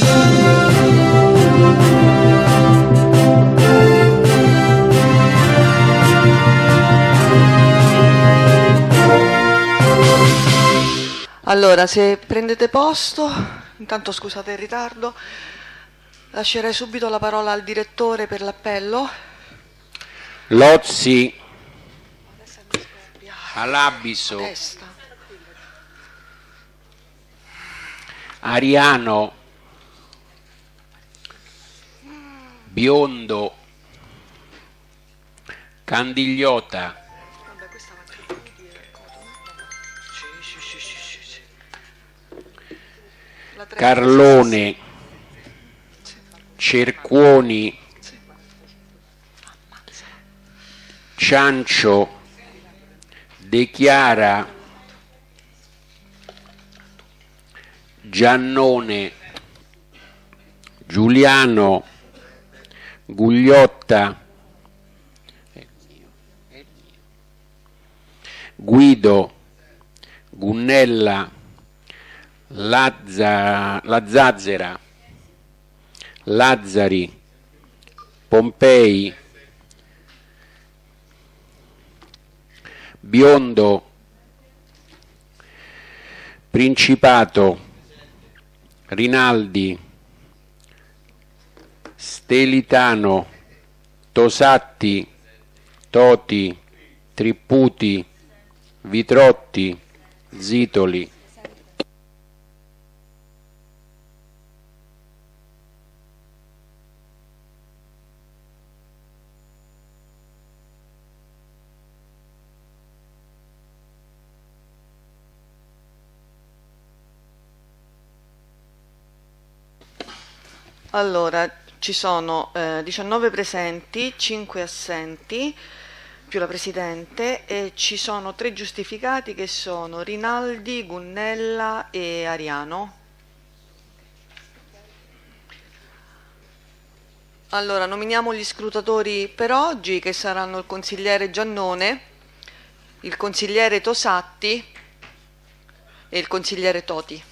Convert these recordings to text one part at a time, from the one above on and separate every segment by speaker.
Speaker 1: Allora, se prendete posto, intanto scusate il ritardo, lascerei subito la parola al direttore per l'appello.
Speaker 2: Lozzi, Alabiso, Ariano, Biondo, Candigliota, Carlone, Cercuoni, Ciancio, De Chiara, Giannone, Giuliano, Gugliotta, Guido, Gunnella, La Zazzera, Lazzari, Pompei, Biondo, Principato, Rinaldi, Stelitano, Tosatti, Toti, Tripputi, Vitrotti, Zitoli.
Speaker 1: Allora, ci sono 19 presenti, 5 assenti, più la Presidente, e ci sono 3 giustificati che sono Rinaldi, Gunnella e Ariano. Allora, nominiamo gli scrutatori per oggi, che saranno il consigliere Giannone, il consigliere Tosatti e il consigliere Toti.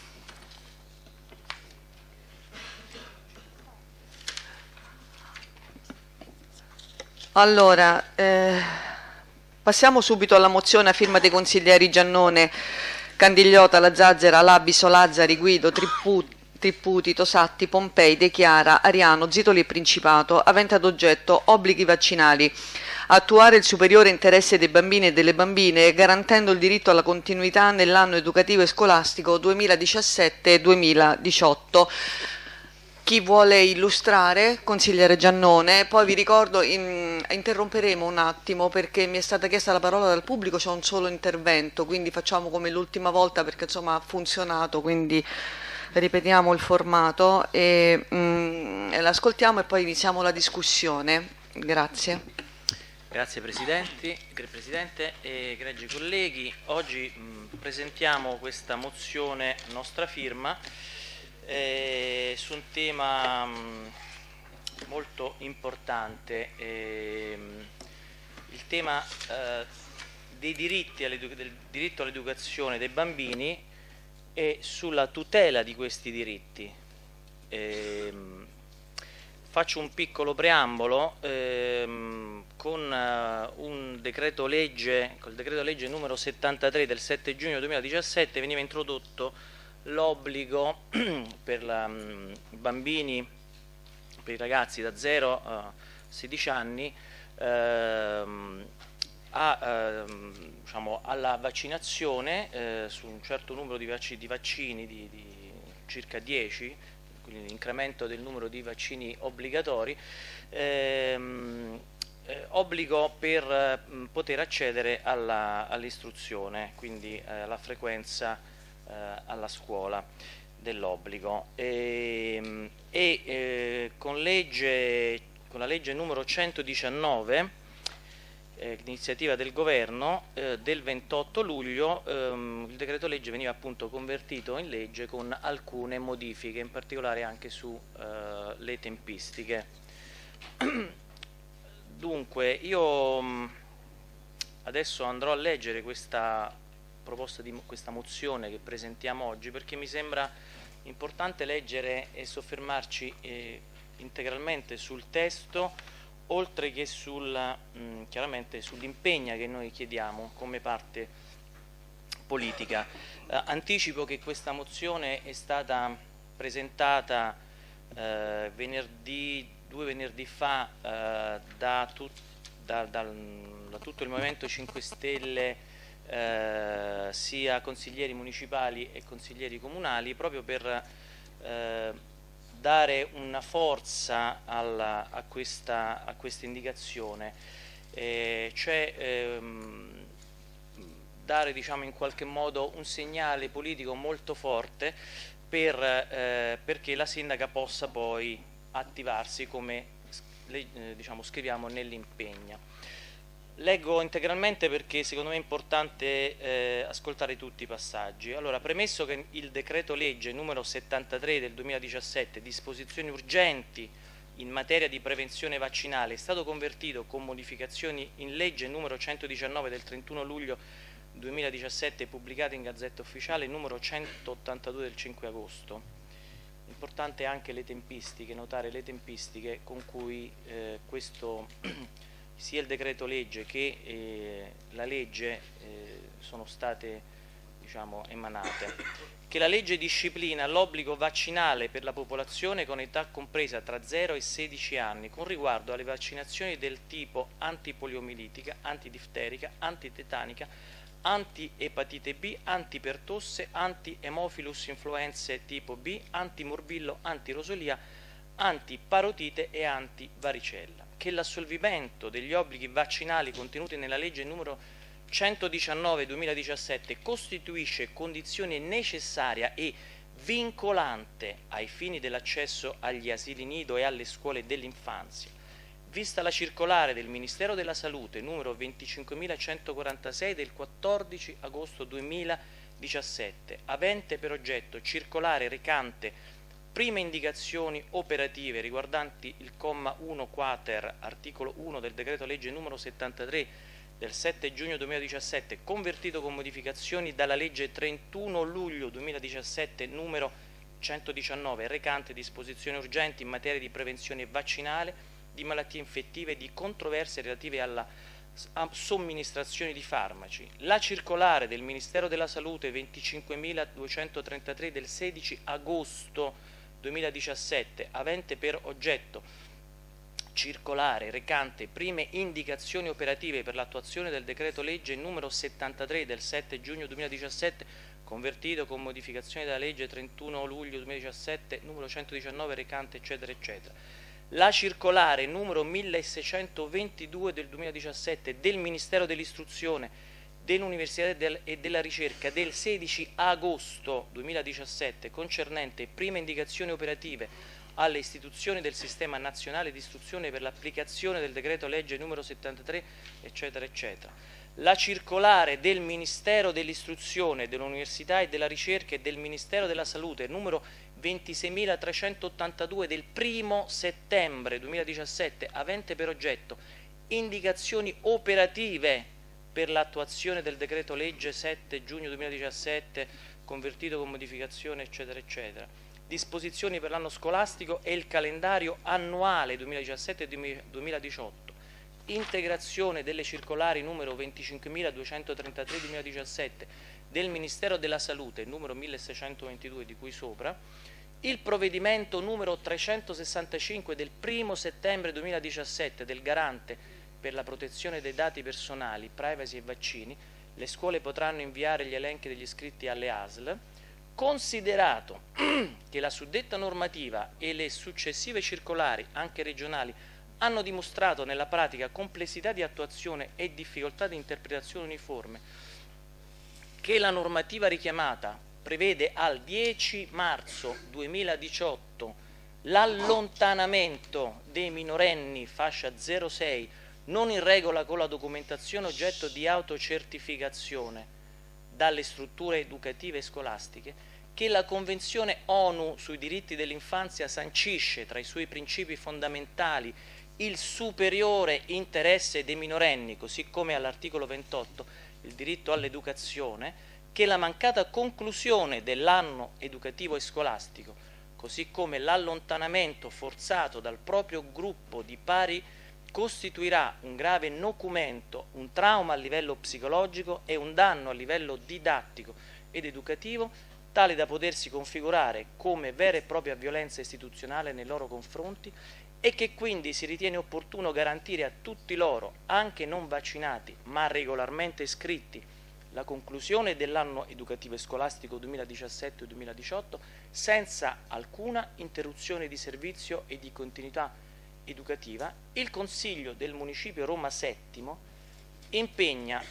Speaker 1: Allora, passiamo subito alla mozione a firma dei consiglieri Giannone, Candigliota, La Zazzera, Labiso, Lazzari, Guido, Tripputi, Tosatti, Pompei, De Chiara, Ariano, Zitoli e Principato, avente ad oggetto obblighi vaccinali, attuare il superiore interesse dei bambini e delle bambine, garantendo il diritto alla continuità nell'anno educativo e scolastico 2017-2018. Chi vuole illustrare? Consigliere Giannone. Poi vi ricordo, interromperemo un attimo perché mi è stata chiesta la parola dal pubblico, c'è un solo intervento, quindi facciamo come l'ultima volta perché insomma ha funzionato, quindi ripetiamo il formato e l'ascoltiamo e poi iniziamo la discussione. Grazie.
Speaker 3: Grazie Presidente e egregi colleghi. Oggi presentiamo questa mozione a nostra firma su un tema molto importante, il tema dei diritti del diritto all'educazione dei bambini e sulla tutela di questi diritti. Faccio un piccolo preambolo. Con un decreto legge, col decreto legge numero 73 del 7 giugno 2017 veniva introdotto l'obbligo per i bambini, per i ragazzi da 0 a 16 anni diciamo, alla vaccinazione su un certo numero di vaccini, di circa 10, quindi l'incremento del numero di vaccini obbligatori, obbligo per poter accedere all'istruzione, quindi alla frequenza alla scuola dell'obbligo. Con la legge numero 119, iniziativa del Governo, del 28 luglio, il decreto legge veniva appunto convertito in legge con alcune modifiche, in particolare anche sulle tempistiche. Dunque, io adesso andrò a leggere questa proposta di questa mozione che presentiamo oggi, perché mi sembra importante leggere e soffermarci integralmente sul testo, oltre che chiaramente sull'impegno che noi chiediamo come parte politica. Anticipo che questa mozione è stata presentata due venerdì fa da tutto il Movimento 5 Stelle, sia consiglieri municipali e consiglieri comunali, proprio per dare una forza a questa indicazione, cioè dare, diciamo, in qualche modo un segnale politico molto forte perché la sindaca possa poi attivarsi come diciamo, scriviamo nell'impegno. Leggo integralmente perché secondo me è importante ascoltare tutti i passaggi. Allora, premesso che il decreto legge numero 73 del 2017, disposizioni urgenti in materia di prevenzione vaccinale, è stato convertito con modificazioni in legge numero 119 del 31 luglio 2017, pubblicata in Gazzetta Ufficiale numero 182 del 5 agosto. Importante anche le tempistiche, notare le tempistiche con cui sia il decreto legge che la legge sono state, diciamo, emanate. Che la legge disciplina l'obbligo vaccinale per la popolazione con età compresa tra 0 e 16 anni con riguardo alle vaccinazioni del tipo antipoliomilitica, antidifterica, antitetanica, antiepatite B, antipertosse, antiemophilus influenzae tipo B, antimorbillo, antirosolia, antiparotite e antivaricella. Che l'assolvimento degli obblighi vaccinali contenuti nella legge numero 119/2017 costituisce condizione necessaria e vincolante ai fini dell'accesso agli asili nido e alle scuole dell'infanzia, vista la circolare del Ministero della Salute numero 25.146 del 14 agosto 2017, avente per oggetto circolare recante prime indicazioni operative riguardanti il comma 1 quater articolo 1 del decreto legge numero 73 del 7 giugno 2017, convertito con modificazioni dalla legge 31 luglio 2017 numero 119, recante disposizioni urgenti in materia di prevenzione vaccinale, di malattie infettive e di controversie relative alla somministrazione di farmaci. La circolare del Ministero della Salute 25.233 del 16 agosto 2017, avente per oggetto circolare recante prime indicazioni operative per l'attuazione del decreto legge numero 73 del 7 giugno 2017, convertito con modificazioni dalla legge 31 luglio 2017 numero 119 recante eccetera eccetera. La circolare numero 1622 del 2017 del Ministero dell'Istruzione, dell'Università e della Ricerca del 16 agosto 2017 concernente prime indicazioni operative alle istituzioni del Sistema Nazionale di Istruzione per l'applicazione del decreto legge numero 73 eccetera eccetera. La circolare del Ministero dell'Istruzione, dell'Università e della Ricerca e del Ministero della Salute numero 26.382 del 1 settembre 2017, avente per oggetto indicazioni operative per l'attuazione del decreto legge 7 giugno 2017, convertito con modificazione eccetera eccetera, disposizioni per l'anno scolastico e il calendario annuale 2017-2018, integrazione delle circolari numero 25.233-2017 del Ministero della Salute numero 1622 di cui sopra, il provvedimento numero 365 del 1 settembre 2017 del Garante per la protezione dei dati personali, privacy e vaccini. Le scuole potranno inviare gli elenchi degli iscritti alle ASL, considerato che la suddetta normativa e le successive circolari, anche regionali, hanno dimostrato nella pratica complessità di attuazione e difficoltà di interpretazione uniforme, che la normativa richiamata prevede al 10 marzo 2018 l'allontanamento dei minorenni fascia 06 non in regola con la documentazione oggetto di autocertificazione dalle strutture educative e scolastiche, che la Convenzione ONU sui diritti dell'infanzia sancisce tra i suoi principi fondamentali il superiore interesse dei minorenni, così come all'articolo 28 il diritto all'educazione, che la mancata conclusione dell'anno educativo e scolastico, così come l'allontanamento forzato dal proprio gruppo di pari, costituirà un grave nocumento, un trauma a livello psicologico e un danno a livello didattico ed educativo, tale da potersi configurare come vera e propria violenza istituzionale nei loro confronti, e che quindi si ritiene opportuno garantire a tutti loro, anche non vaccinati ma regolarmente iscritti, la conclusione dell'anno educativo e scolastico 2017-2018 senza alcuna interruzione di servizio e di continuità educativa. Il Consiglio del Municipio Roma Settimo impegna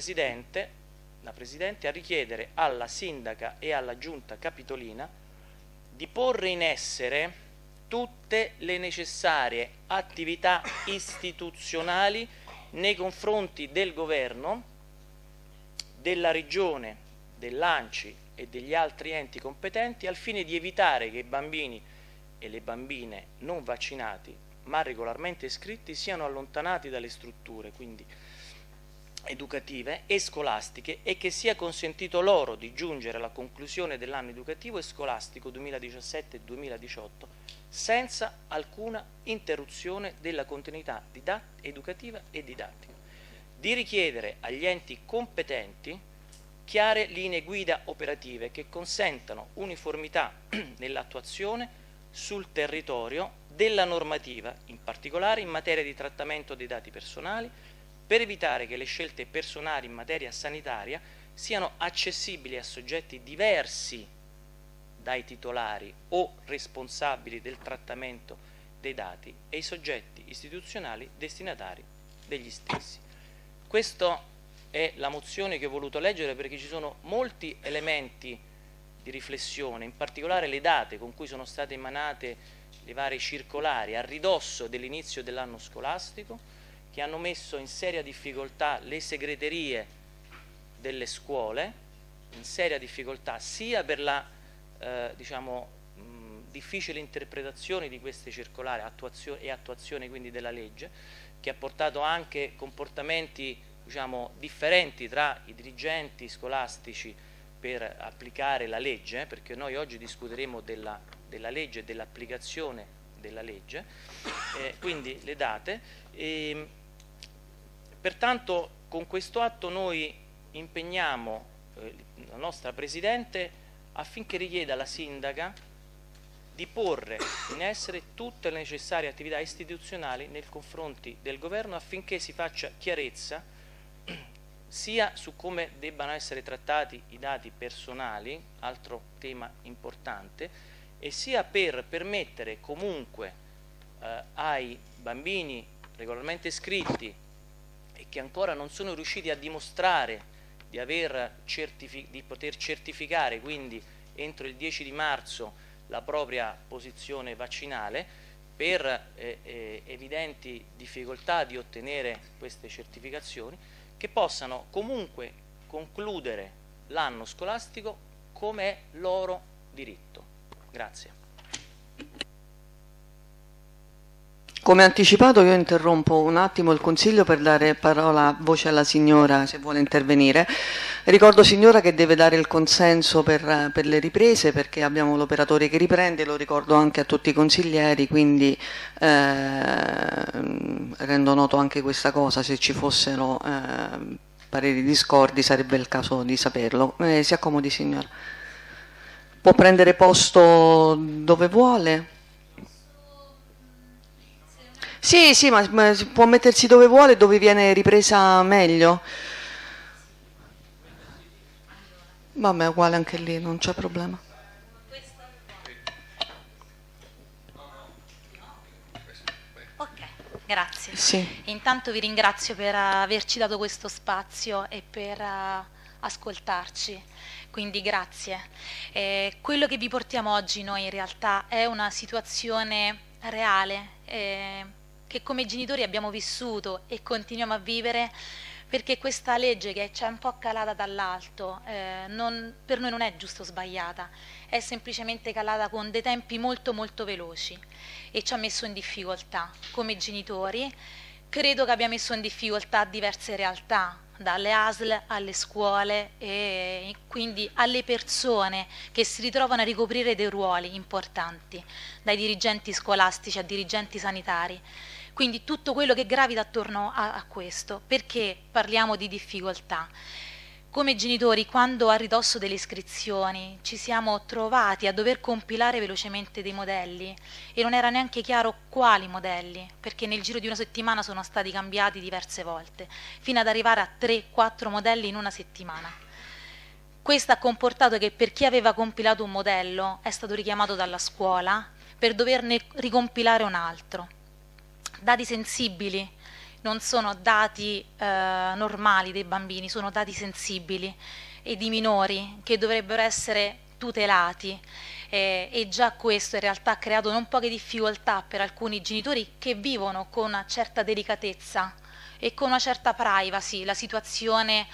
Speaker 3: la Presidente a richiedere alla Sindaca e alla Giunta Capitolina di porre in essere tutte le necessarie attività istituzionali nei confronti del Governo, della Regione, dell'ANCI e degli altri enti competenti al fine di evitare che i bambini e le bambine non vaccinati ma regolarmente iscritti siano allontanati dalle strutture, quindi educative e scolastiche, e che sia consentito loro di giungere alla conclusione dell'anno educativo e scolastico 2017-2018 senza alcuna interruzione della continuità educativa e didattica, di richiedere agli enti competenti chiare linee guida operative che consentano uniformità nell'attuazione sul territorio della normativa, in particolare in materia di trattamento dei dati personali, per evitare che le scelte personali in materia sanitaria siano accessibili a soggetti diversi dai titolari o responsabili del trattamento dei dati e i soggetti istituzionali destinatari degli stessi. Questa è la mozione che ho voluto leggere perché ci sono molti elementi di riflessione, in particolare le date con cui sono state emanate le varie circolari a ridosso dell'inizio dell'anno scolastico, che hanno messo in seria difficoltà le segreterie delle scuole, in seria difficoltà sia per la difficile interpretazione di queste circolari e attuazione quindi della legge, che ha portato anche comportamenti differenti tra i dirigenti scolastici per applicare la legge, perché noi oggi discuteremo della legge e dell'applicazione della legge, quindi le date. Pertanto con questo atto noi impegniamo la nostra Presidente affinché richieda alla Sindaca di porre in essere tutte le necessarie attività istituzionali nei confronti del Governo affinché si faccia chiarezza sia su come debbano essere trattati i dati personali, altro tema importante, e sia per permettere comunque ai bambini regolarmente iscritti e che ancora non sono riusciti a dimostrare di poter certificare quindi entro il 10 di marzo la propria posizione vaccinale, per evidenti difficoltà di ottenere queste certificazioni, che possano comunque concludere l'anno scolastico come è loro diritto. Grazie.
Speaker 1: Come anticipato io interrompo un attimo il Consiglio per dare voce alla signora se vuole intervenire. Ricordo signora che deve dare il consenso per le riprese, perché abbiamo l'operatore che riprende, lo ricordo anche a tutti i consiglieri, quindi rendo noto anche questa cosa, se ci fossero pareri discordi sarebbe il caso di saperlo. Si accomodi signora. Può prendere posto dove vuole. Sì, sì, ma può mettersi dove vuole, dove viene ripresa meglio. Vabbè, uguale anche lì, non c'è problema.
Speaker 4: Ok, grazie.
Speaker 1: Sì.
Speaker 4: Intanto vi ringrazio per averci dato questo spazio e per ascoltarci, quindi grazie. Quello che vi portiamo oggi noi in realtà è una situazione reale, che come genitori abbiamo vissuto e continuiamo a vivere, perché questa legge che ci è un po' calata dall'alto per noi non è giusto o sbagliata, è semplicemente calata con dei tempi molto molto veloci e ci ha messo in difficoltà come genitori. Credo che abbia messo in difficoltà diverse realtà, dalle ASL alle scuole e quindi alle persone che si ritrovano a ricoprire dei ruoli importanti, dai dirigenti scolastici a dirigenti sanitari. Quindi tutto quello che gravita attorno a questo. Perché parliamo di difficoltà? Come genitori, quando a ridosso delle iscrizioni ci siamo trovati a dover compilare velocemente dei modelli e non era neanche chiaro quali modelli, perché nel giro di una settimana sono stati cambiati diverse volte, fino ad arrivare a 3-4 modelli in una settimana. Questo ha comportato che per chi aveva compilato un modello è stato richiamato dalla scuola per doverne ricompilare un altro. Dati sensibili non sono dati normali dei bambini, sono dati sensibili e di minori che dovrebbero essere tutelati e già questo in realtà ha creato non poche difficoltà per alcuni genitori che vivono con una certa delicatezza e con una certa privacy la situazione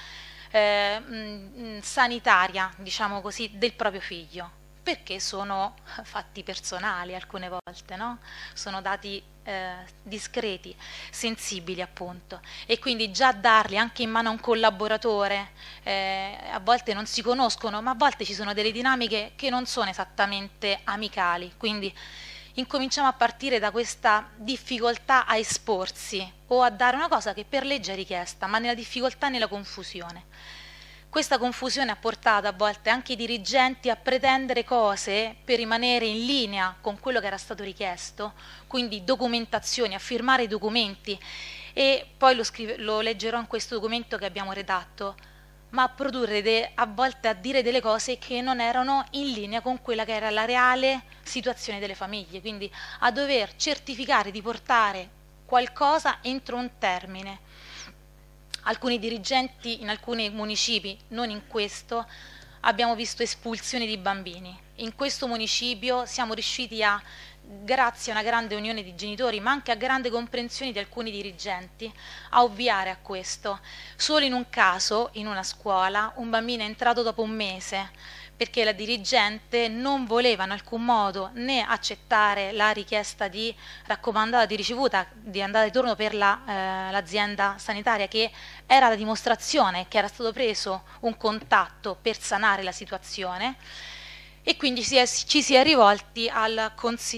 Speaker 4: sanitaria, diciamo così, del proprio figlio, perché sono fatti personali alcune volte, no? Sono dati discreti, sensibili appunto, e quindi già darli anche in mano a un collaboratore, a volte non si conoscono, ma a volte ci sono delle dinamiche che non sono esattamente amicali, quindi incominciamo a partire da questa difficoltà a esporsi o a dare una cosa che per legge è richiesta, ma nella difficoltà e nella confusione. Questa confusione ha portato a volte anche i dirigenti a pretendere cose per rimanere in linea con quello che era stato richiesto, quindi documentazioni, a firmare i documenti, e poi lo leggerò in questo documento che abbiamo redatto, ma a produrre a volte a dire delle cose che non erano in linea con quella che era la reale situazione delle famiglie, quindi a dover certificare di portare qualcosa entro un termine. Alcuni dirigenti in alcuni municipi, non in questo, abbiamo visto espulsioni di bambini. In questo municipio siamo riusciti a, grazie a una grande unione di genitori, ma anche a grande comprensione di alcuni dirigenti, a ovviare a questo. Solo in un caso, in una scuola, un bambino è entrato dopo un mese, perché la dirigente non voleva in alcun modo né accettare la richiesta di raccomandata di ricevuta di andata di torno per l'azienda sanitaria, che era la dimostrazione che era stato preso un contatto per sanare la situazione, e quindi ci si è rivolti al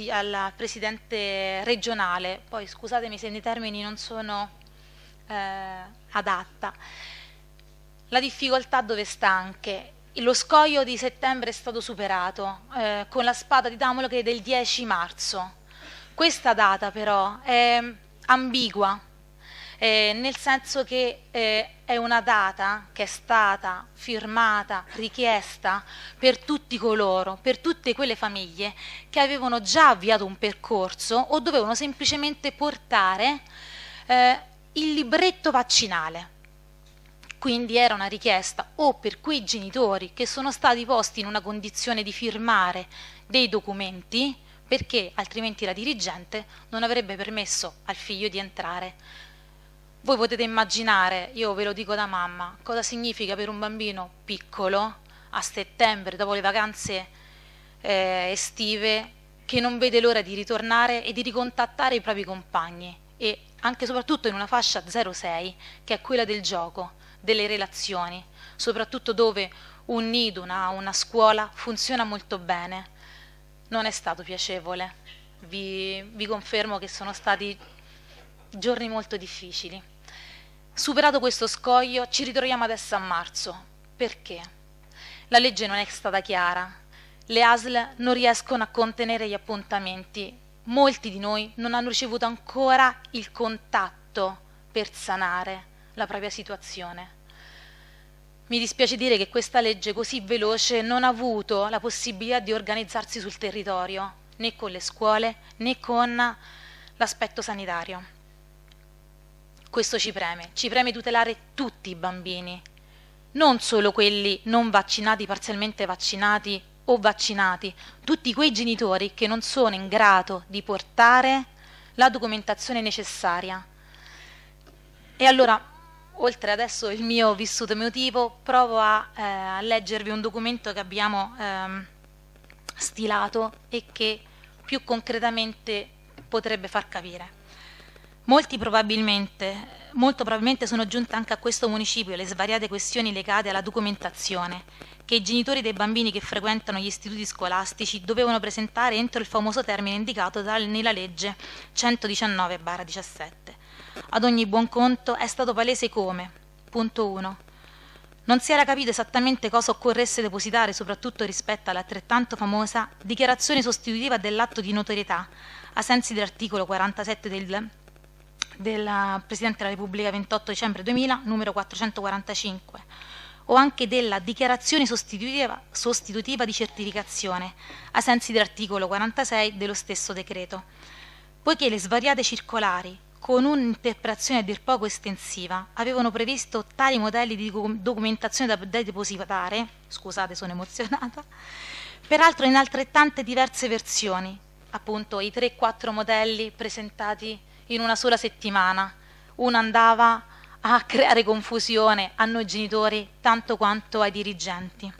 Speaker 4: presidente regionale. Poi scusatemi se nei termini non sono adatta. La difficoltà dove sta anche? Lo scoglio di settembre è stato superato con la spada di Damocle del 10 marzo. Questa data però è ambigua, nel senso che è una data che è stata firmata, richiesta per tutti coloro, per tutte quelle famiglie che avevano già avviato un percorso o dovevano semplicemente portare il libretto vaccinale. Quindi era una richiesta o per quei genitori che sono stati posti in una condizione di firmare dei documenti, perché altrimenti la dirigente non avrebbe permesso al figlio di entrare. Voi potete immaginare, io ve lo dico da mamma, cosa significa per un bambino piccolo a settembre, dopo le vacanze estive, che non vede l'ora di ritornare e di ricontattare i propri compagni, e anche e soprattutto in una fascia 0-6, che è quella del gioco, delle relazioni, soprattutto dove un nido, una scuola funziona molto bene. Non è stato piacevole, vi confermo che sono stati giorni molto difficili. Superato questo scoglio ci ritroviamo adesso a marzo. Perché? La legge non è stata chiara, le ASL non riescono a contenere gli appuntamenti, molti di noi non hanno ricevuto ancora il contatto per sanare la propria situazione. Mi dispiace dire che questa legge così veloce non ha avuto la possibilità di organizzarsi sul territorio, né con le scuole né con l'aspetto sanitario. Questo ci preme tutelare tutti i bambini, non solo quelli non vaccinati, parzialmente vaccinati o vaccinati, tutti quei genitori che non sono in grado di portare la documentazione necessaria. E allora, oltre adesso il mio vissuto emotivo, provo a leggervi un documento che abbiamo stilato e che più concretamente potrebbe far capire. Molti probabilmente molto probabilmente sono giunte anche a questo municipio le svariate questioni legate alla documentazione che i genitori dei bambini che frequentano gli istituti scolastici dovevano presentare entro il famoso termine indicato nella legge 119/17. Ad ogni buon conto è stato palese come, punto 1, non si era capito esattamente cosa occorresse depositare, soprattutto rispetto all'altrettanto famosa dichiarazione sostitutiva dell'atto di notorietà, a sensi dell'articolo 47 del Presidente della Repubblica 28 dicembre 2000, numero 445, o anche della dichiarazione sostitutiva di certificazione, a sensi dell'articolo 46 dello stesso decreto, poiché le svariate circolari, con un'interpretazione a dir poco estensiva, avevano previsto tali modelli di documentazione da depositare, scusate sono emozionata, peraltro in altrettante diverse versioni, appunto i 3-4 modelli presentati in una sola settimana. Uno andava a creare confusione a noi genitori tanto quanto ai dirigenti.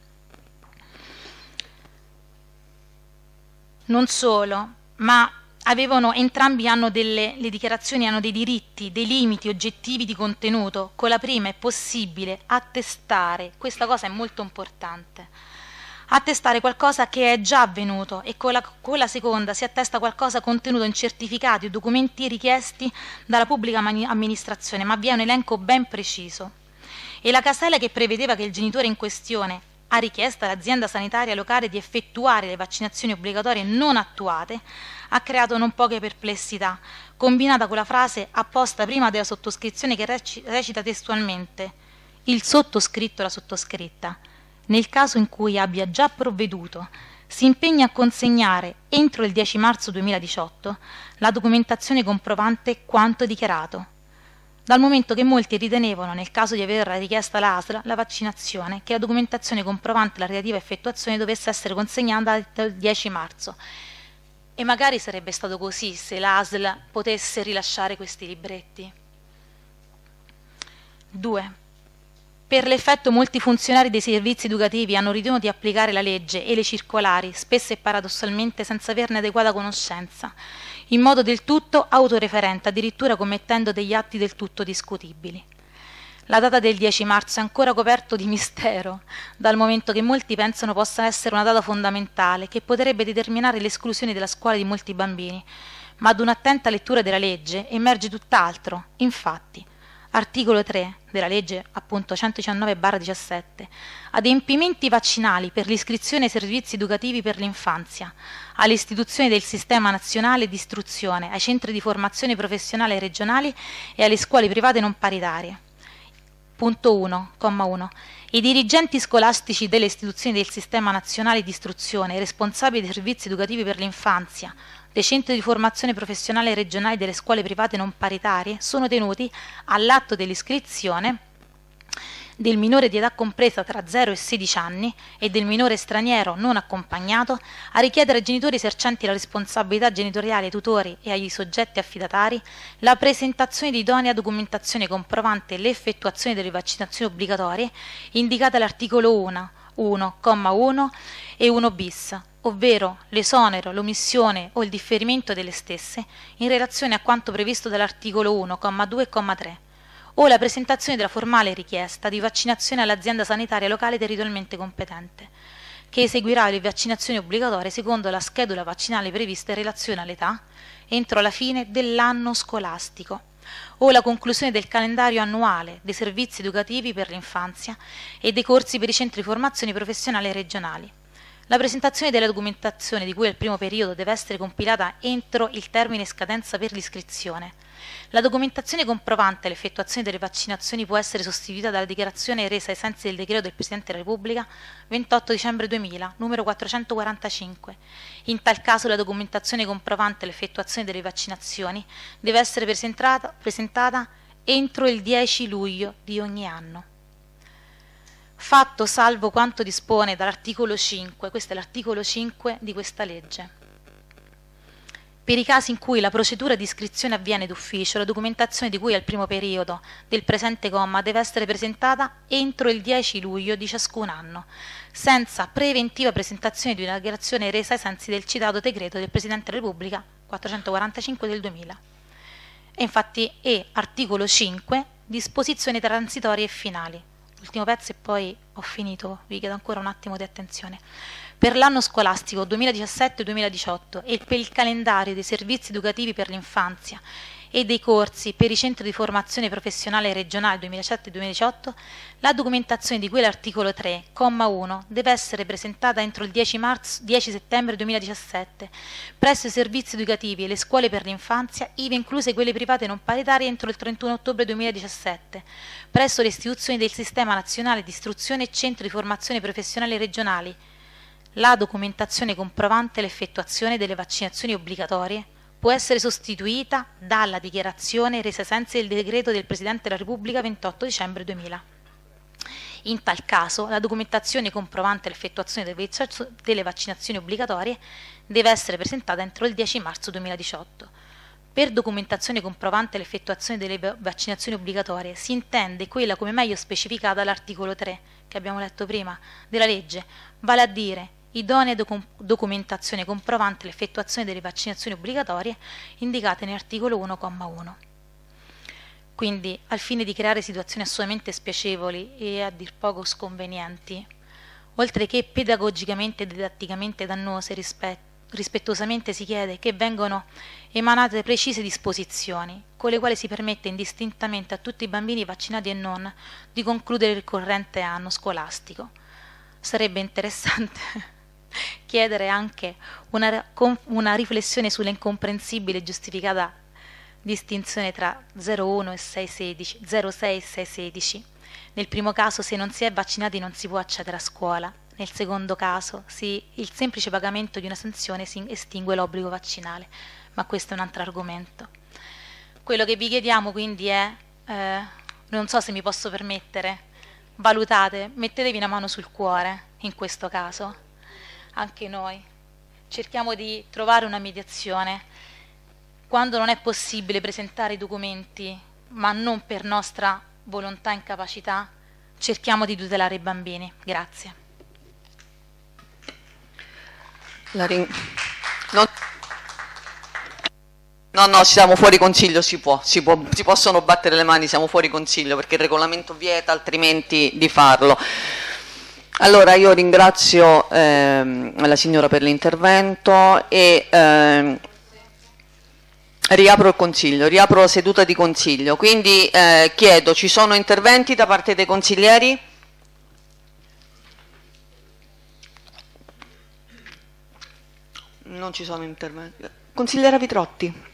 Speaker 4: Non solo, ma entrambi le dichiarazioni hanno dei diritti, dei limiti oggettivi di contenuto. Con la prima è possibile attestare, questa cosa è molto importante, attestare qualcosa che è già avvenuto, e con la seconda si attesta qualcosa contenuto in certificati o documenti richiesti dalla pubblica amministrazione, ma vi è un elenco ben preciso. E la casella che prevedeva che il genitore in questione ha richiesto all'azienda sanitaria locale di effettuare le vaccinazioni obbligatorie non attuate ha creato non poche perplessità, combinata con la frase apposta prima della sottoscrizione che recita testualmente: il sottoscritto o la sottoscritta, nel caso in cui abbia già provveduto, si impegna a consegnare entro il 10 marzo 2018 la documentazione comprovante quanto dichiarato, dal momento che molti ritenevano, nel caso di aver richiesta l'ASL la vaccinazione, che la documentazione comprovante la relativa effettuazione dovesse essere consegnata il 10 marzo. E magari sarebbe stato così se l'ASL potesse rilasciare questi libretti. 2. Per l'effetto molti funzionari dei servizi educativi hanno ritenuto di applicare la legge e le circolari, spesso e paradossalmente senza averne adeguata conoscenza, in modo del tutto autoreferente, addirittura commettendo degli atti del tutto discutibili. La data del 10 marzo è ancora coperto di mistero, dal momento che molti pensano possa essere una data fondamentale che potrebbe determinare l'esclusione dalla scuola di molti bambini, ma ad un'attenta lettura della legge emerge tutt'altro. Infatti, articolo 3 della legge appunto 119/17, adempimenti vaccinali per l'iscrizione ai servizi educativi per l'infanzia, alle istituzioni del Sistema Nazionale di Istruzione, ai centri di formazione professionale regionali e alle scuole private non paritarie. Punto 1, comma 1. I dirigenti scolastici delle istituzioni del Sistema Nazionale di Istruzione, responsabili dei servizi educativi per l'infanzia, dei centri di formazione professionale regionali e delle scuole private non paritarie sono tenuti, all'atto dell'iscrizione del minore di età compresa tra 0 e 16 anni e del minore straniero non accompagnato, a richiedere ai genitori esercenti la responsabilità genitoriale, ai tutori e agli soggetti affidatari la presentazione di idonea documentazione comprovante l'effettuazione delle vaccinazioni obbligatorie indicate all'articolo 1, comma 1 e 1 bis, ovvero l'esonero, l'omissione o il differimento delle stesse in relazione a quanto previsto dall'articolo 1, comma 2 e comma 3, o la presentazione della formale richiesta di vaccinazione all'azienda sanitaria locale territorialmente competente, che eseguirà le vaccinazioni obbligatorie secondo la schedula vaccinale prevista in relazione all'età entro la fine dell'anno scolastico, o la conclusione del calendario annuale dei servizi educativi per l'infanzia e dei corsi per i centri di formazione professionale regionali. La presentazione della documentazione di cui al primo periodo deve essere compilata entro il termine scadenza per l'iscrizione. La documentazione comprovante l'effettuazione delle vaccinazioni può essere sostituita dalla dichiarazione resa ai sensi del decreto del Presidente della Repubblica 28 dicembre 2000, numero 445. In tal caso la documentazione comprovante l'effettuazione delle vaccinazioni deve essere presentata entro il 10 luglio di ogni anno. Fatto salvo quanto dispone dall'articolo 5, questo è l'articolo 5 di questa legge. Per i casi in cui la procedura di iscrizione avviene d'ufficio, la documentazione di cui al primo periodo del presente comma deve essere presentata entro il 10 luglio di ciascun anno, senza preventiva presentazione di una dichiarazione resa ai sensi del citato decreto del Presidente della Repubblica 445 del 2000. E articolo 5, disposizioni transitorie e finali. L'ultimo pezzo e poi ho finito, vi chiedo ancora un attimo di attenzione. Per l'anno scolastico 2017-2018 e per il calendario dei servizi educativi per l'infanzia e dei corsi per i centri di formazione professionale regionale 2007-2018, la documentazione di cui l'articolo 3, comma 1, deve essere presentata entro il 10 settembre 2017 presso i servizi educativi e le scuole per l'infanzia, ivi incluse quelle private non paritarie, entro il 31 ottobre 2017 presso le istituzioni del Sistema Nazionale di Istruzione e Centri di Formazione Professionale regionali, la documentazione comprovante l'effettuazione delle vaccinazioni obbligatorie può essere sostituita dalla dichiarazione resa ai sensi del decreto del Presidente della Repubblica 28 dicembre 2000. In tal caso, la documentazione comprovante l'effettuazione delle vaccinazioni obbligatorie deve essere presentata entro il 10 marzo 2018. Per documentazione comprovante l'effettuazione delle vaccinazioni obbligatorie si intende quella come meglio specificata dall'articolo 3, che abbiamo letto prima, della legge, vale a dire idonea documentazione comprovante l'effettuazione delle vaccinazioni obbligatorie indicate nell'articolo 1,1. Quindi, al fine di creare situazioni assolutamente spiacevoli e a dir poco sconvenienti, oltre che pedagogicamente e didatticamente dannose, rispettosamente si chiede che vengano emanate precise disposizioni con le quali si permette indistintamente a tutti i bambini vaccinati e non di concludere il corrente anno scolastico. Sarebbe interessante chiedere anche una riflessione sulla incomprensibile e giustificata distinzione tra 01 e 616, 06 e 616. Nel primo caso, se non si è vaccinati non si può accedere a scuola. Nel secondo caso, il semplice pagamento di una sanzione si estingue l'obbligo vaccinale, ma questo è un altro argomento. Quello che vi chiediamo quindi è, non so se mi posso permettere, valutate, mettetevi una mano sul cuore in questo caso, anche noi. Cerchiamo di trovare una mediazione. Quando non è possibile presentare i documenti, ma non per nostra volontà e incapacità, cerchiamo di tutelare i bambini. Grazie.
Speaker 1: No, siamo fuori consiglio, si possono battere le mani, siamo fuori consiglio perché il regolamento vieta altrimenti di farlo. Allora io ringrazio la signora per l'intervento e riapro il consiglio, riapro la seduta di consiglio, quindi chiedo, ci sono interventi da parte dei consiglieri? Non ci sono interventi. Consigliera Vitrotti.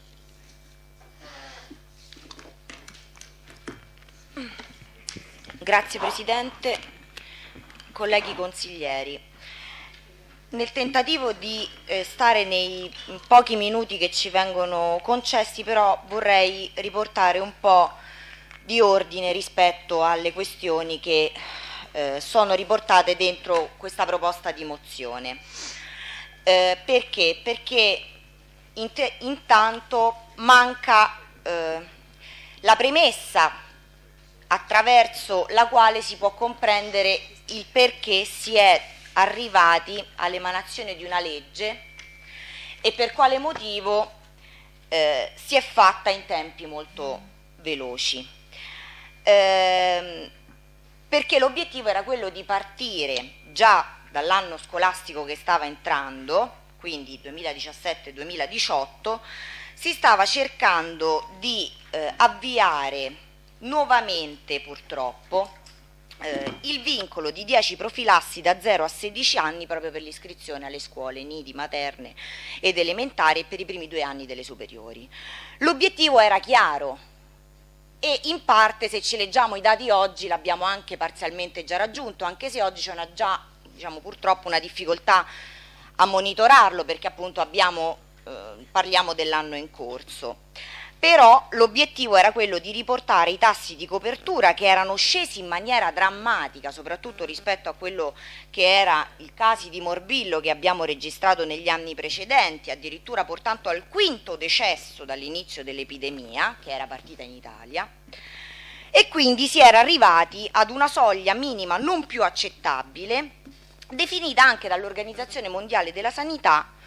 Speaker 5: Grazie Presidente, colleghi consiglieri. Nel tentativo di stare nei pochi minuti che ci vengono concessi, però vorrei riportare un po' di ordine rispetto alle questioni che sono riportate dentro questa proposta di mozione. Perché? Perché intanto manca la premessa attraverso la quale si può comprendere il perché si è arrivati all'emanazione di una legge e per quale motivo si è fatta in tempi molto veloci. Perché l'obiettivo era quello di partire già dall'anno scolastico che stava entrando, quindi 2017-2018, si stava cercando di avviare nuovamente, purtroppo, il vincolo di 10 profilassi da 0 a 16 anni proprio per l'iscrizione alle scuole nidi, materne ed elementari e per i primi 2 anni delle superiori. L'obiettivo era chiaro e in parte, se ci leggiamo i dati oggi, l'abbiamo anche parzialmente già raggiunto, anche se oggi c'è già, diciamo, purtroppo una difficoltà a monitorarlo perché appunto parliamo dell'anno in corso. Però l'obiettivo era quello di riportare i tassi di copertura che erano scesi in maniera drammatica, soprattutto rispetto a quello che era il caso di morbillo che abbiamo registrato negli anni precedenti, addirittura portando al 5° decesso dall'inizio dell'epidemia, che era partita in Italia, e quindi si era arrivati ad una soglia minima non più accettabile, definita anche dall'Organizzazione Mondiale della Sanità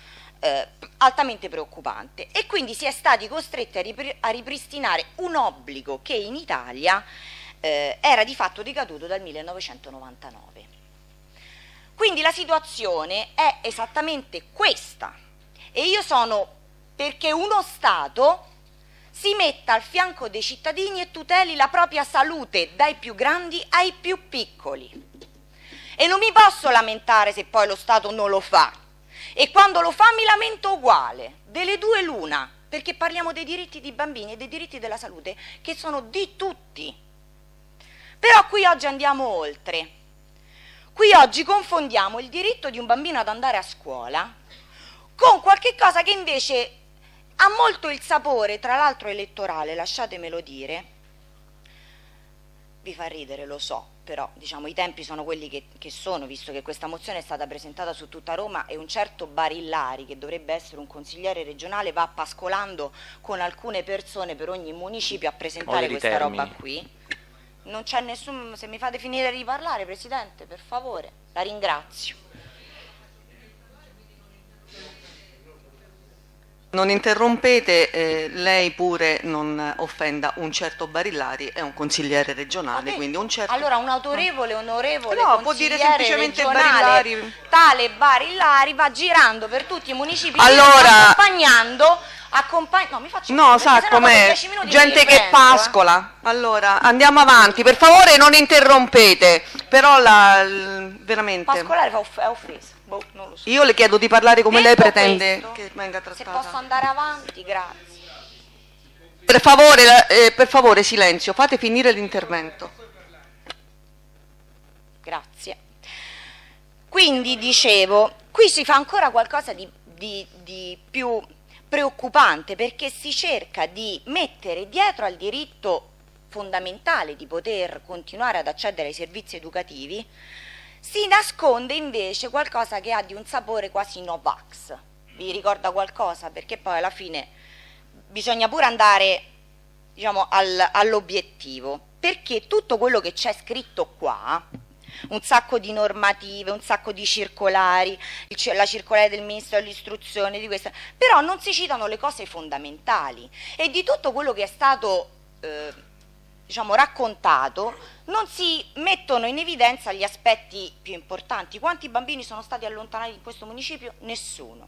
Speaker 5: altamente preoccupante, e quindi si è stati costretti a ripristinare un obbligo che in Italia era di fatto decaduto dal 1999. Quindi la situazione è esattamente questa, e io sono perché uno Stato si metta al fianco dei cittadini e tuteli la propria salute dai più grandi ai più piccoli. E non mi posso lamentare se poi lo Stato non lo fa, e quando lo fa mi lamento uguale, delle due l'una, perché parliamo dei diritti dei bambini e dei diritti della salute che sono di tutti. Però qui oggi andiamo oltre. Qui oggi confondiamo il diritto di un bambino ad andare a scuola con qualche cosa che invece ha molto il sapore, tra l'altro elettorale, lasciatemelo dire. Vi fa ridere, lo so, però diciamo i tempi sono quelli che sono, visto che questa mozione è stata presentata su tutta Roma e un certo Barillari, che dovrebbe essere un consigliere regionale, va pascolando con alcune persone per ogni municipio a presentare questa roba qui. Non c'è nessuno, se mi fate finire di parlare, Presidente, per favore, la ringrazio.
Speaker 1: Non interrompete, lei pure non offenda un certo Barillari, è un consigliere regionale, quindi un certo...
Speaker 5: Allora un autorevole, onorevole
Speaker 1: no, può dire semplicemente
Speaker 5: Barillari, tale Barillari va girando per tutti i municipi accompagnando... No, mi faccio
Speaker 1: no, sa com'è, gente che pascola. Allora, andiamo avanti, per favore non interrompete, però veramente...
Speaker 5: Pascolare è offesa. Boh, non lo so.
Speaker 1: Io le chiedo di parlare come lei pretende che venga trattata.
Speaker 5: Se posso andare avanti, grazie.
Speaker 1: Per favore, silenzio, fate finire l'intervento.
Speaker 5: Grazie. Quindi, dicevo, qui si fa ancora qualcosa di più preoccupante, perché si cerca di mettere dietro al diritto fondamentale di poter continuare ad accedere ai servizi educativi, si nasconde invece qualcosa che ha di un sapore quasi Novax. Vi ricorda qualcosa? Perché poi alla fine bisogna pure andare, diciamo, all'obiettivo, perché tutto quello che c'è scritto qua, un sacco di normative, un sacco di circolari, la circolare del Ministro dell'Istruzione, di questa, però non si citano le cose fondamentali, e di tutto quello che è stato diciamo, raccontato non si mettono in evidenza gli aspetti più importanti. Quanti bambini sono stati allontanati in questo municipio? Nessuno.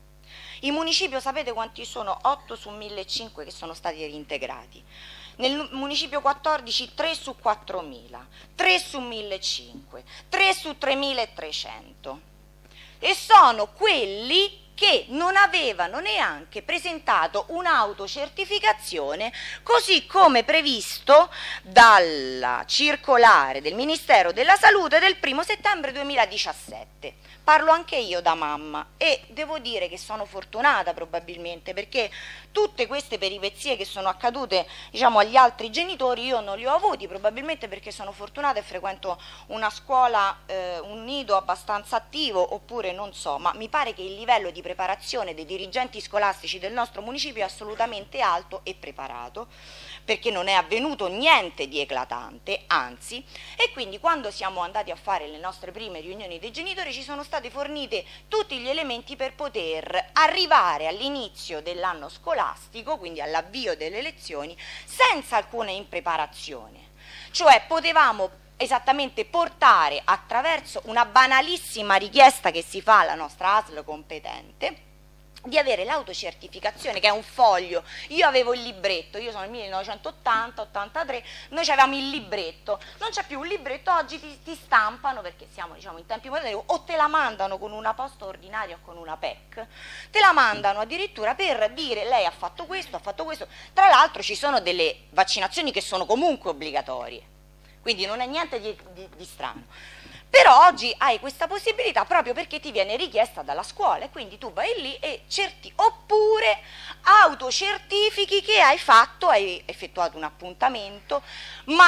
Speaker 5: Il municipio sapete quanti sono? 8 su 1.500 che sono stati reintegrati. Nel municipio 14 3 su 4.000, 3 su 1.500, 3 su 3.300, e sono quelli che non avevano neanche presentato un'autocertificazione, così come previsto dalla circolare del Ministero della Salute del 1° settembre 2017. Parlo anche io da mamma e devo dire che sono fortunata probabilmente, perché tutte queste peripezie che sono accadute, diciamo, agli altri genitori io non li ho avuti, probabilmente perché sono fortunata e frequento una scuola, un nido abbastanza attivo, oppure non so, ma mi pare che il livello di preparazione dei dirigenti scolastici del nostro municipio è assolutamente alto e preparato, perché non è avvenuto niente di eclatante, anzi, e quindi quando siamo andati a fare le nostre prime riunioni dei genitori ci sono stati forniti tutti gli elementi per poter arrivare all'inizio dell'anno scolastico, quindi all'avvio delle lezioni, senza alcuna impreparazione. Cioè potevamo esattamente portare, attraverso una banalissima richiesta che si fa alla nostra ASL competente, di avere l'autocertificazione, che è un foglio. Io avevo il libretto, io sono nel 1980-83, noi avevamo il libretto, non c'è più un libretto, oggi ti stampano, perché siamo, diciamo, in tempi moderni, o te la mandano con una posta ordinaria o con una PEC, te la mandano addirittura per dire lei ha fatto questo, tra l'altro ci sono delle vaccinazioni che sono comunque obbligatorie, quindi non è niente di strano. Però oggi hai questa possibilità proprio perché ti viene richiesta dalla scuola, e quindi tu vai lì e oppure autocertifichi che hai effettuato un appuntamento, ma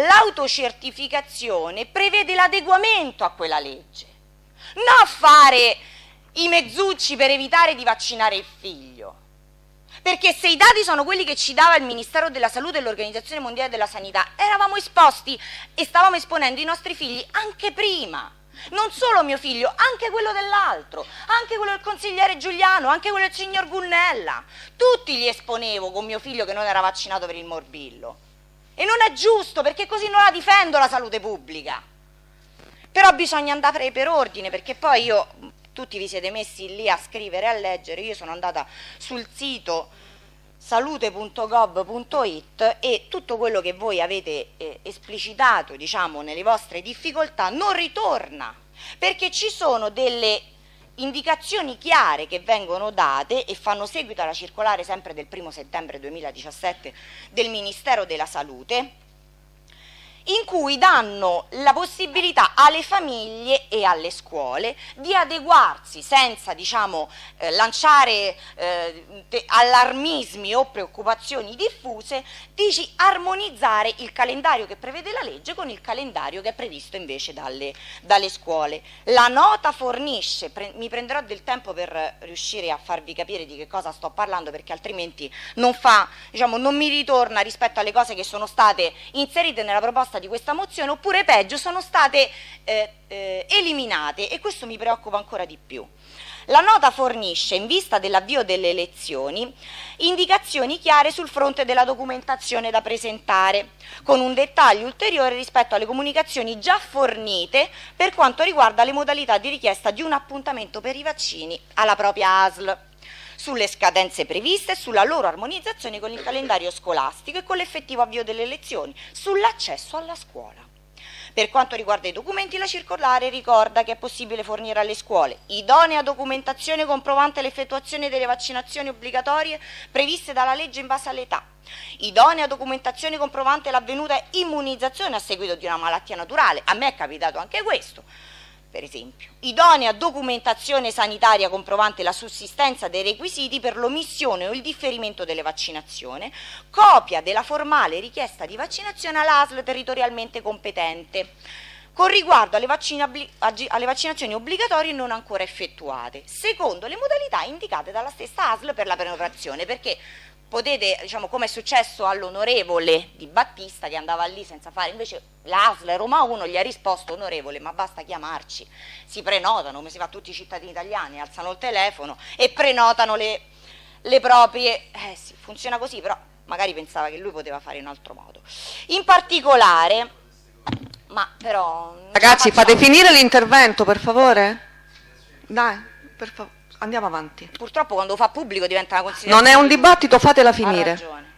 Speaker 5: l'autocertificazione prevede l'adeguamento a quella legge, non fare i mezzucci per evitare di vaccinare il figlio. Perché se i dati sono quelli che ci dava il Ministero della Salute e l'Organizzazione Mondiale della Sanità, eravamo esposti e stavamo esponendo i nostri figli anche prima. Non solo mio figlio, anche quello dell'altro, anche quello del consigliere Giuliano, anche quello del signor Gunnella. Tutti li esponevo con mio figlio che non era vaccinato per il morbillo. E non è giusto, perché così non la difendo la salute pubblica. Però bisogna andare per ordine, perché poi tutti vi siete messi lì a scrivere e a leggere, io sono andata sul sito salute.gov.it e tutto quello che voi avete esplicitato, diciamo, nelle vostre difficoltà non ritorna, perché ci sono delle indicazioni chiare che vengono date e fanno seguito alla circolare sempre del 1° settembre 2017 del Ministero della Salute, in cui danno la possibilità alle famiglie e alle scuole di adeguarsi senza, diciamo, lanciare allarmismi o preoccupazioni diffuse, di armonizzare il calendario che prevede la legge con il calendario che è previsto invece dalle scuole. La nota fornisce, mi prenderò del tempo per riuscire a farvi capire di che cosa sto parlando, perché altrimenti non mi ritorna rispetto alle cose che sono state inserite nella proposta di questa mozione, oppure peggio sono state eliminate, e questo mi preoccupa ancora di più. La nota fornisce, in vista dell'avvio delle elezioni, indicazioni chiare sul fronte della documentazione da presentare, con un dettaglio ulteriore rispetto alle comunicazioni già fornite per quanto riguarda le modalità di richiesta di un appuntamento per i vaccini alla propria ASL, sulle scadenze previste e sulla loro armonizzazione con il calendario scolastico e con l'effettivo avvio delle elezioni, sull'accesso alla scuola. Per quanto riguarda i documenti, la circolare ricorda che è possibile fornire alle scuole idonea documentazione comprovante l'effettuazione delle vaccinazioni obbligatorie previste dalla legge in base all'età, idonea documentazione comprovante l'avvenuta immunizzazione a seguito di una malattia naturale, a me è capitato anche questo, per esempio, idonea documentazione sanitaria comprovante la sussistenza dei requisiti per l'omissione o il differimento delle vaccinazioni, copia della formale richiesta di vaccinazione all'ASL territorialmente competente, con riguardo alle vaccinazioni obbligatorie non ancora effettuate, secondo le modalità indicate dalla stessa ASL per la prenotazione, perché potete, diciamo, come è successo all'onorevole Di Battista che andava lì senza fare, invece l'ASL Roma 1 gli ha risposto: onorevole, ma basta chiamarci, si prenotano, come si fa a tutti i cittadini italiani, alzano il telefono e prenotano le proprie, sì, funziona così, però magari pensava che lui poteva fare in altro modo. In particolare, ma però...
Speaker 1: Ragazzi, fate finire l'intervento, per favore? Dai, per favore. Andiamo avanti.
Speaker 5: Purtroppo quando fa pubblico diventa una considerazione...
Speaker 1: Non è un dibattito, fatela finire.
Speaker 5: Ha ragione.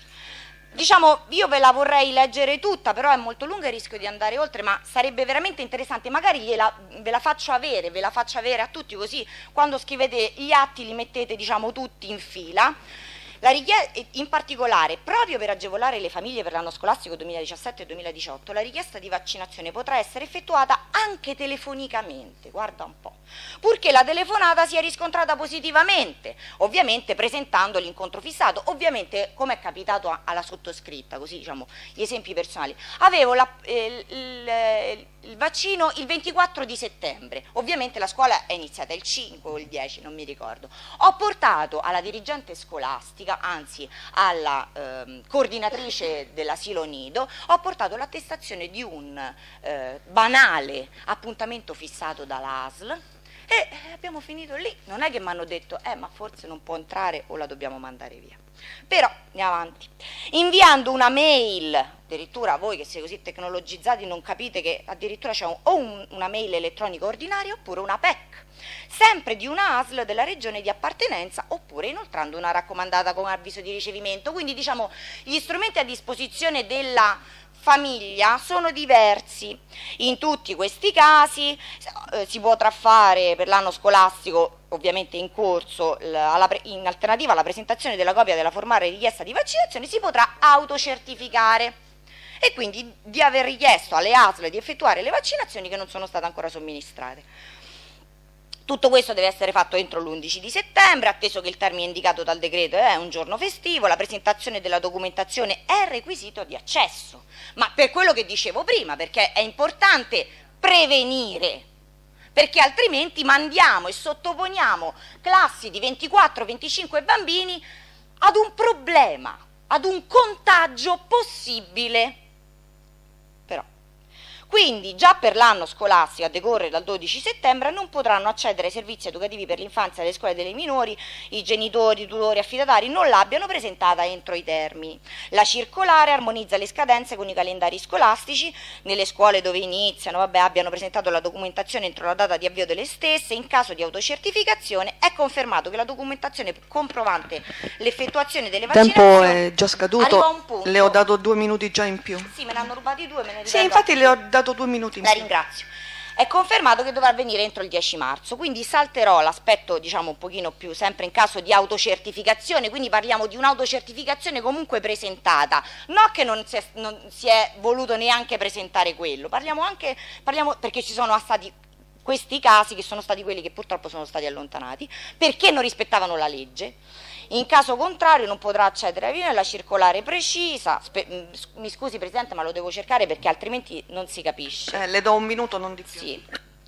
Speaker 5: Diciamo, io ve la vorrei leggere tutta, però è molto lunga e rischio di andare oltre, ma sarebbe veramente interessante, magari ve la faccio avere a tutti, così quando scrivete gli atti li mettete, diciamo, tutti in fila. In particolare, proprio per agevolare le famiglie per l'anno scolastico 2017-2018, la richiesta di vaccinazione potrà essere effettuata anche telefonicamente, guarda un po', purché la telefonata sia riscontrata positivamente, ovviamente presentando l'incontro fissato, ovviamente come è capitato alla sottoscritta, così diciamo gli esempi personali. Avevo il vaccino il 24 di settembre, ovviamente la scuola è iniziata il 5 o il 10, non mi ricordo. Ho portato alla dirigente scolastica, anzi alla coordinatrice dell'asilo nido, ho portato l'attestazione di un banale appuntamento fissato dalla ASL e abbiamo finito lì. Non è che mi hanno detto ma forse non può entrare o la dobbiamo mandare via. Però andiamo avanti, inviando una mail, addirittura voi che siete così tecnologizzati non capite che addirittura c'è una mail elettronica ordinaria oppure una PEC, sempre di una ASL della regione di appartenenza, oppure inoltrando una raccomandata con avviso di ricevimento. Quindi diciamo gli strumenti a disposizione della famiglia sono diversi. In tutti questi casi si potrà fare per l'anno scolastico ovviamente in corso, in alternativa alla presentazione della copia della formale richiesta di vaccinazione, si potrà autocertificare e quindi di aver richiesto alle ASL di effettuare le vaccinazioni che non sono state ancora somministrate. Tutto questo deve essere fatto entro l'11 di settembre, atteso che il termine indicato dal decreto è un giorno festivo. La presentazione della documentazione è requisito di accesso, ma per quello che dicevo prima, perché è importante prevenire, perché altrimenti mandiamo e sottoponiamo classi di 24-25 bambini ad un problema, ad un contagio possibile. Però Quindi già per l'anno scolastico a decorrere dal 12 settembre non potranno accedere ai servizi educativi per l'infanzia alle scuole dei minori i genitori, tutori, affidatari non l'abbiano presentata entro i termini. La circolare armonizza le scadenze con i calendari scolastici nelle scuole dove iniziano, abbiano presentato la documentazione entro la data di avvio delle stesse. In caso di autocertificazione è confermato che la documentazione comprovante l'effettuazione delle vaccinazioni
Speaker 1: tempo è già scaduto, le ho dato 2 minuti già in più.
Speaker 5: Sì, me ne hanno rubati 2, me ne
Speaker 1: Sì, infatti le ho dato 2 minuti in
Speaker 5: la
Speaker 1: più.
Speaker 5: ringrazio. È confermato che dovrà avvenire entro il 10 marzo, quindi salterò l'aspetto diciamo un pochino più sempre in caso di autocertificazione, quindi parliamo di un'autocertificazione comunque presentata, no che non si è voluto neanche presentare quello, parliamo perché ci sono stati questi casi che sono stati quelli che purtroppo sono stati allontanati perché non rispettavano la legge. In caso contrario non potrà accedere alla circolare precisa. Mi scusi Presidente, ma lo devo cercare perché altrimenti non si capisce.
Speaker 1: Le do 1 minuto, non di più.
Speaker 5: Sì.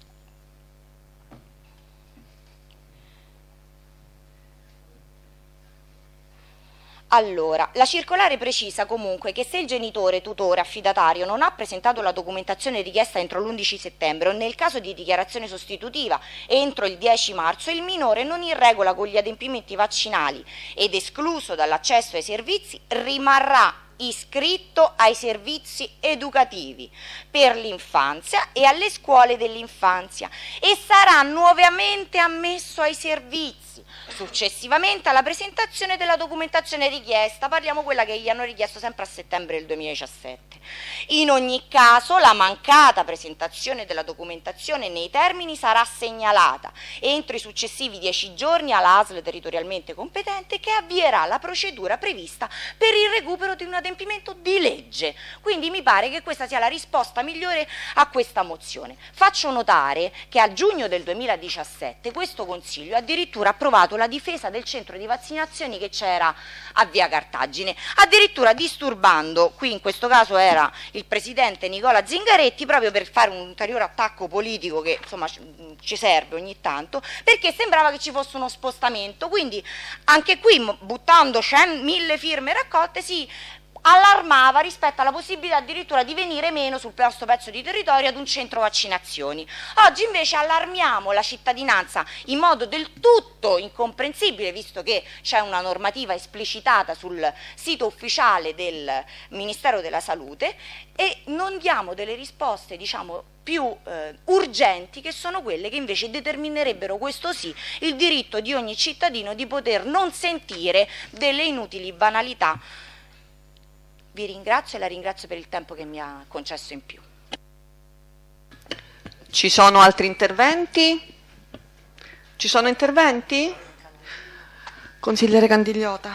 Speaker 5: Allora, la circolare precisa comunque che se il genitore, tutore, affidatario non ha presentato la documentazione richiesta entro l'11 settembre o nel caso di dichiarazione sostitutiva entro il 10 marzo, il minore non in regola con gli adempimenti vaccinali ed escluso dall'accesso ai servizi rimarrà iscritto ai servizi educativi per l'infanzia e alle scuole dell'infanzia e sarà nuovamente ammesso ai servizi successivamente alla presentazione della documentazione richiesta, parliamo quella che gli hanno richiesto sempre a settembre del 2017. In ogni caso la mancata presentazione della documentazione nei termini sarà segnalata entro i successivi 10 giorni alla ASL territorialmente competente che avvierà la procedura prevista per il recupero di un adempimento di legge. Quindi mi pare che questa sia la risposta migliore a questa mozione. Faccio notare che a giugno del 2017 questo Consiglio ha addirittura approvato la difesa del centro di vaccinazioni che c'era a Via Cartagine, addirittura disturbando, qui in questo caso era il presidente Nicola Zingaretti, proprio per fare un ulteriore attacco politico che insomma ci serve ogni tanto, perché sembrava che ci fosse uno spostamento, quindi anche qui buttando 1000 firme raccolte si allarmava rispetto alla possibilità addirittura di venire meno sul nostro pezzo di territorio ad un centro vaccinazioni. Oggi invece allarmiamo la cittadinanza in modo del tutto incomprensibile, visto che c'è una normativa esplicitata sul sito ufficiale del Ministero della Salute, e non diamo delle risposte diciamo più urgenti, che sono quelle che invece determinerebbero, questo sì, il diritto di ogni cittadino di poter non sentire delle inutili banalità. Vi ringrazio e la ringrazio per il tempo che mi ha concesso in più.
Speaker 1: Ci sono altri interventi? Ci sono interventi? Consigliere Candigliota.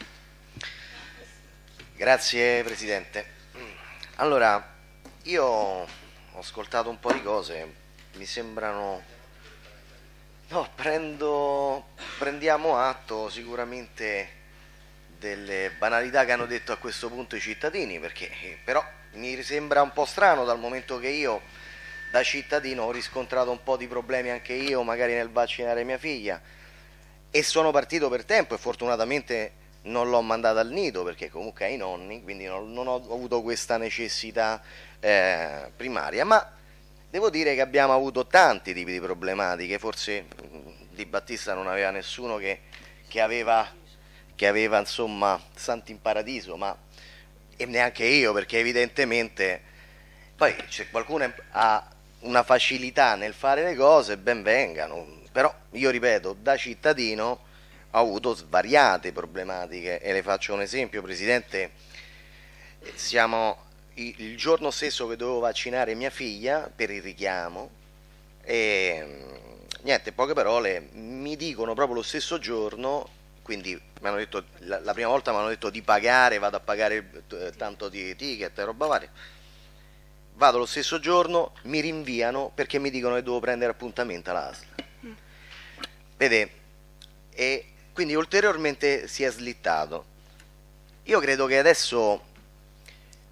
Speaker 6: Grazie Presidente. Allora, io ho ascoltato un po' di cose, mi sembrano... No, prendiamo atto sicuramente delle banalità che hanno detto a questo punto i cittadini, perché però mi sembra un po' strano, dal momento che io da cittadino ho riscontrato un po' di problemi anche io magari nel vaccinare mia figlia e sono partito per tempo e fortunatamente non l'ho mandata al nido perché comunque ai nonni, quindi non ho avuto questa necessità primaria, ma devo dire che abbiamo avuto tanti tipi di problematiche, forse Di Battista non aveva nessuno che aveva insomma santi in paradiso, ma e neanche io, perché evidentemente poi c'è qualcuno ha una facilità nel fare le cose, ben vengano, però io ripeto, da cittadino ho avuto svariate problematiche e le faccio un esempio, Presidente. Siamo il giorno stesso che dovevo vaccinare mia figlia per il richiamo e niente, poche parole, mi dicono proprio lo stesso giorno. Quindi mi hanno detto, la prima volta mi hanno detto di pagare, vado a pagare tanto di ticket e roba varia. Vado lo stesso giorno, mi rinviano perché mi dicono che devo prendere appuntamento all'ASL. Vede, e quindi ulteriormente si è slittato. Io credo che adesso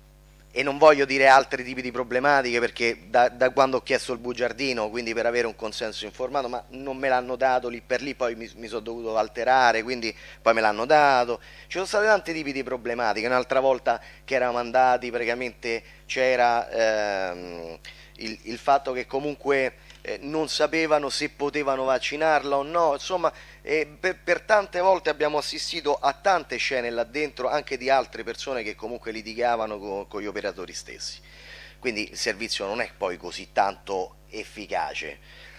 Speaker 6: e non voglio dire altri tipi di problematiche perché da quando ho chiesto il bugiardino, quindi per avere un consenso informato, ma non me l'hanno dato lì per lì, poi mi sono dovuto alterare, quindi poi me l'hanno dato. Ci sono stati tanti tipi di problematiche. Un'altra volta che eravamo andati praticamente c'era il fatto che comunque non sapevano se potevano vaccinarla o no, insomma per tante volte abbiamo assistito a tante scene là dentro anche di altre persone che comunque litigavano con gli operatori stessi, quindi il servizio non è poi così tanto efficace,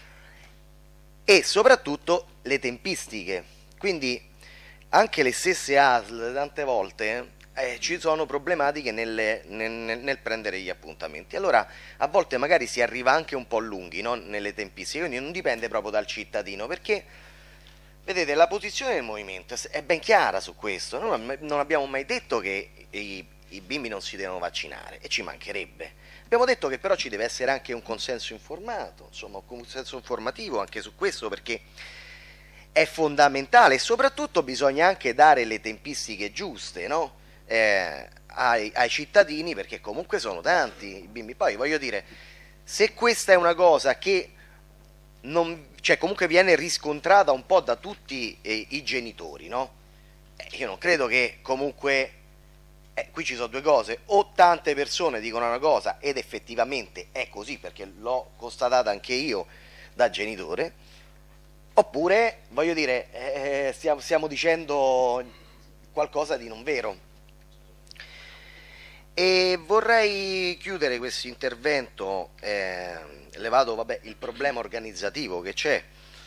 Speaker 6: e soprattutto le tempistiche, quindi anche le stesse ASL tante volte ci sono problematiche nel prendere gli appuntamenti. Allora a volte magari si arriva anche un po' lunghi, no? Nelle tempistiche, quindi non dipende proprio dal cittadino, perché vedete la posizione del movimento è ben chiara su questo. Noi non abbiamo mai detto che i bimbi non si devono vaccinare, e ci mancherebbe. Abbiamo detto che però ci deve essere anche un consenso informato, insomma un consenso informativo anche su questo, perché è fondamentale, e soprattutto bisogna anche dare le tempistiche giuste, no? Ai cittadini, perché comunque sono tanti i bimbi. Poi voglio dire, se questa è una cosa che cioè comunque viene riscontrata un po' da tutti i genitori, no? Io non credo che comunque qui ci sono due cose: o tante persone dicono una cosa ed effettivamente è così, perché l'ho constatata anche io da genitore, oppure voglio dire stiamo dicendo qualcosa di non vero. E vorrei chiudere questo intervento levato il problema organizzativo che c'è,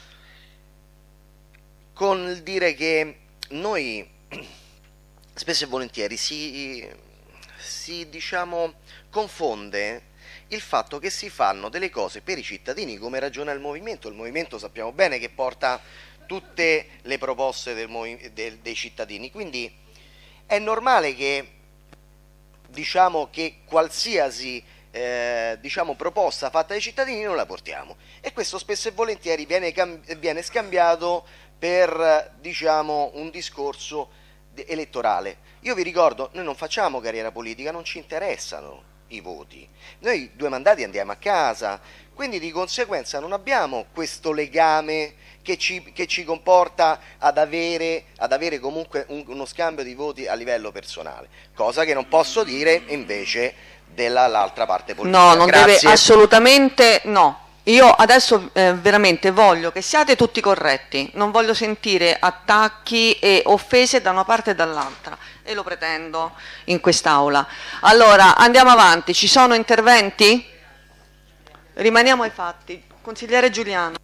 Speaker 6: con il dire che noi spesso e volentieri si diciamo confonde il fatto che si fanno delle cose per i cittadini, come ragiona il movimento sappiamo bene che porta tutte le proposte dei cittadini, quindi è normale che diciamo che qualsiasi proposta fatta dai cittadini non la portiamo, e questo spesso e volentieri viene scambiato per diciamo un discorso elettorale. Io vi ricordo, noi non facciamo carriera politica, non ci interessano i voti, noi 2 mandati andiamo a casa, quindi di conseguenza non abbiamo questo legame che ci comporta ad avere comunque uno scambio di voti a livello personale, cosa che non posso dire invece dell'altra parte politica.
Speaker 1: No, non deve assolutamente, no. Io adesso veramente voglio che siate tutti corretti, non voglio sentire attacchi e offese da una parte e dall'altra, e lo pretendo in quest'Aula. Allora, andiamo avanti, ci sono interventi? Rimaniamo ai fatti. Consigliere Giuliano.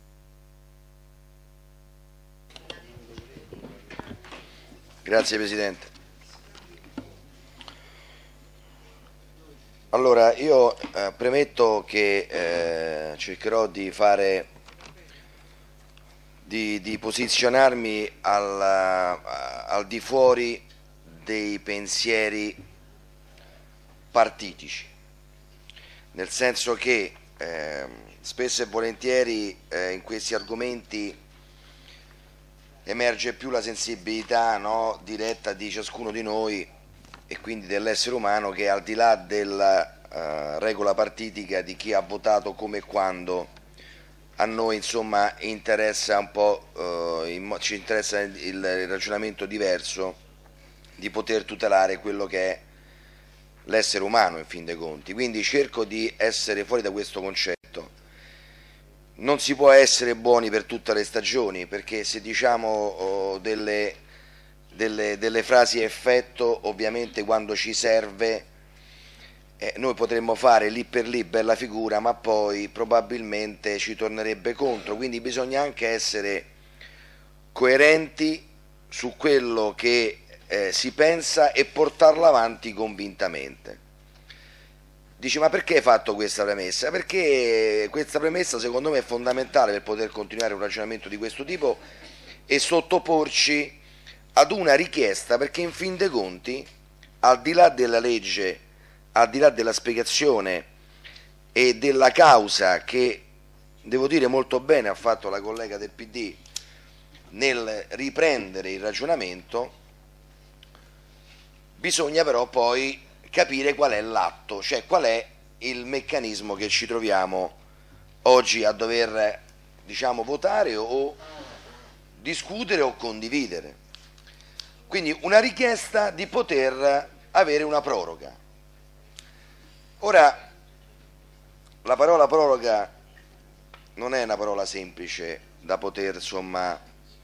Speaker 7: Grazie Presidente. Allora, io premetto che cercherò di posizionarmi al di fuori dei pensieri partitici, nel senso che spesso e volentieri in questi argomenti emerge più la sensibilità, no, diretta di ciascuno di noi e quindi dell'essere umano, che al di là della regola partitica di chi ha votato come e quando, a noi insomma interessa un po', ci interessa il ragionamento diverso di poter tutelare quello che è l'essere umano in fin dei conti. Quindi cerco di essere fuori da questo concetto. Non si può essere buoni per tutte le stagioni, perché se diciamo delle frasi a effetto, ovviamente quando ci serve noi potremmo fare lì per lì bella figura, ma poi probabilmente ci tornerebbe contro. Quindi bisogna anche essere coerenti su quello che si pensa e portarlo avanti convintamente. Dici, ma perché hai fatto questa premessa? Perché questa premessa secondo me è fondamentale per poter continuare un ragionamento di questo tipo e sottoporci ad una richiesta, perché in fin dei conti, al di là della legge, al di là della spiegazione e della causa che, devo dire, molto bene ha fatto la collega del PD nel riprendere il ragionamento, bisogna però poi capire qual è l'atto, cioè qual è il meccanismo che ci troviamo oggi a dover, diciamo, votare o discutere o condividere. Quindi una richiesta di poter avere una proroga. Ora, la parola proroga non è una parola semplice da poter, insomma,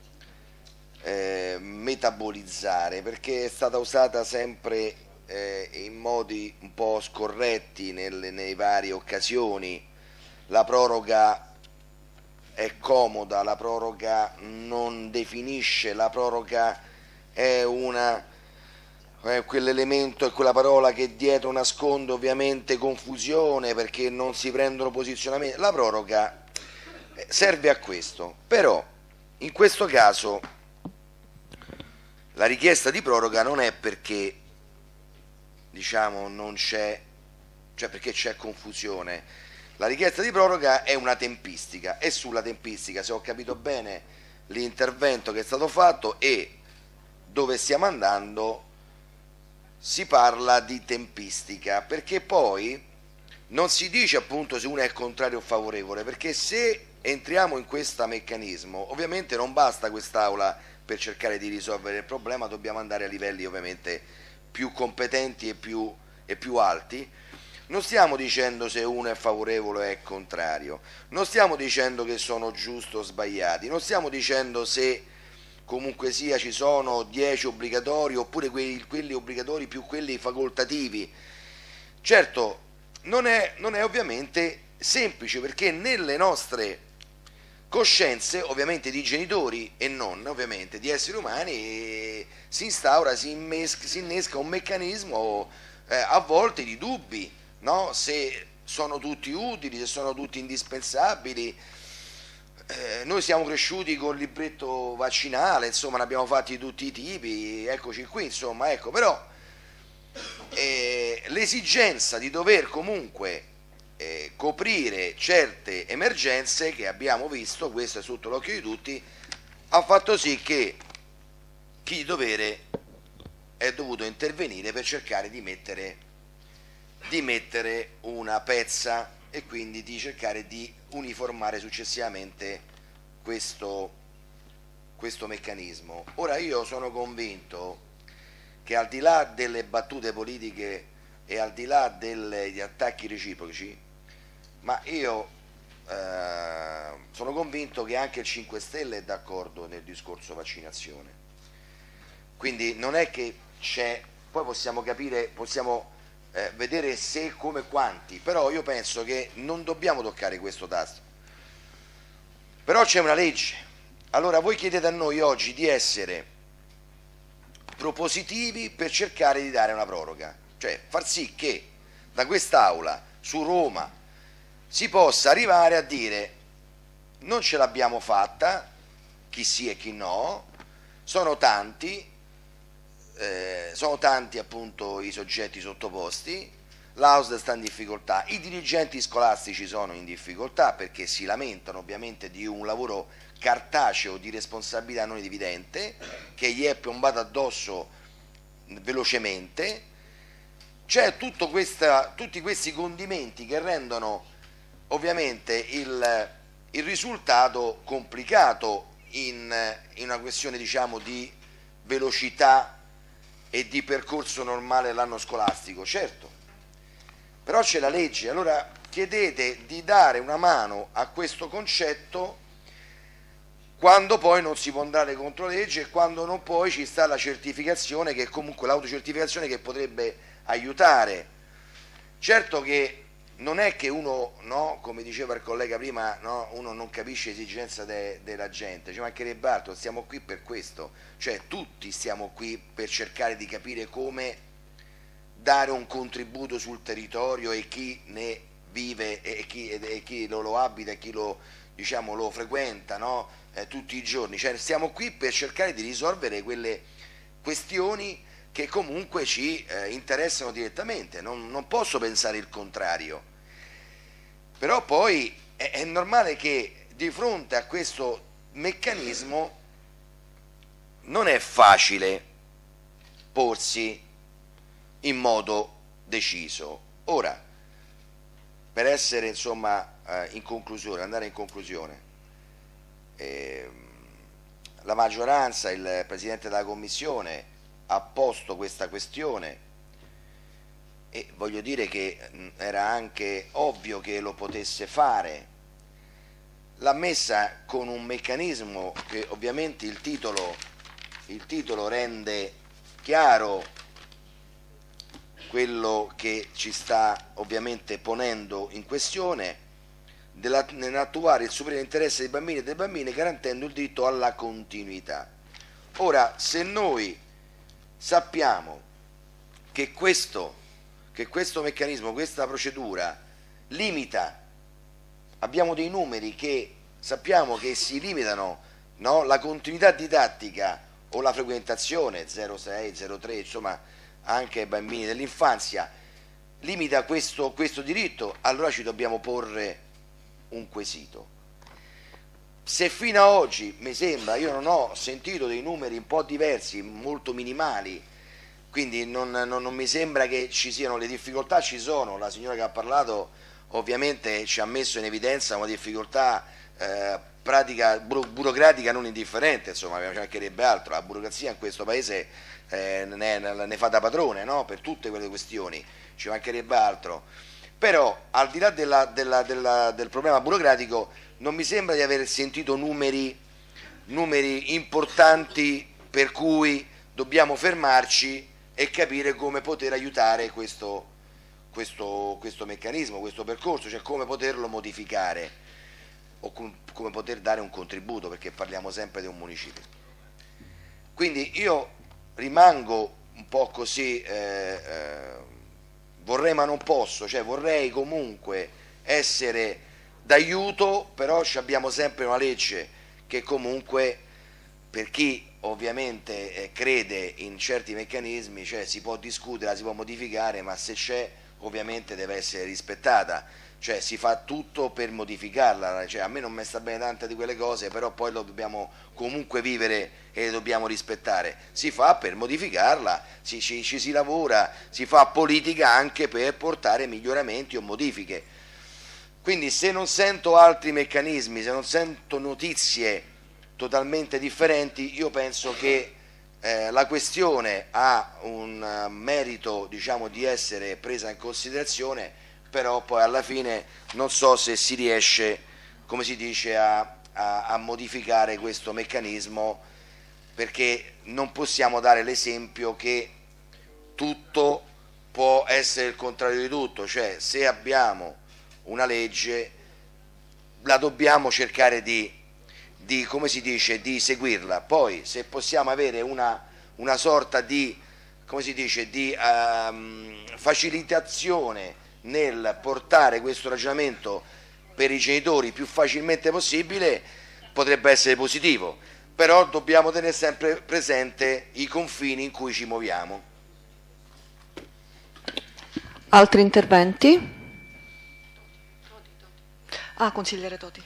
Speaker 7: metabolizzare, perché è stata usata sempre in modi un po' scorretti nei varie occasioni. La proroga è comoda, la proroga non definisce, la proroga è quell'elemento, è quella parola che dietro nasconde ovviamente confusione perché non si prendono posizionamenti. La proroga serve a questo, però in questo caso la richiesta di proroga non è perché, diciamo, non c'è, cioè perché c'è confusione. La richiesta di proroga è una tempistica, e sulla tempistica, se ho capito bene l'intervento che è stato fatto e dove stiamo andando, si parla di tempistica, perché poi non si dice appunto se uno è contrario o favorevole, perché se entriamo in questo meccanismo ovviamente non basta quest'Aula per cercare di risolvere il problema, dobbiamo andare a livelli ovviamente più competenti e più alti. Non stiamo dicendo se uno è favorevole o è contrario, non stiamo dicendo che sono giusti o sbagliati, non stiamo dicendo se comunque sia ci sono 10 obbligatori oppure quelli obbligatori più quelli facoltativi. Certo, non è ovviamente semplice, perché nelle nostre coscienze, ovviamente di genitori e non ovviamente di esseri umani, si innesca un meccanismo a volte di dubbi, no? Se sono tutti utili, se sono tutti indispensabili. Noi siamo cresciuti con il libretto vaccinale, insomma ne abbiamo fatti di tutti i tipi, eccoci qui, insomma, ecco, però l'esigenza di dover comunque coprire certe emergenze che abbiamo visto, questo è sotto l'occhio di tutti, ha fatto sì che chi di dovere è dovuto intervenire per cercare di mettere una pezza e quindi di cercare di uniformare successivamente questo meccanismo. Ora io sono convinto che al di là delle battute politiche e al di là degli attacchi reciproci, ma io sono convinto che anche il 5 Stelle è d'accordo nel discorso vaccinazione. Quindi non è che c'è, poi possiamo capire, possiamo vedere se, come, quanti, però io penso che non dobbiamo toccare questo tasto. Però c'è una legge. Allora voi chiedete a noi oggi di essere propositivi per cercare di dare una proroga, cioè far sì che da quest'Aula su Roma si possa arrivare a dire non ce l'abbiamo fatta, chi sì e chi no, sono tanti appunto i soggetti sottoposti, l'AUSL sta in difficoltà, i dirigenti scolastici sono in difficoltà perché si lamentano ovviamente di un lavoro cartaceo di responsabilità non evidente che gli è piombato addosso velocemente. C'è tutti questi condimenti che rendono ovviamente il risultato complicato in una questione, diciamo, di velocità e di percorso normale l'anno scolastico, certo, però c'è la legge. Allora chiedete di dare una mano a questo concetto quando poi non si può andare contro legge e quando non poi ci sta la certificazione, che comunque l'autocertificazione, che potrebbe aiutare. Certo che non è che uno, no, come diceva il collega prima, no, uno non capisce l'esigenza della gente, ci mancherebbe altro, stiamo qui per questo, cioè tutti stiamo qui per cercare di capire come dare un contributo sul territorio e chi ne vive e chi lo abita e chi lo, diciamo, lo frequenta, no, tutti i giorni, cioè stiamo qui per cercare di risolvere quelle questioni che comunque ci interessano direttamente, non posso pensare il contrario. Però poi è normale che di fronte a questo meccanismo non è facile porsi in modo deciso. Ora, per essere insomma in conclusione, andare in conclusione, la maggioranza, il Presidente della Commissione ha posto questa questione e voglio dire che era anche ovvio che lo potesse fare. L'ha messa con un meccanismo che ovviamente il titolo rende chiaro quello che ci sta ovviamente ponendo in questione, nell'attuare il superiore interesse dei bambini e delle bambine garantendo il diritto alla continuità. Ora, se noi sappiamo che questo meccanismo, questa procedura limita, abbiamo dei numeri che sappiamo che si limitano, no? La continuità didattica o la frequentazione 0,6, 0,3, insomma anche ai bambini dell'infanzia, limita questo diritto, allora ci dobbiamo porre un quesito. Se fino ad oggi mi sembra, io non ho sentito dei numeri un po' diversi, molto minimali, quindi non mi sembra che ci siano, le difficoltà ci sono, la signora che ha parlato ovviamente ci ha messo in evidenza una difficoltà pratica, burocratica non indifferente, insomma, ci mancherebbe altro, la burocrazia in questo paese ne fa da padrone, no? Per tutte quelle questioni, ci mancherebbe altro. Però al di là del problema burocratico non mi sembra di aver sentito numeri importanti per cui dobbiamo fermarci e capire come poter aiutare questo meccanismo, questo percorso, cioè come poterlo modificare o come poter dare un contributo, perché parliamo sempre di un municipio. Quindi io rimango un po' così, vorrei ma non posso, cioè vorrei comunque essere d'aiuto, però abbiamo sempre una legge che comunque, per chi ovviamente crede in certi meccanismi, cioè si può discutere, si può modificare, ma se c'è ovviamente deve essere rispettata, cioè si fa tutto per modificarla, cioè a me non mi sta bene tante di quelle cose, però poi lo dobbiamo comunque vivere e le dobbiamo rispettare, si fa per modificarla, ci si lavora, si fa politica anche per portare miglioramenti o modifiche. Quindi se non sento altri meccanismi, se non sento notizie totalmente differenti, io penso che la questione ha un merito, diciamo, di essere presa in considerazione, però poi alla fine non so se si riesce, come si dice, a modificare questo meccanismo, perché non possiamo dare l'esempio che tutto può essere il contrario di tutto, cioè se abbiamo una legge la dobbiamo cercare di come si dice, di seguirla. Poi se possiamo avere una sorta di, come si dice, di facilitazione nel portare questo ragionamento per i genitori più facilmente possibile, potrebbe essere positivo, però dobbiamo tenere sempre presente i confini in cui ci muoviamo.
Speaker 1: Altri interventi? Consigliere Toti.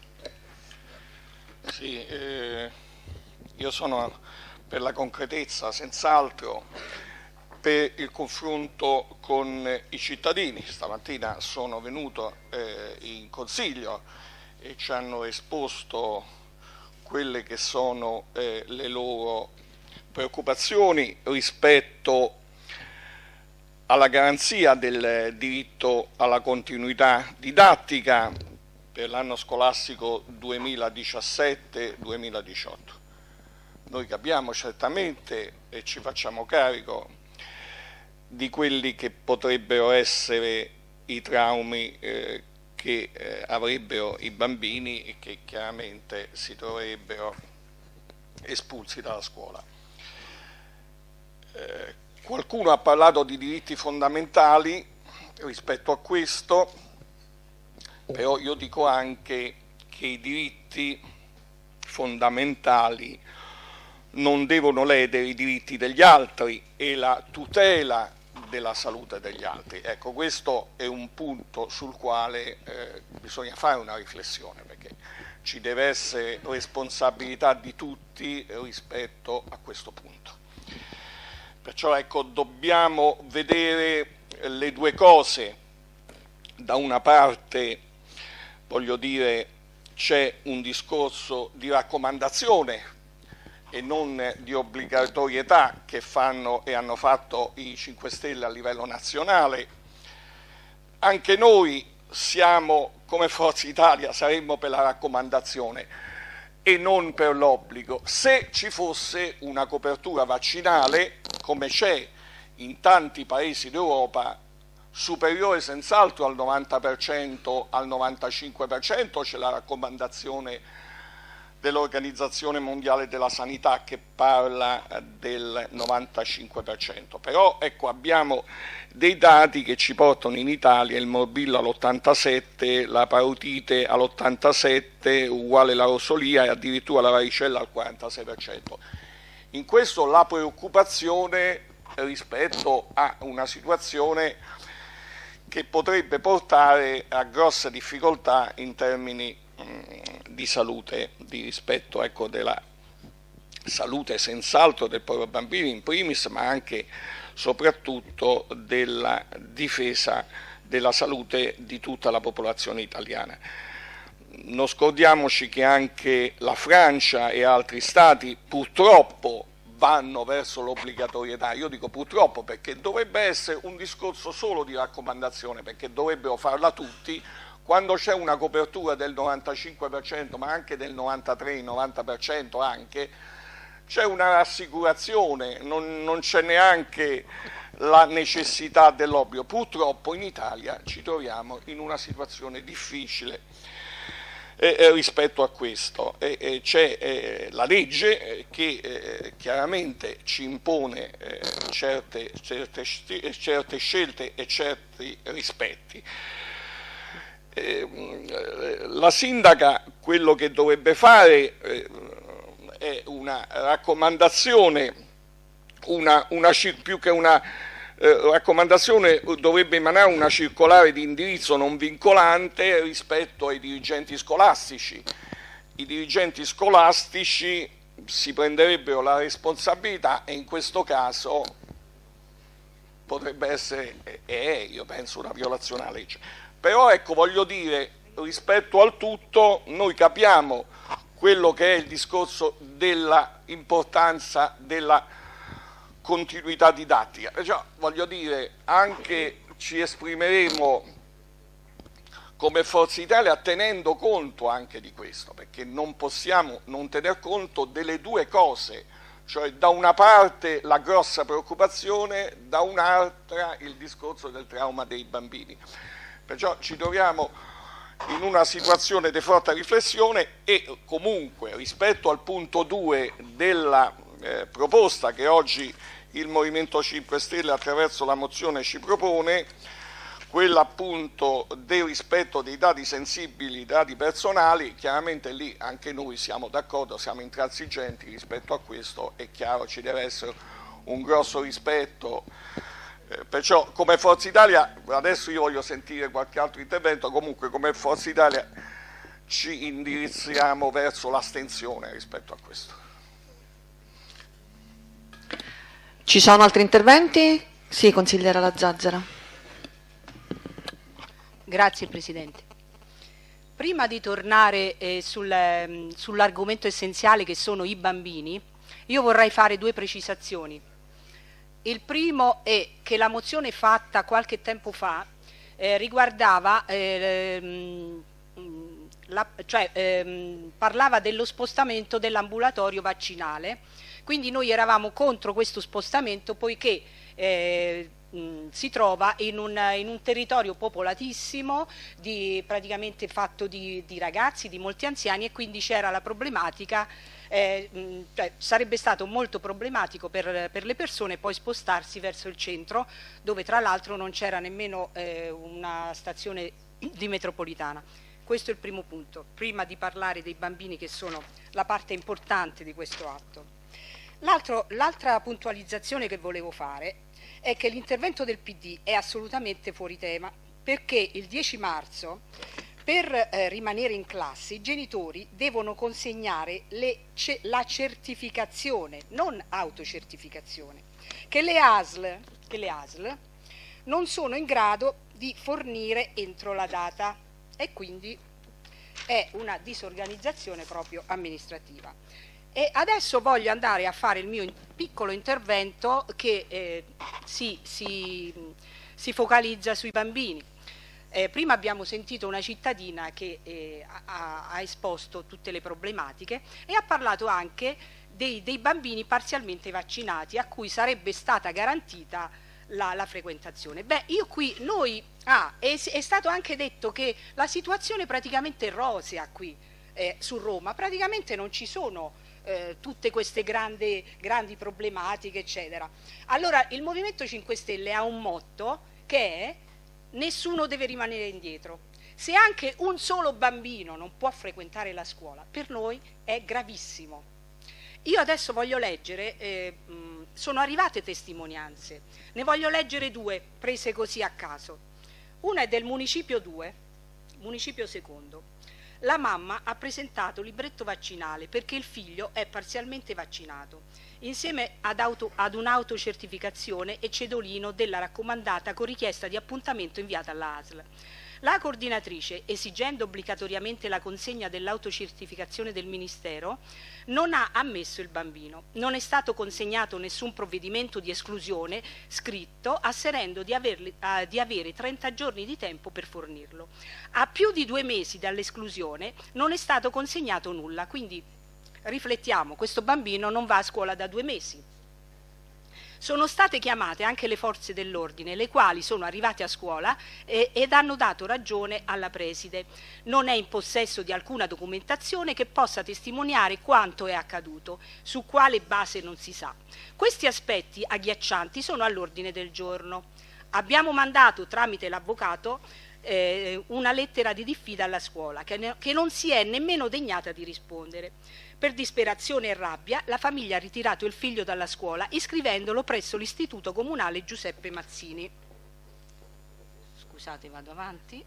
Speaker 8: Sì, io sono per la concretezza, senz'altro, per il confronto con i cittadini. Stamattina sono venuto in consiglio e ci hanno esposto quelle che sono le loro preoccupazioni rispetto alla garanzia del diritto alla continuità didattica per l'anno scolastico 2017-2018. Noi capiamo certamente e ci facciamo carico di quelli che potrebbero essere i traumi che avrebbero i bambini e che chiaramente si troverebbero espulsi dalla scuola. Qualcuno ha parlato di diritti fondamentali rispetto a questo, però io dico anche che i diritti fondamentali non devono ledere i diritti degli altri e la tutela della salute degli altri. Ecco, questo è un punto sul quale bisogna fare una riflessione, perché ci deve essere responsabilità di tutti rispetto a questo punto. Perciò ecco, dobbiamo vedere le due cose. Da una parte, voglio dire, c'è un discorso di raccomandazione e non di obbligatorietà che fanno e hanno fatto i 5 Stelle a livello nazionale. Anche noi siamo, come Forza Italia, saremmo per la raccomandazione e non per l'obbligo, se ci fosse una copertura vaccinale, come c'è in tanti paesi d'Europa, superiore senz'altro al 90%, al 95%, c'è la raccomandazione dell'Organizzazione Mondiale della Sanità che parla del 95%, però ecco, abbiamo dei dati che ci portano in Italia il morbillo all'87%, la parotite all'87%, uguale la rosolia e addirittura la varicella al 46%. In questo la preoccupazione rispetto a una situazione che potrebbe portare a grosse difficoltà in termini di salute, di rispetto, ecco, della salute senz'altro del povero bambino in primis, ma anche soprattutto della difesa della salute di tutta la popolazione italiana. Non scordiamoci che anche la Francia e altri stati purtroppo vanno verso l'obbligatorietà. Io dico purtroppo perché dovrebbe essere un discorso solo di raccomandazione, perché dovrebbero farla tutti. Quando c'è una copertura del 95%, ma anche del 93-90% anche, c'è una rassicurazione, non c'è neanche la necessità dell'obbligo. Purtroppo in Italia ci troviamo in una situazione difficile rispetto a questo. C'è la legge che chiaramente ci impone certe scelte e certi rispetti. La sindaca quello che dovrebbe fare è una raccomandazione, più che una raccomandazione dovrebbe emanare una circolare di indirizzo non vincolante rispetto ai dirigenti scolastici. I dirigenti scolastici si prenderebbero la responsabilità e in questo caso potrebbe essere, io penso, una violazione alla legge. Però ecco, voglio dire, rispetto al tutto, noi capiamo quello che è il discorso dell'importanza della continuità didattica. Perciò, voglio dire, anche ci esprimeremo come Forza Italia tenendo conto anche di questo, perché non possiamo non tener conto delle due cose, cioè da una parte la grossa preoccupazione, da un'altra il discorso del trauma dei bambini. Perciò ci troviamo in una situazione di forte riflessione e comunque rispetto al punto 2 della proposta che oggi il Movimento 5 Stelle attraverso la mozione ci propone, quella appunto del rispetto dei dati sensibili, dati personali, chiaramente lì anche noi siamo d'accordo, siamo intransigenti rispetto a questo, è chiaro ci deve essere un grosso rispetto. Perciò come Forza Italia, adesso io voglio sentire qualche altro intervento, comunque come Forza Italia ci indirizziamo verso l'astensione rispetto a questo.
Speaker 1: Ci sono altri interventi? Sì, consigliera La Zazzera.
Speaker 9: Grazie Presidente. Prima di tornare sull'argomento essenziale che sono i bambini, io vorrei fare due precisazioni. Il primo è che la mozione fatta qualche tempo fa riguardava, parlava dello spostamento dell'ambulatorio vaccinale, quindi noi eravamo contro questo spostamento poiché si trova in un territorio popolatissimo, praticamente fatto di ragazzi, di molti anziani, e quindi c'era la problematica. Sarebbe stato molto problematico per le persone poi spostarsi verso il centro, dove tra l'altro non c'era nemmeno una stazione di metropolitana. Questo è il primo punto, prima di parlare dei bambini che sono la parte importante di questo atto. L'altra puntualizzazione che volevo fare è che l'intervento del PD è assolutamente fuori tema, perché il 10 marzo per rimanere in classe i genitori devono consegnare la certificazione, non autocertificazione, che le ASL non sono in grado di fornire entro la data, e quindi è una disorganizzazione proprio amministrativa. E adesso voglio andare a fare il mio piccolo intervento che si focalizza sui bambini. Prima abbiamo sentito una cittadina che ha esposto tutte le problematiche e ha parlato anche dei bambini parzialmente vaccinati a cui sarebbe stata garantita la frequentazione. Beh, è stato anche detto che la situazione è praticamente rosea qui su Roma, praticamente non ci sono tutte queste grandi problematiche, eccetera. Allora il Movimento 5 Stelle ha un motto che è: nessuno deve rimanere indietro. Se anche un solo bambino non può frequentare la scuola, per noi è gravissimo. Io adesso voglio leggere, sono arrivate testimonianze, ne voglio leggere due prese così a caso. Una è del municipio 2, municipio secondo. La mamma ha presentato libretto vaccinale perché il figlio è parzialmente vaccinato, insieme ad un'autocertificazione e cedolino della raccomandata con richiesta di appuntamento inviata alla ASL. La coordinatrice, esigendo obbligatoriamente la consegna dell'autocertificazione del Ministero, non ha ammesso il bambino. Non è stato consegnato nessun provvedimento di esclusione scritto, asserendo di avere 30 giorni di tempo per fornirlo. A più di 2 mesi dall'esclusione non è stato consegnato nulla, quindi riflettiamo, questo bambino non va a scuola da 2 mesi. Sono state chiamate anche le forze dell'ordine, le quali sono arrivate a scuola ed hanno dato ragione alla preside. Non è in possesso di alcuna documentazione che possa testimoniare quanto è accaduto, su quale base non si sa. Questi aspetti agghiaccianti sono all'ordine del giorno. Abbiamo mandato tramite l'avvocato una lettera di diffida alla scuola che non si è nemmeno degnata di rispondere. Per disperazione e rabbia la famiglia ha ritirato il figlio dalla scuola iscrivendolo presso l'istituto comunale Giuseppe Mazzini. Scusate, vado avanti.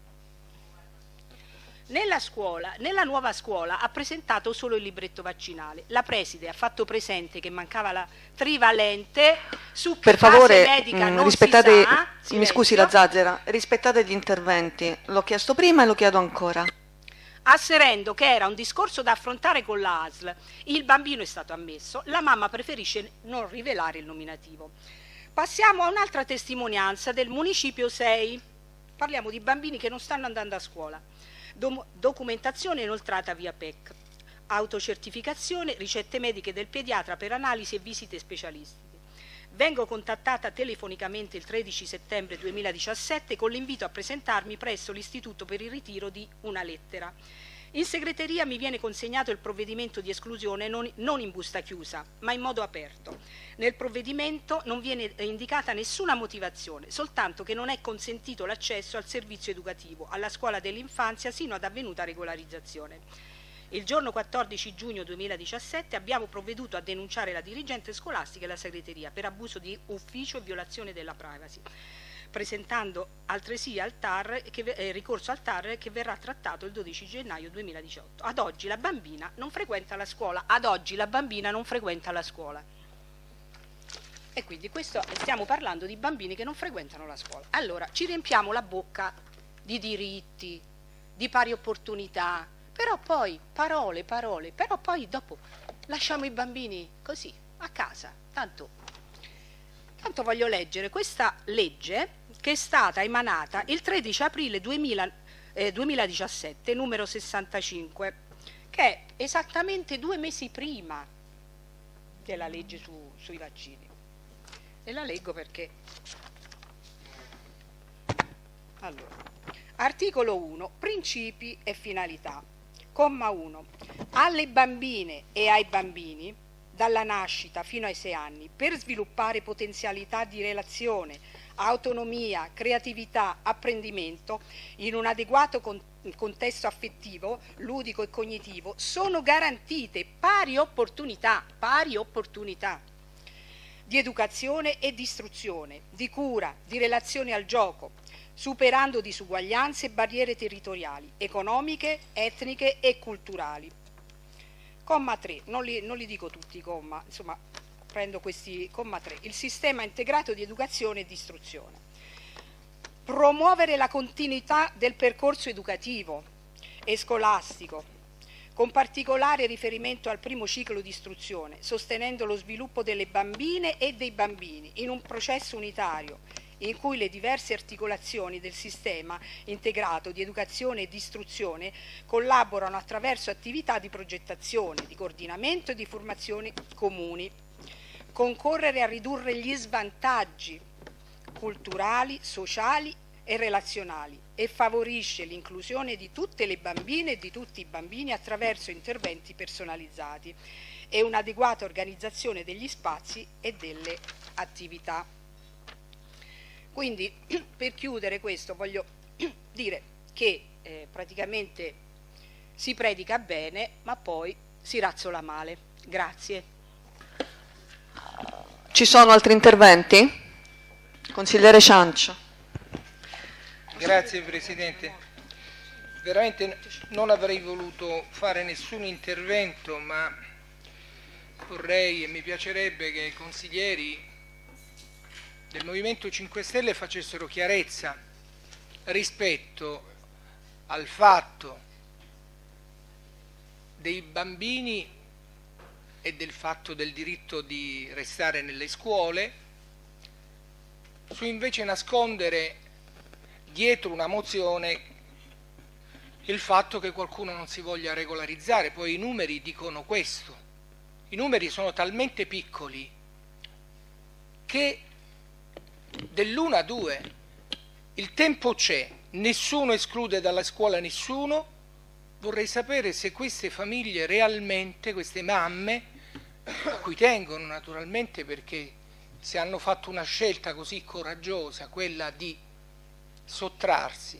Speaker 9: Nella nuova scuola ha presentato solo il libretto vaccinale. La preside ha fatto presente che mancava la trivalente, su che
Speaker 1: per favore,
Speaker 9: base medica non
Speaker 1: rispettate,
Speaker 9: si sa.
Speaker 1: mi scusi la Zazzera, rispettate gli interventi. L'ho chiesto prima e lo chiedo ancora.
Speaker 9: Asserendo che era un discorso da affrontare con la ASL. Il bambino è stato ammesso, la mamma preferisce non rivelare il nominativo. Passiamo a un'altra testimonianza del municipio 6. Parliamo di bambini che non stanno andando a scuola. Documentazione inoltrata via PEC, autocertificazione, ricette mediche del pediatra per analisi e visite specialistiche. Vengo contattata telefonicamente il 13 settembre 2017 con l'invito a presentarmi presso l'istituto per il ritiro di una lettera. In segreteria mi viene consegnato il provvedimento di esclusione non in busta chiusa, ma in modo aperto. Nel provvedimento non viene indicata nessuna motivazione, soltanto che non è consentito l'accesso al servizio educativo, alla scuola dell'infanzia sino ad avvenuta regolarizzazione. Il giorno 14 giugno 2017 abbiamo provveduto a denunciare la dirigente scolastica e la segreteria per abuso di ufficio e violazione della privacy, presentando altresì ricorso al TAR che verrà trattato il 12 gennaio 2018. Ad oggi la bambina non frequenta la scuola. Ad oggi la bambina non frequenta la scuola. E quindi stiamo parlando di bambini che non frequentano la scuola. Allora, ci riempiamo la bocca di diritti, di pari opportunità, però poi parole, però poi dopo lasciamo i bambini così, a casa. Tanto voglio leggere questa legge che è stata emanata il 13 aprile 2017, numero 65, che è esattamente 2 mesi prima della legge sui vaccini. E la leggo perché... Allora, articolo 1, principi e finalità. Comma 1. Alle bambine e ai bambini, dalla nascita fino ai 6 anni, per sviluppare potenzialità di relazione, autonomia, creatività, apprendimento, in un adeguato contesto affettivo, ludico e cognitivo, sono garantite pari opportunità di educazione e di istruzione, di cura, di relazione al gioco, superando disuguaglianze e barriere territoriali, economiche, etniche e culturali. Comma 3, non li dico tutti i comma, insomma prendo questi. Comma 3, il sistema integrato di educazione e di istruzione. promuovere la continuità del percorso educativo e scolastico, con particolare riferimento al primo ciclo di istruzione, sostenendo lo sviluppo delle bambine e dei bambini in un processo unitario in cui le diverse articolazioni del sistema integrato di educazione e di istruzione collaborano attraverso attività di progettazione, di coordinamento e di formazioni comuni. Concorrere a ridurre gli svantaggi culturali, sociali e relazionali e favorisce l'inclusione di tutte le bambine e di tutti i bambini attraverso interventi personalizzati e un'adeguata organizzazione degli spazi e delle attività. Quindi, per chiudere questo, voglio dire che praticamente si predica bene, ma poi si razzola male. Grazie.
Speaker 1: Ci sono altri interventi? Consigliere Ciancio.
Speaker 10: Grazie Presidente. Veramente non avrei voluto fare nessun intervento, ma vorrei e mi piacerebbe che i consiglieri del Movimento 5 Stelle facessero chiarezza rispetto al fatto dei bambini e del fatto del diritto di restare nelle scuole, su invece nascondere dietro una mozione il fatto che qualcuno non si voglia regolarizzare. Poi i numeri dicono questo. I numeri sono talmente piccoli che dell'1 a 2 il tempo c'è, nessuno esclude dalla scuola nessuno. Vorrei sapere se queste famiglie realmente, queste mamme, a cui tengono naturalmente perché se hanno fatto una scelta così coraggiosa, quella di sottrarsi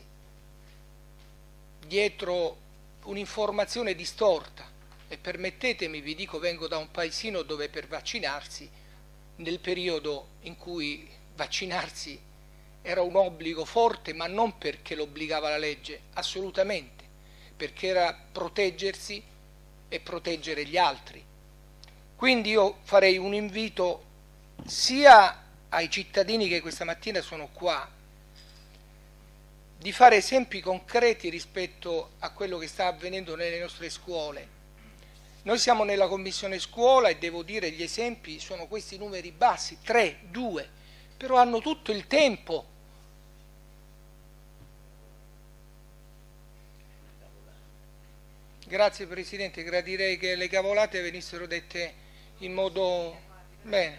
Speaker 10: dietro un'informazione distorta, e permettetemi, vi dico, vengo da un paesino dove per vaccinarsi, nel periodo in cui vaccinarsi era un obbligo forte, ma non perché lo obbligava la legge, assolutamente, perché era proteggersi e proteggere gli altri. Quindi io farei un invito sia ai cittadini che questa mattina sono qua, di fare esempi concreti rispetto a quello che sta avvenendo nelle nostre scuole. Noi siamo nella commissione scuola e devo dire gli esempi sono questi numeri bassi, 3, 2, però hanno tutto il tempo. Grazie Presidente, gradirei che le cavolate venissero dette in modo bene.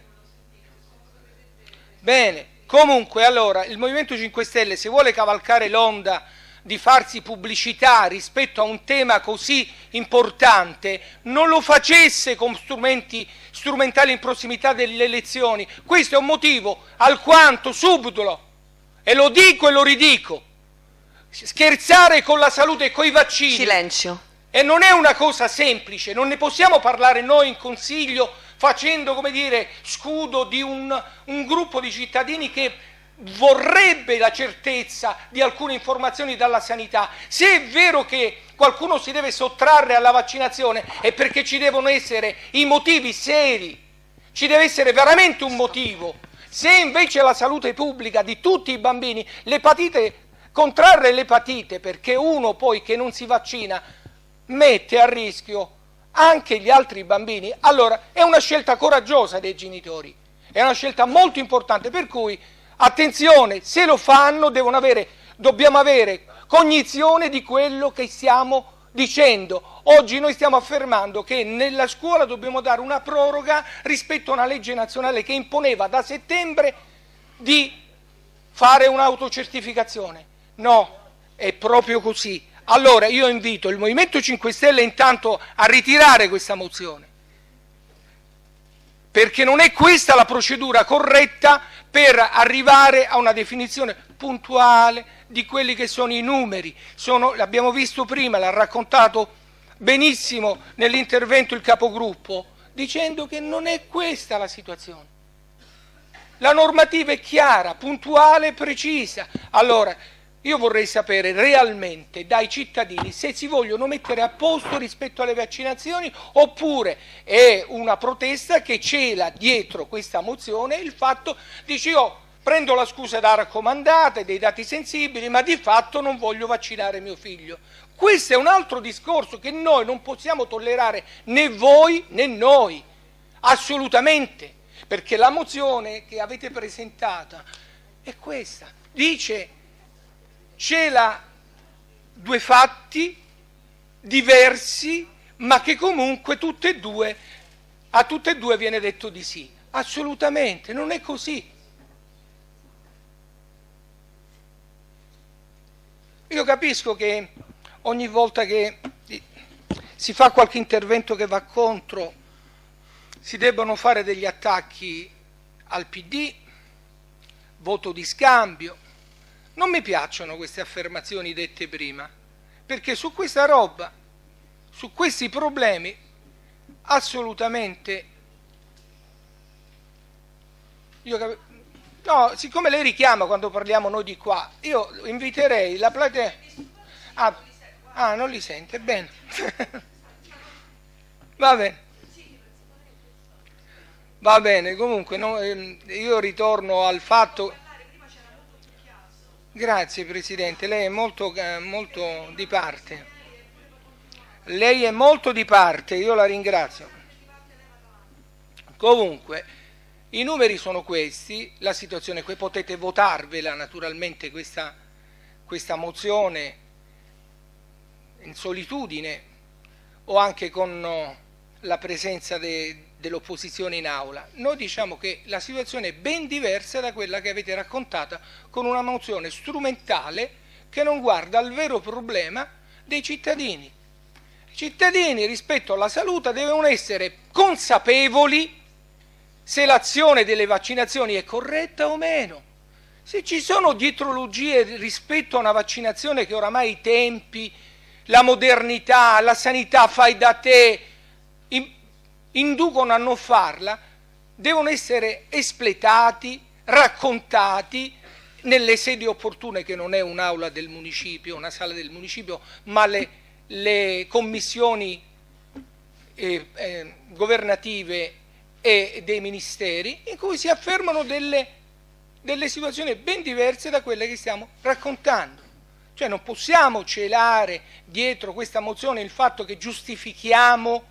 Speaker 10: Bene. Comunque, allora, il Movimento 5 Stelle, se vuole cavalcare l'onda di farsi pubblicità rispetto a un tema così importante, non lo facesse con strumenti strumentali in prossimità delle elezioni. Questo è un motivo alquanto subdolo, e lo dico e lo ridico. Scherzare con la salute e coi vaccini.
Speaker 1: Silenzio.
Speaker 10: E non è una cosa semplice, non ne possiamo parlare noi in Consiglio facendo, come dire, scudo di un gruppo di cittadini che vorrebbe la certezza di alcune informazioni dalla sanità. Se è vero che qualcuno si deve sottrarre alla vaccinazione è perché ci devono essere i motivi seri, ci deve essere veramente un motivo. Se invece la salute pubblica di tutti i bambini, l'epatite, contrarre l'epatite perché uno poi che non si vaccina mette a rischio anche gli altri bambini, allora è una scelta coraggiosa dei genitori, è una scelta molto importante, per cui attenzione, se lo fanno dobbiamo avere cognizione di quello che stiamo dicendo. Oggi noi stiamo affermando che nella scuola dobbiamo dare una proroga rispetto a una legge nazionale che imponeva da settembre di fare un'autocertificazione. No, è proprio così. Allora io invito il Movimento 5 Stelle intanto a ritirare questa mozione, perché non è questa la procedura corretta per arrivare a una definizione puntuale di quelli che sono i numeri. L'abbiamo visto prima, l'ha raccontato benissimo nell'intervento il capogruppo, dicendo che non è questa la situazione. La normativa è chiara, puntuale, precisa. Allora, io vorrei sapere realmente dai cittadini se si vogliono mettere a posto rispetto alle vaccinazioni oppure è una protesta che cela dietro questa mozione il fatto, dice io prendo la scusa da raccomandate, dei dati sensibili, ma di fatto non voglio vaccinare mio figlio. Questo è un altro discorso che noi non possiamo tollerare, né voi né noi, assolutamente, perché la mozione che avete presentata è questa, dice cela due fatti diversi, ma che comunque a tutte e due viene detto di sì. Assolutamente, non è così. Io capisco che ogni volta che si fa qualche intervento che va contro, si debbono fare degli attacchi al PD, voto di scambio. Non mi piacciono queste affermazioni dette prima, perché su questa roba, su questi problemi, assolutamente, no, siccome lei richiama quando parliamo noi di qua, io inviterei la platea. Non li sente, bene. Va bene, comunque io ritorno al fatto. Grazie Presidente, lei è molto di parte. Lei è molto di parte, io la ringrazio. Comunque, i numeri sono questi, la situazione è qui, potete votarvela naturalmente questa mozione in solitudine o anche con la presenza dell'opposizione in aula. Noi diciamo che la situazione è ben diversa da quella che avete raccontata con una mozione strumentale che non guarda al vero problema dei cittadini. I cittadini rispetto alla salute devono essere consapevoli se l'azione delle vaccinazioni è corretta o meno. Se ci sono dietrologie rispetto a una vaccinazione che oramai i tempi, la modernità, la sanità fai da te inducono a non farla, devono essere espletati, raccontati nelle sedi opportune, che non è un'aula del municipio, una sala del municipio, ma le commissioni governative e dei ministeri, in cui si affermano delle situazioni ben diverse da quelle che stiamo raccontando. Cioè non possiamo celare dietro questa mozione il fatto che giustifichiamo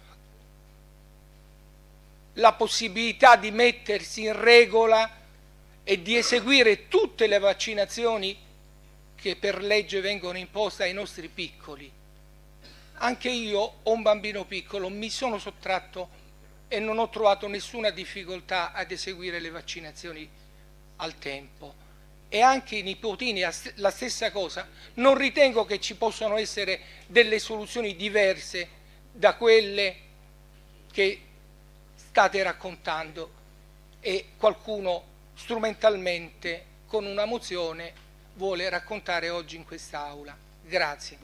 Speaker 10: la possibilità di mettersi in regola e di eseguire tutte le vaccinazioni che per legge vengono imposte ai nostri piccoli. Anche io ho un bambino piccolo, mi sono sottratto e non ho trovato nessuna difficoltà ad eseguire le vaccinazioni al tempo. E anche i nipotini la stessa cosa. Non ritengo che ci possano essere delle soluzioni diverse da quelle che state raccontando e qualcuno strumentalmente con una mozione vuole raccontare oggi in quest'Aula. Grazie.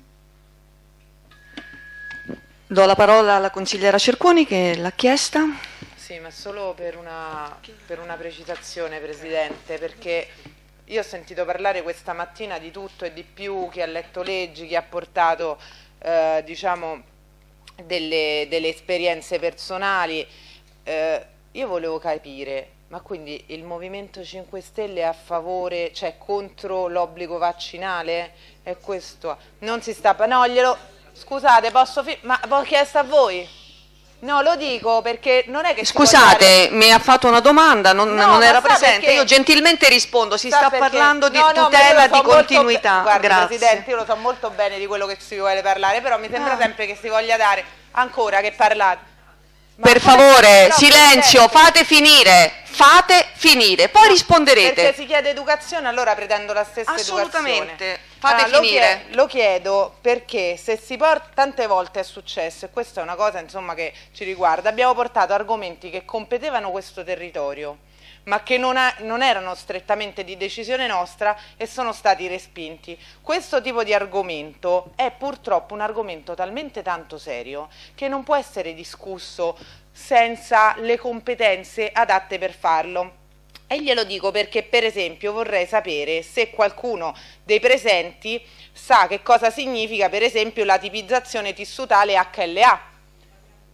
Speaker 1: Do la parola alla consigliera Cerconi che l'ha chiesta.
Speaker 11: Sì, ma solo per una precisazione, Presidente, perché io ho sentito parlare questa mattina di tutto e di più, chi ha letto leggi, chi ha portato diciamo delle esperienze personali. Io volevo capire, ma quindi il Movimento 5 Stelle è a favore, cioè contro l'obbligo vaccinale? È questo? Non si sta... No, scusate, ma ho chiesto a voi? No, lo dico perché non è che...
Speaker 1: Scusate, mi ha fatto una domanda, non era presente,
Speaker 11: perché...
Speaker 1: io gentilmente rispondo, si sta parlando di tutela, di continuità.
Speaker 11: Guarda,
Speaker 1: grazie.
Speaker 11: Presidente, io lo so molto bene di quello che si vuole parlare, però mi sembra sempre che si voglia dare ancora che parlate.
Speaker 1: Per favore, silenzio, fate finire, poi risponderete.
Speaker 11: Perché si chiede educazione, allora pretendo la stessa
Speaker 1: assolutamente.
Speaker 11: Educazione.
Speaker 1: Fate finire.
Speaker 11: Lo chiedo perché se si porta, tante volte è successo, e questa è una cosa insomma che ci riguarda, abbiamo portato argomenti che competevano questo territorio, ma che non erano strettamente di decisione nostra e sono stati respinti. Questo tipo di argomento è purtroppo un argomento talmente tanto serio che non può essere discusso senza le competenze adatte per farlo. E glielo dico perché, per esempio, vorrei sapere se qualcuno dei presenti sa che cosa significa, per esempio, la tipizzazione tissutale HLA.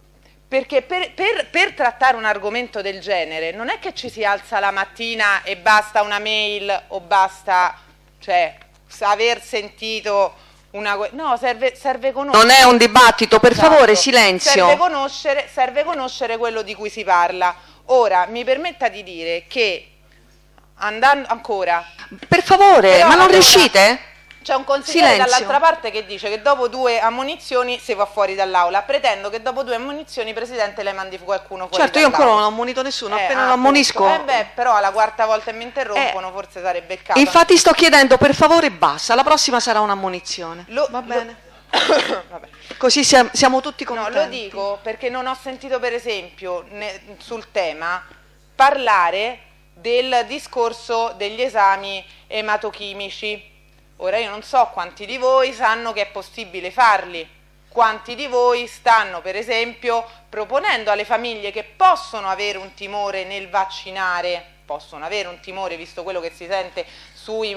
Speaker 11: Perché per trattare un argomento del genere non è che ci si alza la mattina e basta una mail o basta, cioè, aver sentito una... No, serve conoscere...
Speaker 1: Non è un dibattito, per favore, silenzio.
Speaker 11: Serve conoscere quello di cui si parla. Ora, mi permetta di dire che, andando ancora...
Speaker 1: Per favore,
Speaker 11: però,
Speaker 1: ma non
Speaker 11: allora,
Speaker 1: riuscite?
Speaker 11: C'è un consigliere
Speaker 1: Silenzio.
Speaker 11: dall'altra parte che dice che dopo 2 ammonizioni si va fuori dall'aula. Pretendo che dopo 2 ammonizioni, Presidente, lei mandi qualcuno fuori
Speaker 1: Certo, io
Speaker 11: dall'aula.
Speaker 1: ancora non ho ammonito nessuno, appena lo ammonisco...
Speaker 11: però alla quarta volta che mi interrompono forse sarebbe il caso.
Speaker 1: Infatti sto chiedendo, per favore, basta, la prossima sarà un'ammonizione. Va bene?
Speaker 11: Vabbè.
Speaker 1: Così siamo tutti contenti.
Speaker 11: No, lo dico perché non ho sentito, per esempio, sul tema parlare del discorso degli esami ematochimici. Ora io non so quanti di voi sanno che è possibile farli, quanti di voi stanno per esempio proponendo alle famiglie che possono avere un timore nel vaccinare, possono avere un timore visto quello che si sente sui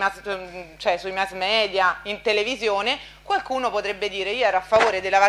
Speaker 11: mass media, in televisione, qualcuno potrebbe dire io ero a favore della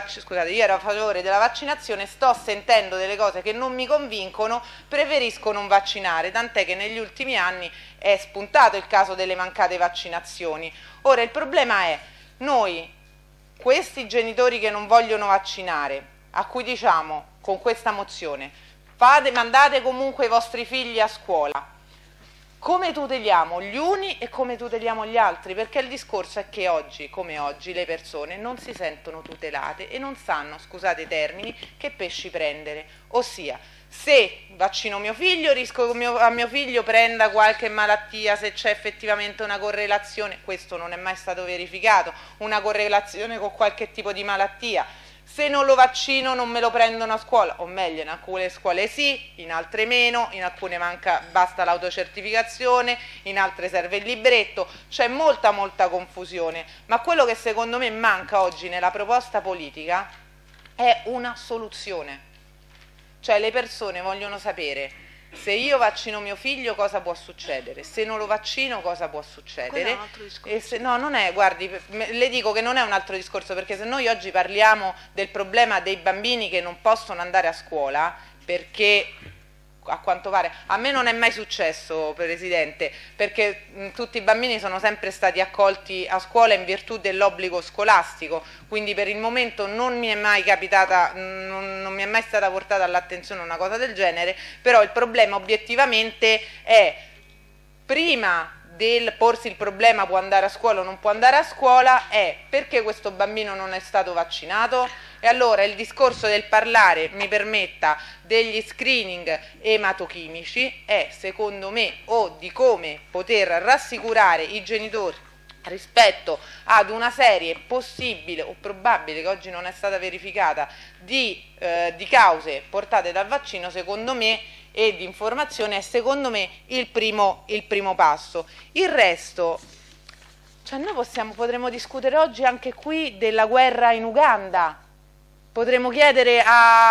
Speaker 11: vaccinazione, sto sentendo delle cose che non mi convincono, preferisco non vaccinare, tant'è che negli ultimi anni è spuntato il caso delle mancate vaccinazioni. Ora il problema è, noi, questi genitori che non vogliono vaccinare, a cui diciamo con questa mozione, mandate comunque i vostri figli a scuola, come tuteliamo gli uni e come tuteliamo gli altri? Perché il discorso è che oggi, come oggi, le persone non si sentono tutelate e non sanno, scusate i termini, che pesci prendere. Ossia, se vaccino mio figlio, rischio che a mio figlio prenda qualche malattia, se c'è effettivamente una correlazione, questo non è mai stato verificato, una correlazione con qualche tipo di malattia. Se non lo vaccino non me lo prendono a scuola, o meglio in alcune scuole sì, in altre meno, in alcune basta l'autocertificazione, in altre serve il libretto, c'è molta confusione, ma quello che secondo me manca oggi nella proposta politica è una soluzione, cioè le persone vogliono sapere se io vaccino mio figlio cosa può succedere, se non lo vaccino cosa può succedere. E se, no, non è, guardi, le dico che non è un altro discorso, perché se noi oggi parliamo del problema dei bambini che non possono andare a scuola perché a quanto pare, a me non è mai successo, Presidente, perché tutti i bambini sono sempre stati accolti a scuola in virtù dell'obbligo scolastico, quindi per il momento non mi è mai capitata, non mi è mai stata portata all'attenzione una cosa del genere, però il problema obiettivamente è, prima del porsi il problema può andare a scuola o non può andare a scuola, è perché questo bambino non è stato vaccinato. E allora il discorso del parlare, mi permetta, degli screening ematochimici è, secondo me, o di come poter rassicurare i genitori rispetto ad una serie possibile o probabile, che oggi non è stata verificata, di cause portate dal vaccino, secondo me, e di informazione è, secondo me, il primo passo. Il resto, cioè noi potremmo discutere oggi anche qui della guerra in Uganda. Potremmo chiedere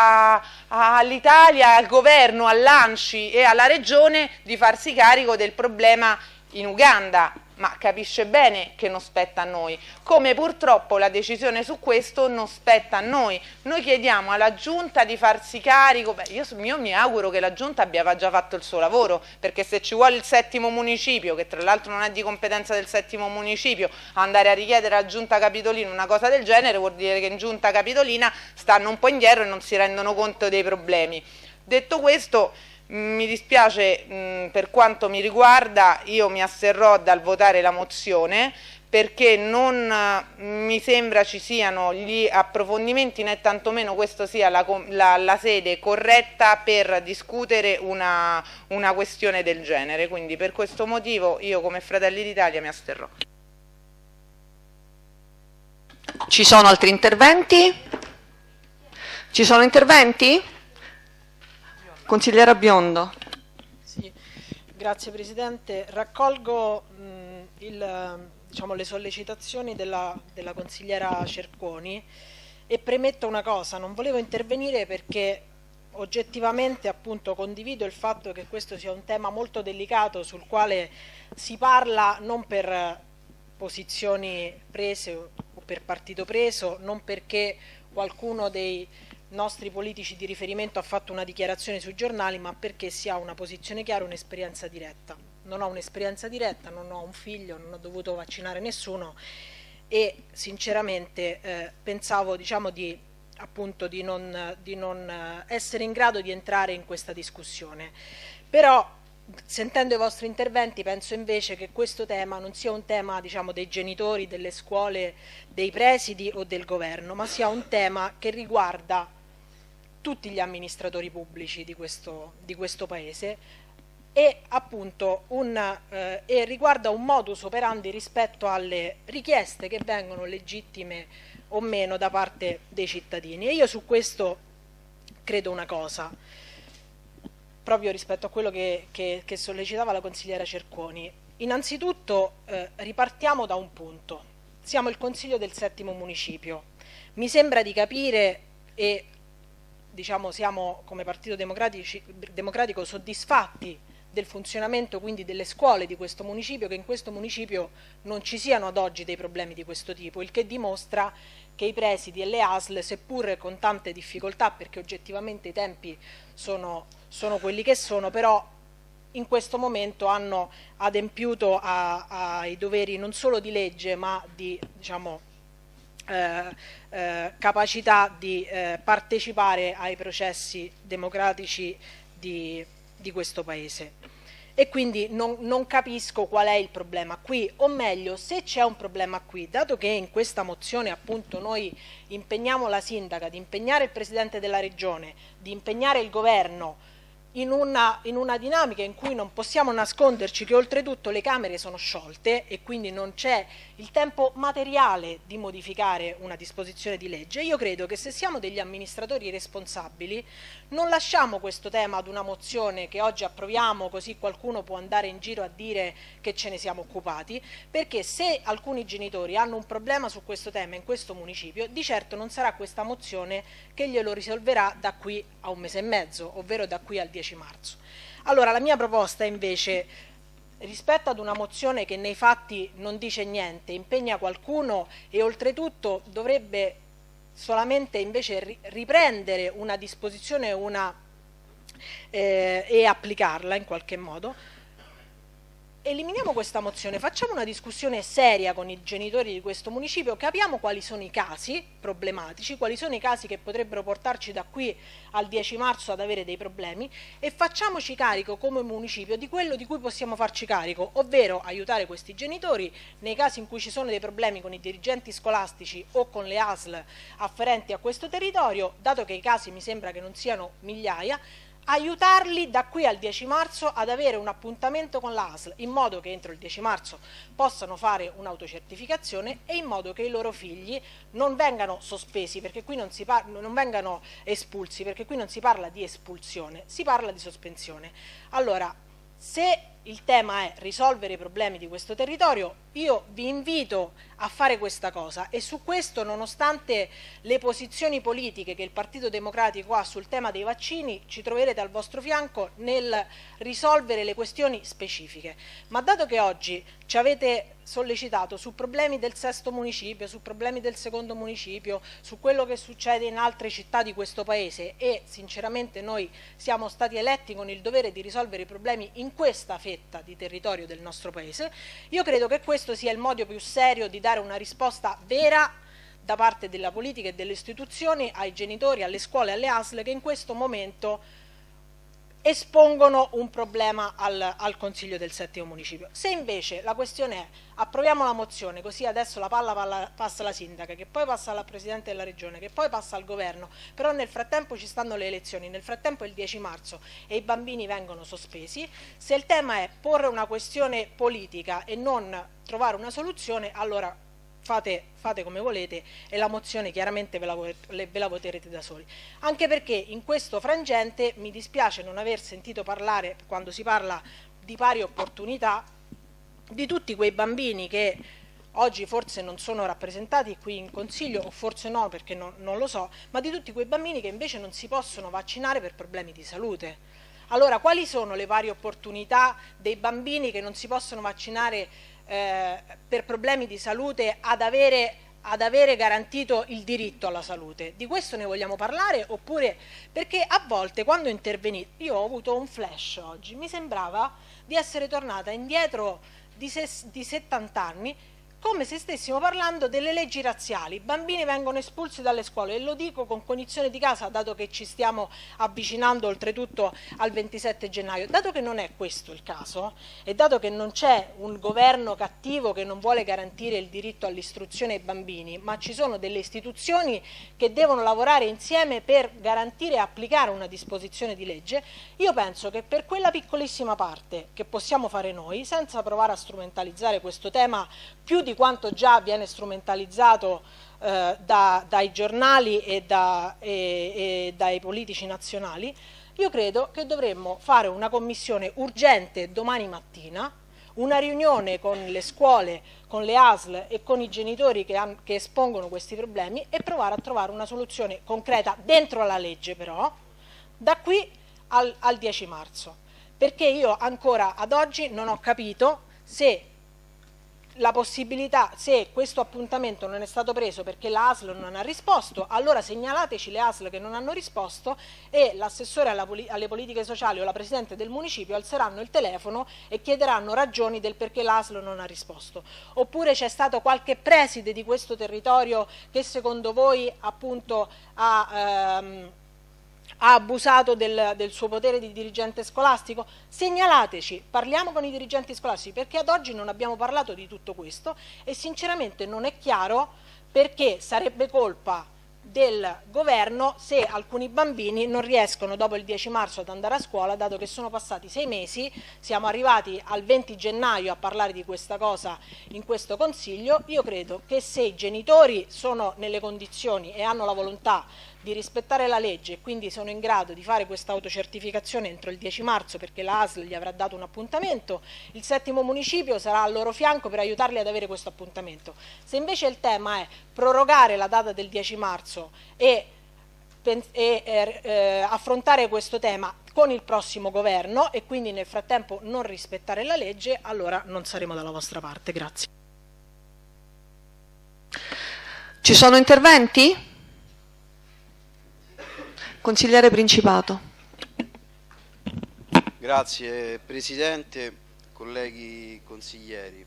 Speaker 11: all'Italia, al governo, all'ANCI e alla regione di farsi carico del problema in Uganda, ma capisce bene che non spetta a noi, come purtroppo la decisione su questo non spetta a noi. Noi chiediamo alla Giunta di farsi carico, io mi auguro che la Giunta abbia già fatto il suo lavoro, perché se ci vuole il 7° municipio, che tra l'altro non è di competenza del 7° municipio, andare a richiedere alla Giunta Capitolina una cosa del genere vuol dire che in Giunta Capitolina stanno un po' indietro e non si rendono conto dei problemi. Detto questo, mi dispiace, per quanto mi riguarda, io mi asterrò dal votare la mozione perché non mi sembra ci siano gli approfondimenti né tantomeno questo sia la sede corretta per discutere una questione del genere, quindi per questo motivo io come Fratelli d'Italia mi asterrò.
Speaker 1: Ci sono altri interventi? Ci sono interventi? Consigliera Biondo.
Speaker 12: Sì, grazie Presidente. Raccolgo le sollecitazioni della consigliera Cerconi e premetto una cosa, non volevo intervenire perché oggettivamente appunto condivido il fatto che questo sia un tema molto delicato sul quale si parla non per posizioni prese o per partito preso, non perché qualcuno dei nostri politici di riferimento ha fatto una dichiarazione sui giornali, ma perché si ha una posizione chiara, un'esperienza diretta. Non ho un'esperienza diretta, non ho un figlio, non ho dovuto vaccinare nessuno e sinceramente pensavo, diciamo, appunto di non essere in grado di entrare in questa discussione. Però sentendo i vostri interventi penso invece che questo tema non sia un tema, diciamo, dei genitori, delle scuole, dei presidi o del governo, ma sia un tema che riguarda tutti gli amministratori pubblici di questo Paese e appunto e riguarda un modus operandi rispetto alle richieste che vengono legittime o meno da parte dei cittadini. E io su questo credo una cosa, proprio rispetto a quello che sollecitava la consigliera Cerconi. Innanzitutto ripartiamo da un punto: siamo il Consiglio del settimo municipio. Mi sembra di capire, e diciamo siamo come Partito Democratico soddisfatti del funzionamento quindi delle scuole di questo municipio, che in questo municipio non ci siano ad oggi dei problemi di questo tipo, il che dimostra che i presidi e le ASL, seppur con tante difficoltà, perché oggettivamente i tempi sono quelli che sono, però in questo momento hanno adempiuto ai doveri non solo di legge ma di, diciamo, capacità di partecipare ai processi democratici di questo Paese. E quindi non capisco qual è il problema qui, o meglio, se c'è un problema qui, dato che in questa mozione appunto noi impegniamo la sindaca, di impegnare il Presidente della Regione, di impegnare il Governo in una dinamica in cui non possiamo nasconderci che oltretutto le Camere sono sciolte e quindi non c'è il tempo materiale di modificare una disposizione di legge, io credo che se siamo degli amministratori responsabili non lasciamo questo tema ad una mozione che oggi approviamo così qualcuno può andare in giro a dire che ce ne siamo occupati, perché se alcuni genitori hanno un problema su questo tema in questo municipio, di certo non sarà questa mozione che glielo risolverà da qui a un mese e mezzo, ovvero da qui al 10 marzo. Allora la mia proposta è invece, rispetto ad una mozione che nei fatti non dice niente, impegna qualcuno e oltretutto dovrebbe solamente invece riprendere una disposizione e applicarla in qualche modo, eliminiamo questa mozione, facciamo una discussione seria con i genitori di questo municipio, capiamo quali sono i casi problematici, quali sono i casi che potrebbero portarci da qui al 10 marzo ad avere dei problemi e facciamoci carico come municipio di quello di cui possiamo farci carico, ovvero aiutare questi genitori nei casi in cui ci sono dei problemi con i dirigenti scolastici o con le ASL afferenti a questo territorio, dato che i casi mi sembra che non siano migliaia, aiutarli da qui al 10 marzo ad avere un appuntamento con l'ASL in modo che entro il 10 marzo possano fare un'autocertificazione e in modo che i loro figli non vengano sospesi, perché qui non vengano espulsi, perché qui non si parla di espulsione, si parla di sospensione. Allora, se il tema è risolvere i problemi di questo territorio, io vi invito a fare questa cosa e su questo, nonostante le posizioni politiche che il Partito Democratico ha sul tema dei vaccini, ci troverete al vostro fianco nel risolvere le questioni specifiche. Ma dato che oggi ci avete sollecitato su problemi del sesto municipio, su problemi del secondo municipio, su quello che succede in altre città di questo Paese e sinceramente noi siamo stati eletti con il dovere di risolvere i problemi in questa fetta di territorio del nostro Paese, io credo che questo sia il modo più serio di dare una risposta vera da parte della politica e delle istituzioni ai genitori, alle scuole e alle ASL che in questo momento espongono un problema al Consiglio del settimo municipio. Se invece la questione è approviamo la mozione, così adesso la palla passa alla sindaca, che poi passa alla Presidente della Regione, che poi passa al Governo, però nel frattempo ci stanno le elezioni, nel frattempo è il 10 marzo e i bambini vengono sospesi, se il tema è porre una questione politica e non trovare una soluzione, allora fate come volete e la mozione chiaramente ve la voterete da soli, anche perché in questo frangente mi dispiace non aver sentito parlare, quando si parla di pari opportunità, di tutti quei bambini che oggi forse non sono rappresentati qui in Consiglio, o forse no perché non lo so, ma di tutti quei bambini che invece non si possono vaccinare per problemi di salute. Allora, quali sono le varie opportunità dei bambini che non si possono vaccinare per problemi di salute ad avere ad avere garantito il diritto alla salute? Di questo ne vogliamo parlare? Oppure, perché a volte quando intervenite, io ho avuto un flash oggi, mi sembrava di essere tornata indietro di 70 anni, come se stessimo parlando delle leggi razziali. I bambini vengono espulsi dalle scuole, e lo dico con cognizione di causa, dato che ci stiamo avvicinando oltretutto al 27 gennaio. Dato che non è questo il caso, e dato che non c'è un governo cattivo che non vuole garantire il diritto all'istruzione ai bambini, ma ci sono delle istituzioni che devono lavorare insieme per garantire e applicare una disposizione di legge, io penso che per quella piccolissima parte che possiamo fare noi, senza provare a strumentalizzare questo tema più di quanto già viene strumentalizzato dai giornali e dai politici nazionali, io credo che dovremmo fare una commissione urgente domani mattina, una riunione con le scuole, con le ASL e con i genitori che espongono questi problemi, e provare a trovare una soluzione concreta dentro la legge, però da qui al 10 marzo, perché io ancora ad oggi non ho capito se la possibilità, se questo appuntamento non è stato preso perché la ASL non ha risposto, allora segnalateci le ASL che non hanno risposto, e l'assessore alle politiche sociali o la presidente del municipio alzeranno il telefono e chiederanno ragioni del perché l'ASL non ha risposto. Oppure c'è stato qualche preside di questo territorio che secondo voi appunto ha abusato del suo potere di dirigente scolastico? Segnalateci, parliamo con i dirigenti scolastici, perché ad oggi non abbiamo parlato di tutto questo e sinceramente non è chiaro perché sarebbe colpa del governo se alcuni bambini non riescono dopo il 10 marzo ad andare a scuola, dato che sono passati 6 mesi, siamo arrivati al 20 gennaio a parlare di questa cosa in questo Consiglio. Io credo che se i genitori sono nelle condizioni e hanno la volontà di rispettare la legge e quindi sono in grado di fare questa autocertificazione entro il 10 marzo, perché la ASL gli avrà dato un appuntamento, il 7° municipio sarà al loro fianco per aiutarli ad avere questo appuntamento. Se invece il tema è prorogare la data del 10 marzo e affrontare questo tema con il prossimo governo e quindi nel frattempo non rispettare la legge, allora non saremo dalla vostra parte. Grazie.
Speaker 1: Ci sono interventi? Consigliere Principato.
Speaker 13: Grazie Presidente, colleghi consiglieri.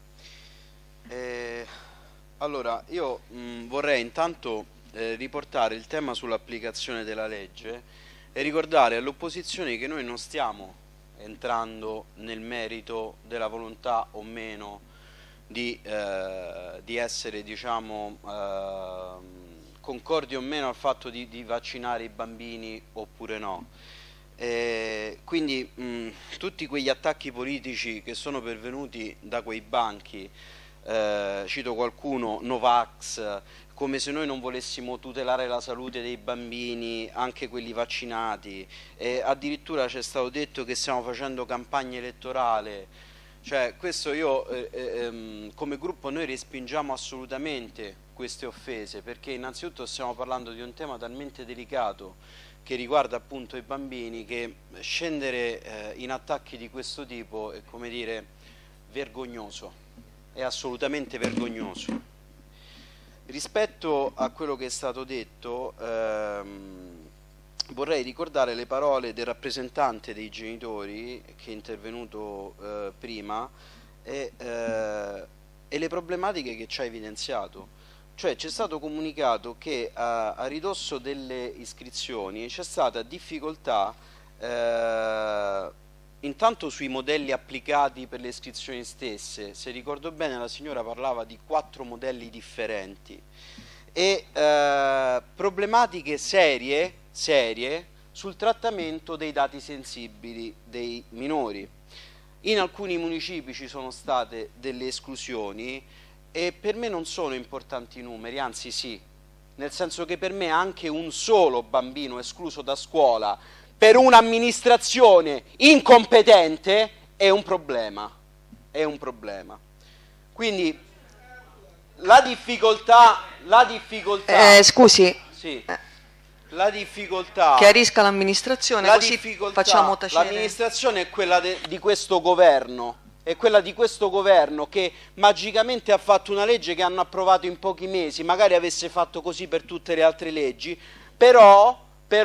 Speaker 13: Allora, io vorrei intanto riportare il tema sull'applicazione della legge e ricordare all'opposizione che noi non stiamo entrando nel merito della volontà o meno di essere, diciamo, concordi o meno al fatto di vaccinare i bambini oppure no. Quindi tutti quegli attacchi politici che sono pervenuti da quei banchi, cito qualcuno, Novax, come se noi non volessimo tutelare la salute dei bambini, anche quelli vaccinati, addirittura c'è stato detto che stiamo facendo campagna elettorale. Cioè, questo io come gruppo noi respingiamo assolutamente queste offese, perché innanzitutto stiamo parlando di un tema talmente delicato che riguarda appunto i bambini, che scendere in attacchi di questo tipo è, come dire, vergognoso, è assolutamente vergognoso. Rispetto a quello che è stato detto, vorrei ricordare le parole del rappresentante dei genitori che è intervenuto prima e le problematiche che ci ha evidenziato. Cioè, ci è stato comunicato che a ridosso delle iscrizioni c'è stata difficoltà intanto sui modelli applicati per le iscrizioni stesse. Se ricordo bene, la signora parlava di 4 modelli differenti e problematiche serie sul trattamento dei dati sensibili dei minori. In alcuni municipi ci sono state delle esclusioni e per me non sono importanti i numeri, anzi sì, nel senso che per me anche un solo bambino escluso da scuola per un'amministrazione incompetente è un problema, Quindi la difficoltà
Speaker 1: scusi.
Speaker 13: Sì. La difficoltà,
Speaker 1: chiarisca l'amministrazione, così facciamo tacere.
Speaker 13: L'amministrazione è quella di questo governo, è quella di questo governo che magicamente ha fatto una legge che hanno approvato in pochi mesi, magari avesse fatto così per tutte le altre leggi, però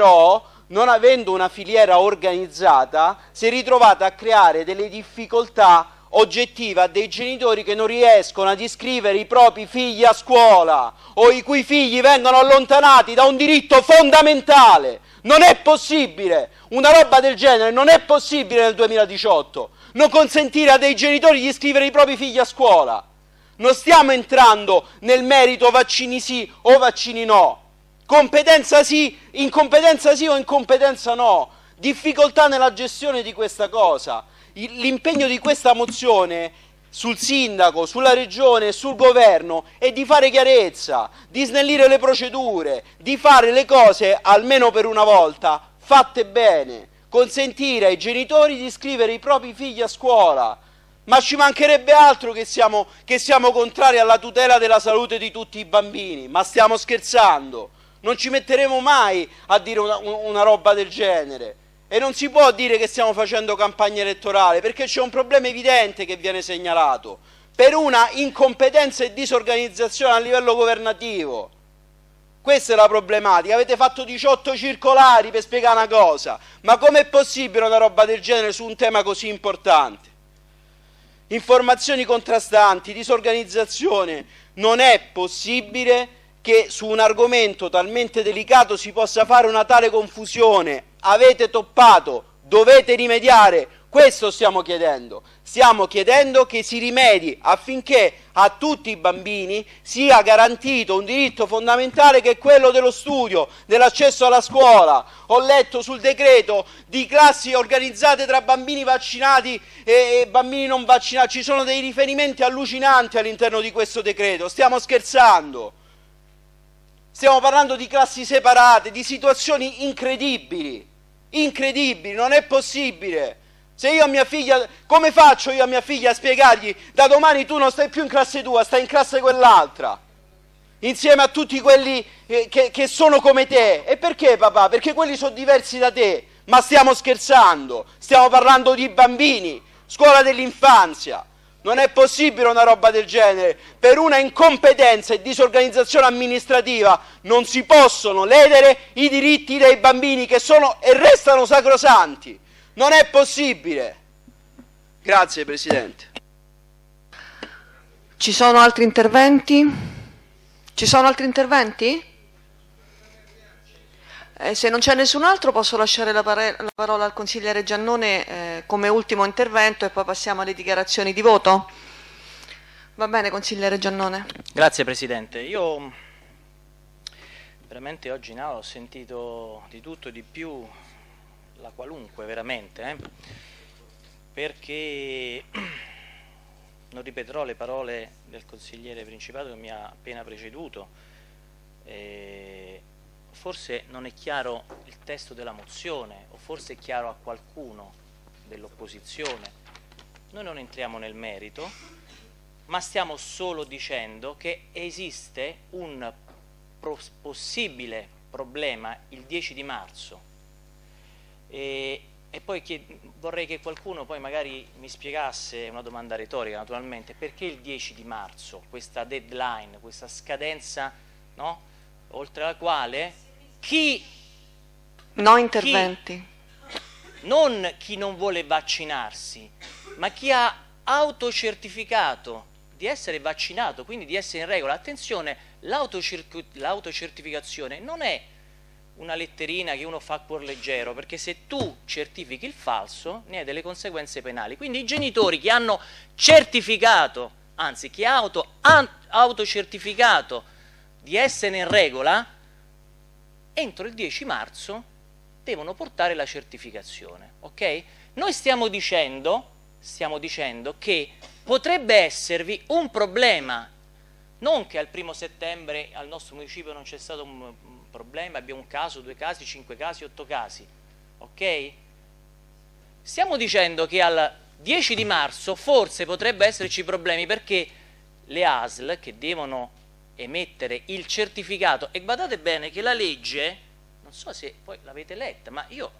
Speaker 13: non avendo una filiera organizzata si è ritrovata a creare delle difficoltà oggettive a dei genitori che non riescono ad iscrivere i propri figli a scuola o i cui figli vengono allontanati da un diritto fondamentale. Non è possibile, una roba del genere non è possibile nel 2018, non consentire a dei genitori di iscrivere i propri figli a scuola. Non stiamo entrando nel merito vaccini sì o vaccini no, competenza sì, incompetenza sì o incompetenza no, difficoltà nella gestione di questa cosa. L'impegno di questa mozione sul sindaco, sulla regione e sul governo è di fare chiarezza, di snellire le procedure, di fare le cose almeno per una volta fatte bene, consentire ai genitori di iscrivere i propri figli a scuola. Ma ci mancherebbe altro che siamo contrari alla tutela della salute di tutti i bambini, ma stiamo scherzando, non ci metteremo mai a dire una roba del genere. E non si può dire che stiamo facendo campagna elettorale, perché c'è un problema evidente che viene segnalato, per una incompetenza e disorganizzazione a livello governativo. Questa è la problematica. Avete fatto 18 circolari per spiegare una cosa, ma com'è possibile una roba del genere su un tema così importante? Informazioni contrastanti, disorganizzazione. Non è possibile che su un argomento talmente delicato si possa fare una tale confusione. Avete toppato, dovete rimediare, questo stiamo chiedendo che si rimedi affinché a tutti i bambini sia garantito un diritto fondamentale che è quello dello studio, dell'accesso alla scuola. Ho letto sul decreto di classi organizzate tra bambini vaccinati e bambini non vaccinati, ci sono dei riferimenti allucinanti all'interno di questo decreto, stiamo scherzando. Stiamo parlando di classi separate, di situazioni incredibili, non è possibile. Se io a mia figlia, come faccio io a mia figlia a spiegargli da domani tu non stai più in classe tua, stai in classe quell'altra, insieme a tutti quelli che sono come te? E perché papà? Perché quelli sono diversi da te, ma stiamo scherzando, stiamo parlando di bambini, scuola dell'infanzia. Non è possibile una roba del genere. Per una incompetenza e disorganizzazione amministrativa non si possono ledere i diritti dei bambini che sono e restano sacrosanti. Non è possibile. Grazie Presidente.
Speaker 1: Ci sono altri interventi? Ci sono altri interventi? Se non c'è nessun altro posso lasciare la parola al consigliere Giannone come ultimo intervento e poi passiamo alle dichiarazioni di voto. Va bene, consigliere Giannone.
Speaker 3: Grazie Presidente. Io veramente oggi in aula ho sentito di tutto e di più, la qualunque veramente, perché non ripeterò le parole del consigliere Principato che mi ha appena preceduto. Forse non è chiaro il testo della mozione o forse è chiaro a qualcuno dell'opposizione. Noi non entriamo nel merito, ma stiamo solo dicendo che esiste un possibile problema il 10 di marzo e poi vorrei che qualcuno poi magari mi spiegasse, una domanda retorica naturalmente, perché il 10 di marzo, questa deadline, questa scadenza, no? Oltre la quale
Speaker 1: no interventi.
Speaker 3: Non chi non vuole vaccinarsi, ma chi ha autocertificato di essere vaccinato, quindi di essere in regola. Attenzione, l'autocertificazione non è una letterina che uno fa a cuor leggero, perché se tu certifichi il falso ne hai delle conseguenze penali. Quindi i genitori che hanno certificato, anzi chi ha autocertificato di essere in regola, entro il 10 marzo devono portare la certificazione, ok? Noi stiamo dicendo che potrebbe esservi un problema, non che al 1° settembre al nostro municipio non c'è stato un problema, abbiamo un caso, 2 casi, 5 casi, 8 casi, ok? Stiamo dicendo che al 10 di marzo forse potrebbe esserci problemi perché le ASL che devono emettere il certificato, e guardate bene che la legge, non so se poi l'avete letta, ma io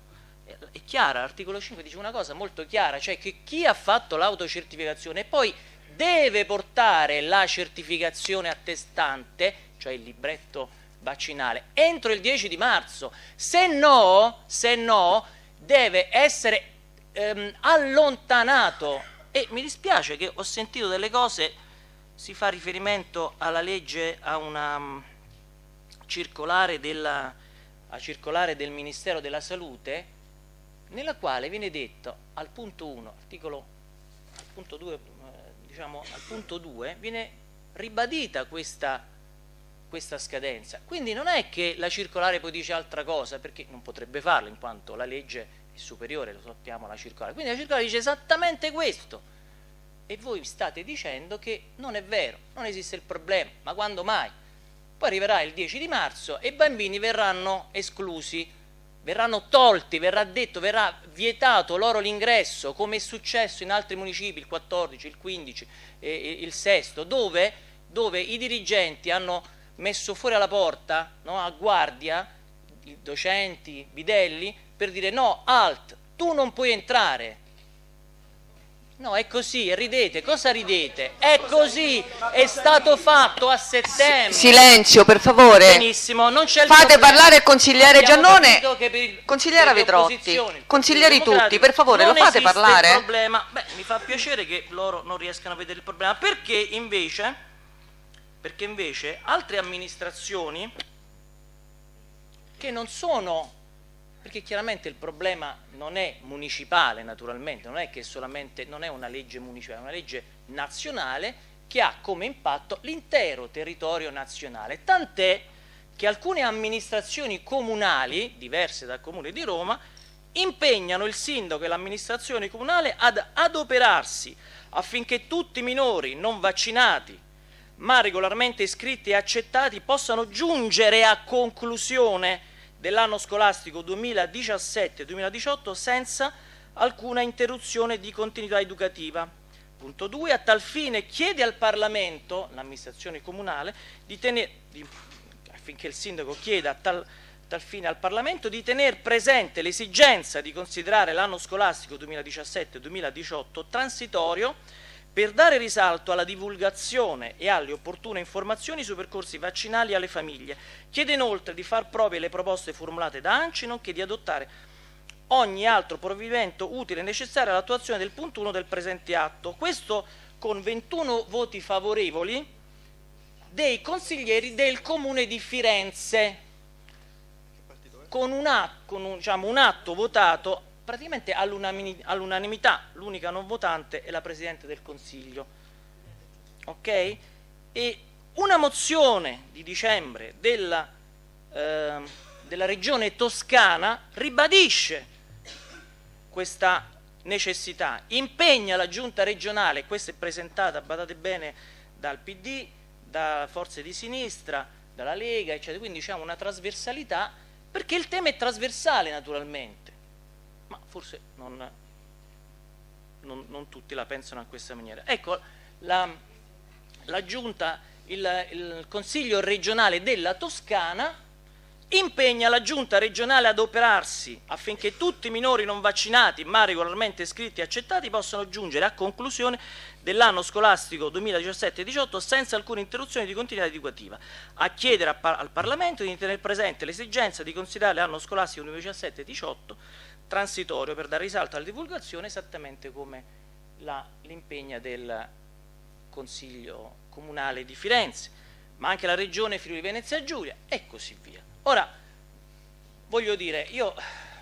Speaker 3: È chiara, l'articolo 5 dice una cosa molto chiara, cioè che chi ha fatto l'autocertificazione poi deve portare la certificazione attestante, cioè il libretto vaccinale, entro il 10 di marzo, se no deve essere allontanato. E mi dispiace che ho sentito delle cose, si fa riferimento alla legge, a una circolare del Ministero della Salute, nella quale viene detto al punto 1, al punto 2, diciamo al punto 2, viene ribadita questa scadenza. Quindi non è che la circolare poi dice altra cosa, perché non potrebbe farlo in quanto la legge è superiore, lo sappiamo, alla circolare. Quindi la circolare dice esattamente questo e voi state dicendo che non è vero, non esiste il problema, ma quando mai? Poi arriverà il 10 di marzo e i bambini verranno esclusi, verranno tolti, verrà vietato loro l'ingresso, come è successo in altri municipi, il 14, il 15, il 6, dove i dirigenti hanno messo fuori alla porta, no, a guardia, i docenti, bidelli, per dire no, alt, tu non puoi entrare. No, è così, ridete, cosa ridete? È così, è stato fatto a settembre.
Speaker 1: Silenzio, per favore.
Speaker 3: Benissimo, non c'è il
Speaker 1: Fate
Speaker 3: problema.
Speaker 1: parlare il consigliere Giannone,
Speaker 3: consigliera
Speaker 1: Vetrotti, consiglieri tutti, per favore, lo fate parlare?
Speaker 3: Il problema. Beh, mi fa piacere che loro non riescano a vedere il problema, perché invece altre amministrazioni che non sono, perché chiaramente il problema non è municipale, naturalmente, non è che solamente, non è una legge municipale, è una legge nazionale che ha come impatto l'intero territorio nazionale, tant'è che alcune amministrazioni comunali, diverse dal Comune di Roma, impegnano il sindaco e l'amministrazione comunale ad adoperarsi affinché tutti i minori non vaccinati ma regolarmente iscritti e accettati possano giungere a conclusione dell'anno scolastico 2017-2018 senza alcuna interruzione di continuità educativa. Punto 2. A tal fine chiede al Parlamento, l'amministrazione comunale, affinché il sindaco chieda a tal fine al Parlamento di tener presente l'esigenza di considerare l'anno scolastico 2017-2018 transitorio per dare risalto alla divulgazione e alle opportune informazioni sui percorsi vaccinali alle famiglie. Chiede inoltre di far proprie le proposte formulate da ANCI, nonché di adottare ogni altro provvedimento utile e necessario all'attuazione del punto 1 del presente atto. Questo con 21 voti favorevoli dei consiglieri del Comune di Firenze, con un atto votato praticamente all'unanimità, l'unica non votante è la Presidente del Consiglio. Ok? E una mozione di dicembre della Regione Toscana ribadisce questa necessità, impegna la Giunta regionale, questa è presentata, badate bene, dal PD, da forze di sinistra, dalla Lega, eccetera, quindi diciamo una trasversalità, perché il tema è trasversale naturalmente. Ma forse non tutti la pensano a questa maniera. Ecco, la Giunta, il Consiglio regionale della Toscana impegna la Giunta regionale ad operarsi affinché tutti i minori non vaccinati ma regolarmente iscritti e accettati possano giungere a conclusione dell'anno scolastico 2017-18 senza alcuna interruzione di continuità educativa, a chiedere al Parlamento di tenere presente l'esigenza di considerare l'anno scolastico 2017-18 transitorio per dare risalto alla divulgazione, esattamente come l'impegna del Consiglio Comunale di Firenze, ma anche la Regione Friuli Venezia Giulia e così via. Ora, voglio dire, io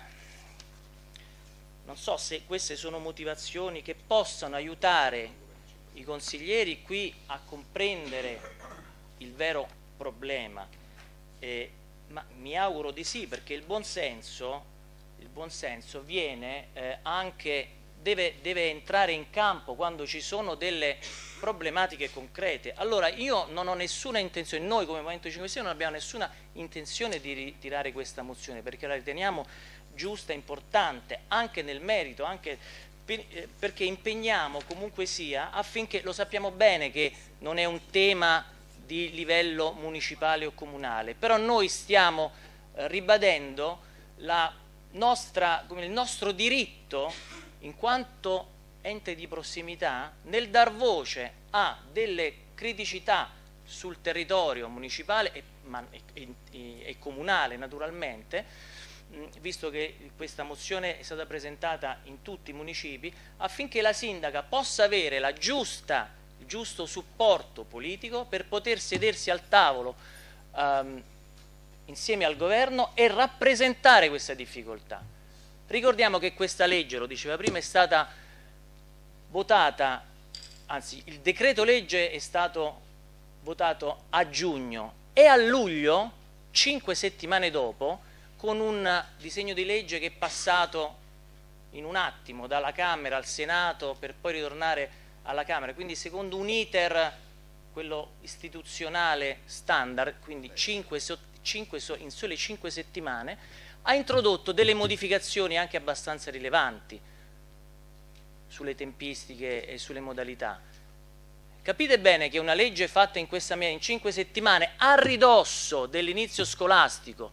Speaker 3: non so se queste sono motivazioni che possano aiutare i consiglieri qui a comprendere il vero problema, ma mi auguro di sì, perché il buonsenso viene deve entrare in campo quando ci sono delle problematiche concrete. Allora io non ho nessuna intenzione, noi come Movimento 5 Stelle non abbiamo nessuna intenzione di ritirare questa mozione, perché la riteniamo giusta e importante anche nel merito, anche perché impegniamo comunque sia affinché, lo sappiamo bene che non è un tema di livello municipale o comunale, però noi stiamo ribadendo la il nostro diritto in quanto ente di prossimità nel dar voce a delle criticità sul territorio municipale e comunale naturalmente, visto che questa mozione è stata presentata in tutti i municipi, affinché la sindaca possa avere il giusto supporto politico per poter sedersi al tavolo insieme al governo e rappresentare questa difficoltà. Ricordiamo che questa legge, lo diceva prima, è stata votata, anzi il decreto legge è stato votato a giugno e a luglio, 5 settimane dopo, con un disegno di legge che è passato in un attimo dalla Camera al Senato per poi ritornare alla Camera, quindi secondo un iter, quello istituzionale standard, quindi in sole 5 settimane, ha introdotto delle modificazioni anche abbastanza rilevanti sulle tempistiche e sulle modalità. Capite bene che una legge fatta in questa maniera, in 5 settimane, a ridosso dell'inizio scolastico,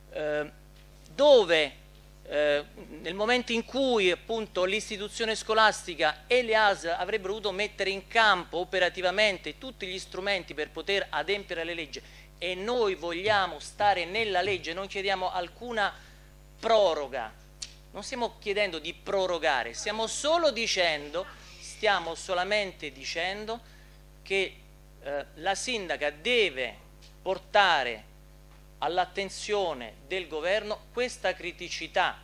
Speaker 3: dove nel momento in cui appunto l'istituzione scolastica e le ASL avrebbero dovuto mettere in campo operativamente tutti gli strumenti per poter adempiere alle leggi, e noi vogliamo stare nella legge, non chiediamo alcuna proroga, non stiamo chiedendo di prorogare, stiamo solamente dicendo che la sindaca deve portare all'attenzione del governo questa criticità,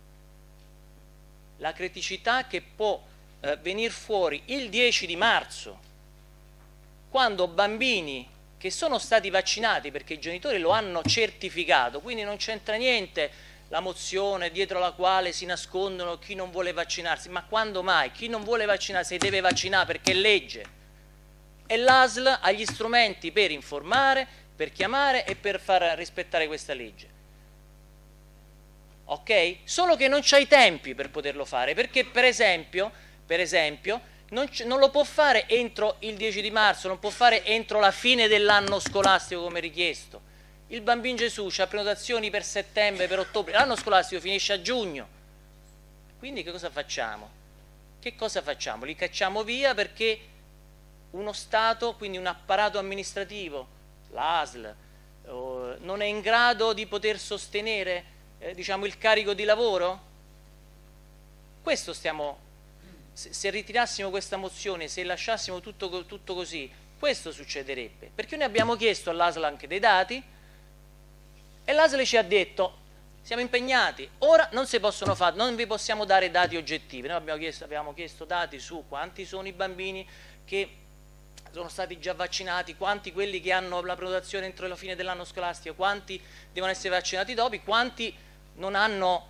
Speaker 3: la criticità che può venire fuori il 10 di marzo, quando bambini che sono stati vaccinati, perché i genitori lo hanno certificato, quindi non c'entra niente la mozione dietro la quale si nascondono chi non vuole vaccinarsi, ma quando mai? Chi non vuole vaccinarsi deve vaccinare perché è legge, e l'ASL ha gli strumenti per informare, per chiamare e per far rispettare questa legge. Ok? Solo che non c'ha i tempi per poterlo fare, perché per esempio non lo può fare entro il 10 di marzo, non può fare entro la fine dell'anno scolastico come richiesto. Il Bambino Gesù ha prenotazioni per settembre, per ottobre, l'anno scolastico finisce a giugno. Quindi che cosa facciamo? Che cosa facciamo? Li cacciamo via perché uno Stato, quindi un apparato amministrativo, l'ASL, non è in grado di poter sostenere diciamo, il carico di lavoro? Questo stiamo, se ritirassimo questa mozione, se lasciassimo tutto così, questo succederebbe, perché noi abbiamo chiesto all'ASL anche dei dati e l'ASL ci ha detto siamo impegnati, ora non si possono fare, non vi possiamo dare dati oggettivi. Noi abbiamo chiesto dati su quanti sono i bambini che sono stati già vaccinati, quanti quelli che hanno la prenotazione entro la fine dell'anno scolastico, quanti devono essere vaccinati dopo, quanti non hanno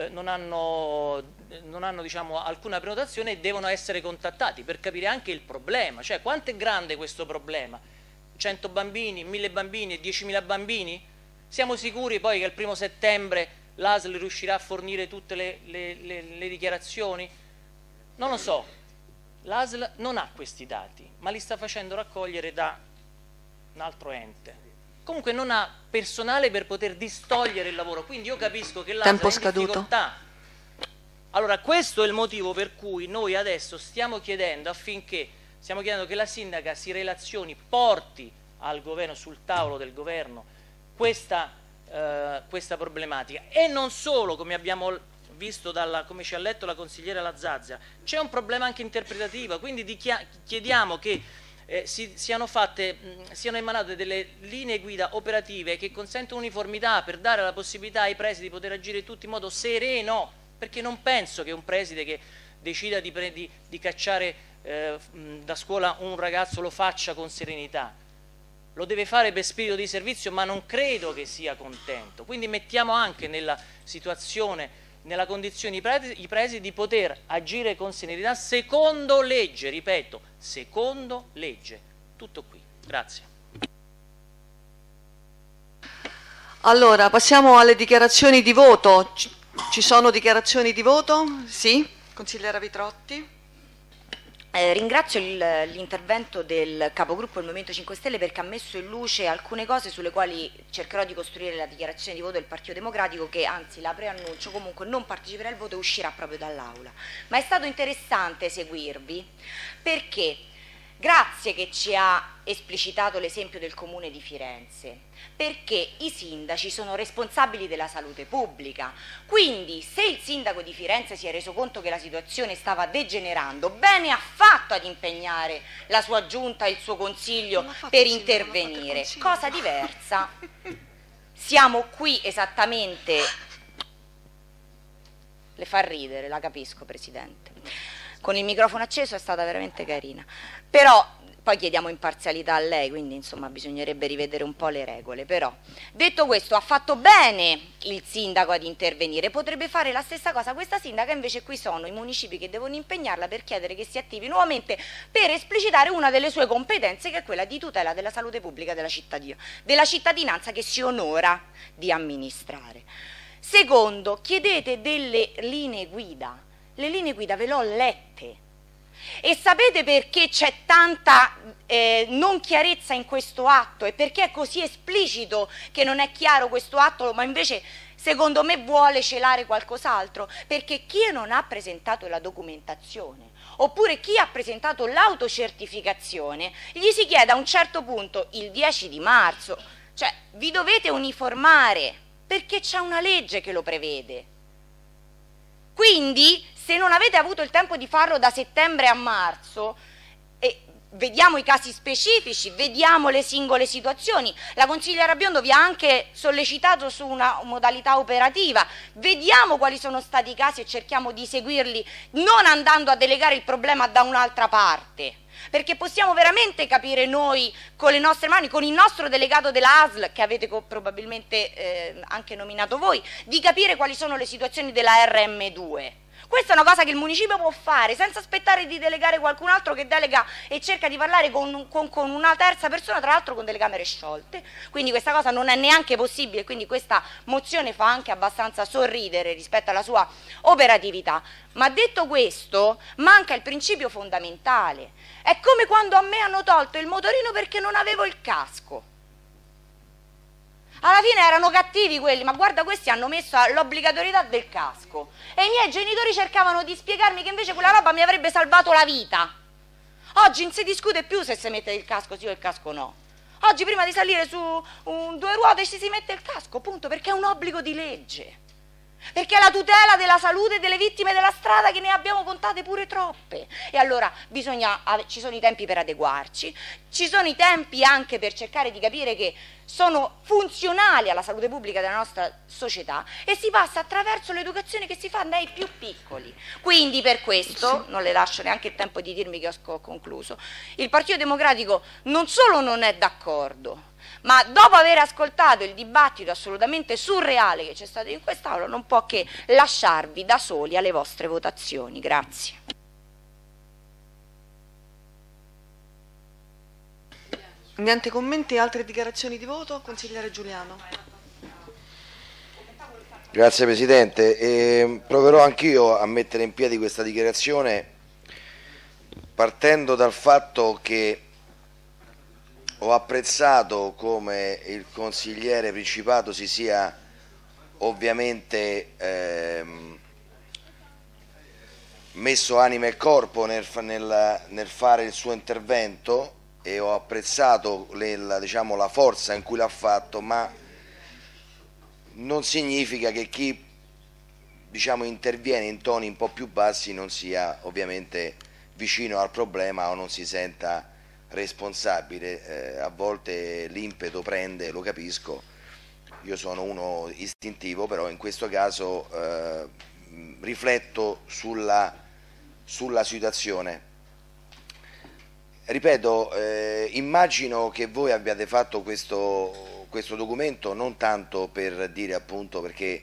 Speaker 3: diciamo, alcuna prenotazione e devono essere contattati per capire anche il problema, cioè quanto è grande questo problema, 100 bambini, 1000 bambini, 10.000 bambini? Siamo sicuri poi che il 1° settembre l'ASL riuscirà a fornire tutte le dichiarazioni? Non lo so, l'ASL non ha questi dati, ma li sta facendo raccogliere da un altro ente. Comunque non ha personale per poter distogliere il lavoro, quindi io capisco che l'ASL è in difficoltà. Allora questo è il motivo per cui noi adesso stiamo chiedendo che la sindaca si relazioni, porti al governo, sul tavolo del governo, questa problematica. E non solo, come abbiamo visto come ci ha letto la consigliera La Zazza, c'è un problema anche interpretativo, quindi chiediamo che siano emanate delle linee guida operative che consentono uniformità per dare la possibilità ai presidi di poter agire tutti in modo sereno, perché non penso che un preside che decida di cacciare da scuola un ragazzo lo faccia con serenità. Lo deve fare per spirito di servizio, ma non credo che sia contento. Quindi mettiamo anche nella situazione, nella condizione i presidi di poter agire con serenità secondo legge, ripeto, secondo legge. Tutto qui. Grazie.
Speaker 1: Allora, passiamo alle dichiarazioni di voto. Ci sono dichiarazioni di voto? Sì? Consigliera Vitrotti.
Speaker 5: Ringrazio l'intervento del capogruppo del Movimento 5 Stelle perché ha messo in luce alcune cose sulle quali cercherò di costruire la dichiarazione di voto del Partito Democratico, che anzi la preannuncio, comunque non parteciperà al voto e uscirà proprio dall'Aula. Ma è stato interessante seguirvi perché grazie che ci ha esplicitato l'esempio del Comune di Firenze, perché i sindaci sono responsabili della salute pubblica, quindi se il sindaco di Firenze si è reso conto che la situazione stava degenerando, bene ha fatto ad impegnare la sua giunta e il suo consiglio per intervenire. Cosa diversa, siamo qui esattamente, le fa ridere, la capisco Presidente, con il microfono acceso è stata veramente carina, però poi chiediamo imparzialità a lei, quindi insomma bisognerebbe rivedere un po' le regole. Però detto questo, ha fatto bene il sindaco ad intervenire, potrebbe fare la stessa cosa questa sindaca, invece qui sono i municipi che devono impegnarla per chiedere che si attivi nuovamente per esplicitare una delle sue competenze, che è quella di tutela della salute pubblica della cittadinanza che si onora di amministrare. Secondo, chiedete delle linee guida, le linee guida ve le ho lette. E sapete perché c'è tanta non chiarezza in questo atto e perché è così esplicito che non è chiaro questo atto, ma invece secondo me vuole celare qualcos'altro? Perché chi non ha presentato la documentazione oppure chi ha presentato l'autocertificazione gli si chiede a un certo punto, il 10 di marzo, cioè vi dovete uniformare perché c'è una legge che lo prevede. Quindi se non avete avuto il tempo di farlo da settembre a marzo, vediamo i casi specifici, vediamo le singole situazioni. La consigliera Biondo vi ha anche sollecitato su una modalità operativa, vediamo quali sono stati i casi e cerchiamo di seguirli, non andando a delegare il problema da un'altra parte, perché possiamo veramente capire noi con le nostre mani, con il nostro delegato della ASL, che avete probabilmente anche nominato voi, di capire quali sono le situazioni della RM2. Questa è una cosa che il municipio può fare senza aspettare di delegare qualcun altro che delega e cerca di parlare con una terza persona, tra l'altro con delle camere sciolte, quindi questa cosa non è neanche possibile, quindi questa mozione fa anche abbastanza sorridere rispetto alla sua operatività. Ma detto questo, manca il principio fondamentale, è come quando a me hanno tolto il motorino perché non avevo il casco. Alla fine erano cattivi quelli, ma guarda, questi hanno messo l'obbligatorietà del casco e i miei genitori cercavano di spiegarmi che invece quella roba mi avrebbe salvato la vita. Oggi non si discute più se si mette il casco sì o il casco no. Oggi prima di salire su due ruote ci si mette il casco, punto, perché è un obbligo di legge. Perché è la tutela della salute delle vittime della strada, che ne abbiamo contate pure troppe. E allora ci sono i tempi per adeguarci, ci sono i tempi anche per cercare di capire che sono funzionali alla salute pubblica della nostra società, e si passa attraverso l'educazione che si fa dai più piccoli. Quindi per questo, non le lascio neanche il tempo di dirmi che ho concluso, il Partito Democratico non solo non è d'accordo, ma dopo aver ascoltato il dibattito assolutamente surreale che c'è stato in quest'Aula non può che lasciarvi da soli alle vostre votazioni. Grazie.
Speaker 1: Niente commenti, altre dichiarazioni di voto? Consigliere Giuliano.
Speaker 7: Grazie Presidente, proverò anch'io a mettere in piedi questa dichiarazione partendo dal fatto che ho apprezzato come il consigliere Principato si sia ovviamente messo anima e corpo nel fare il suo intervento, e ho apprezzato diciamo, la forza in cui l'ha fatto, ma non significa che chi diciamo, interviene in toni un po' più bassi non sia ovviamente vicino al problema o non si senta responsabile. A volte l'impeto prende, lo capisco, io sono uno istintivo, però in questo caso rifletto sulla situazione. Ripeto, immagino che voi abbiate fatto questo documento non tanto per dire appunto perché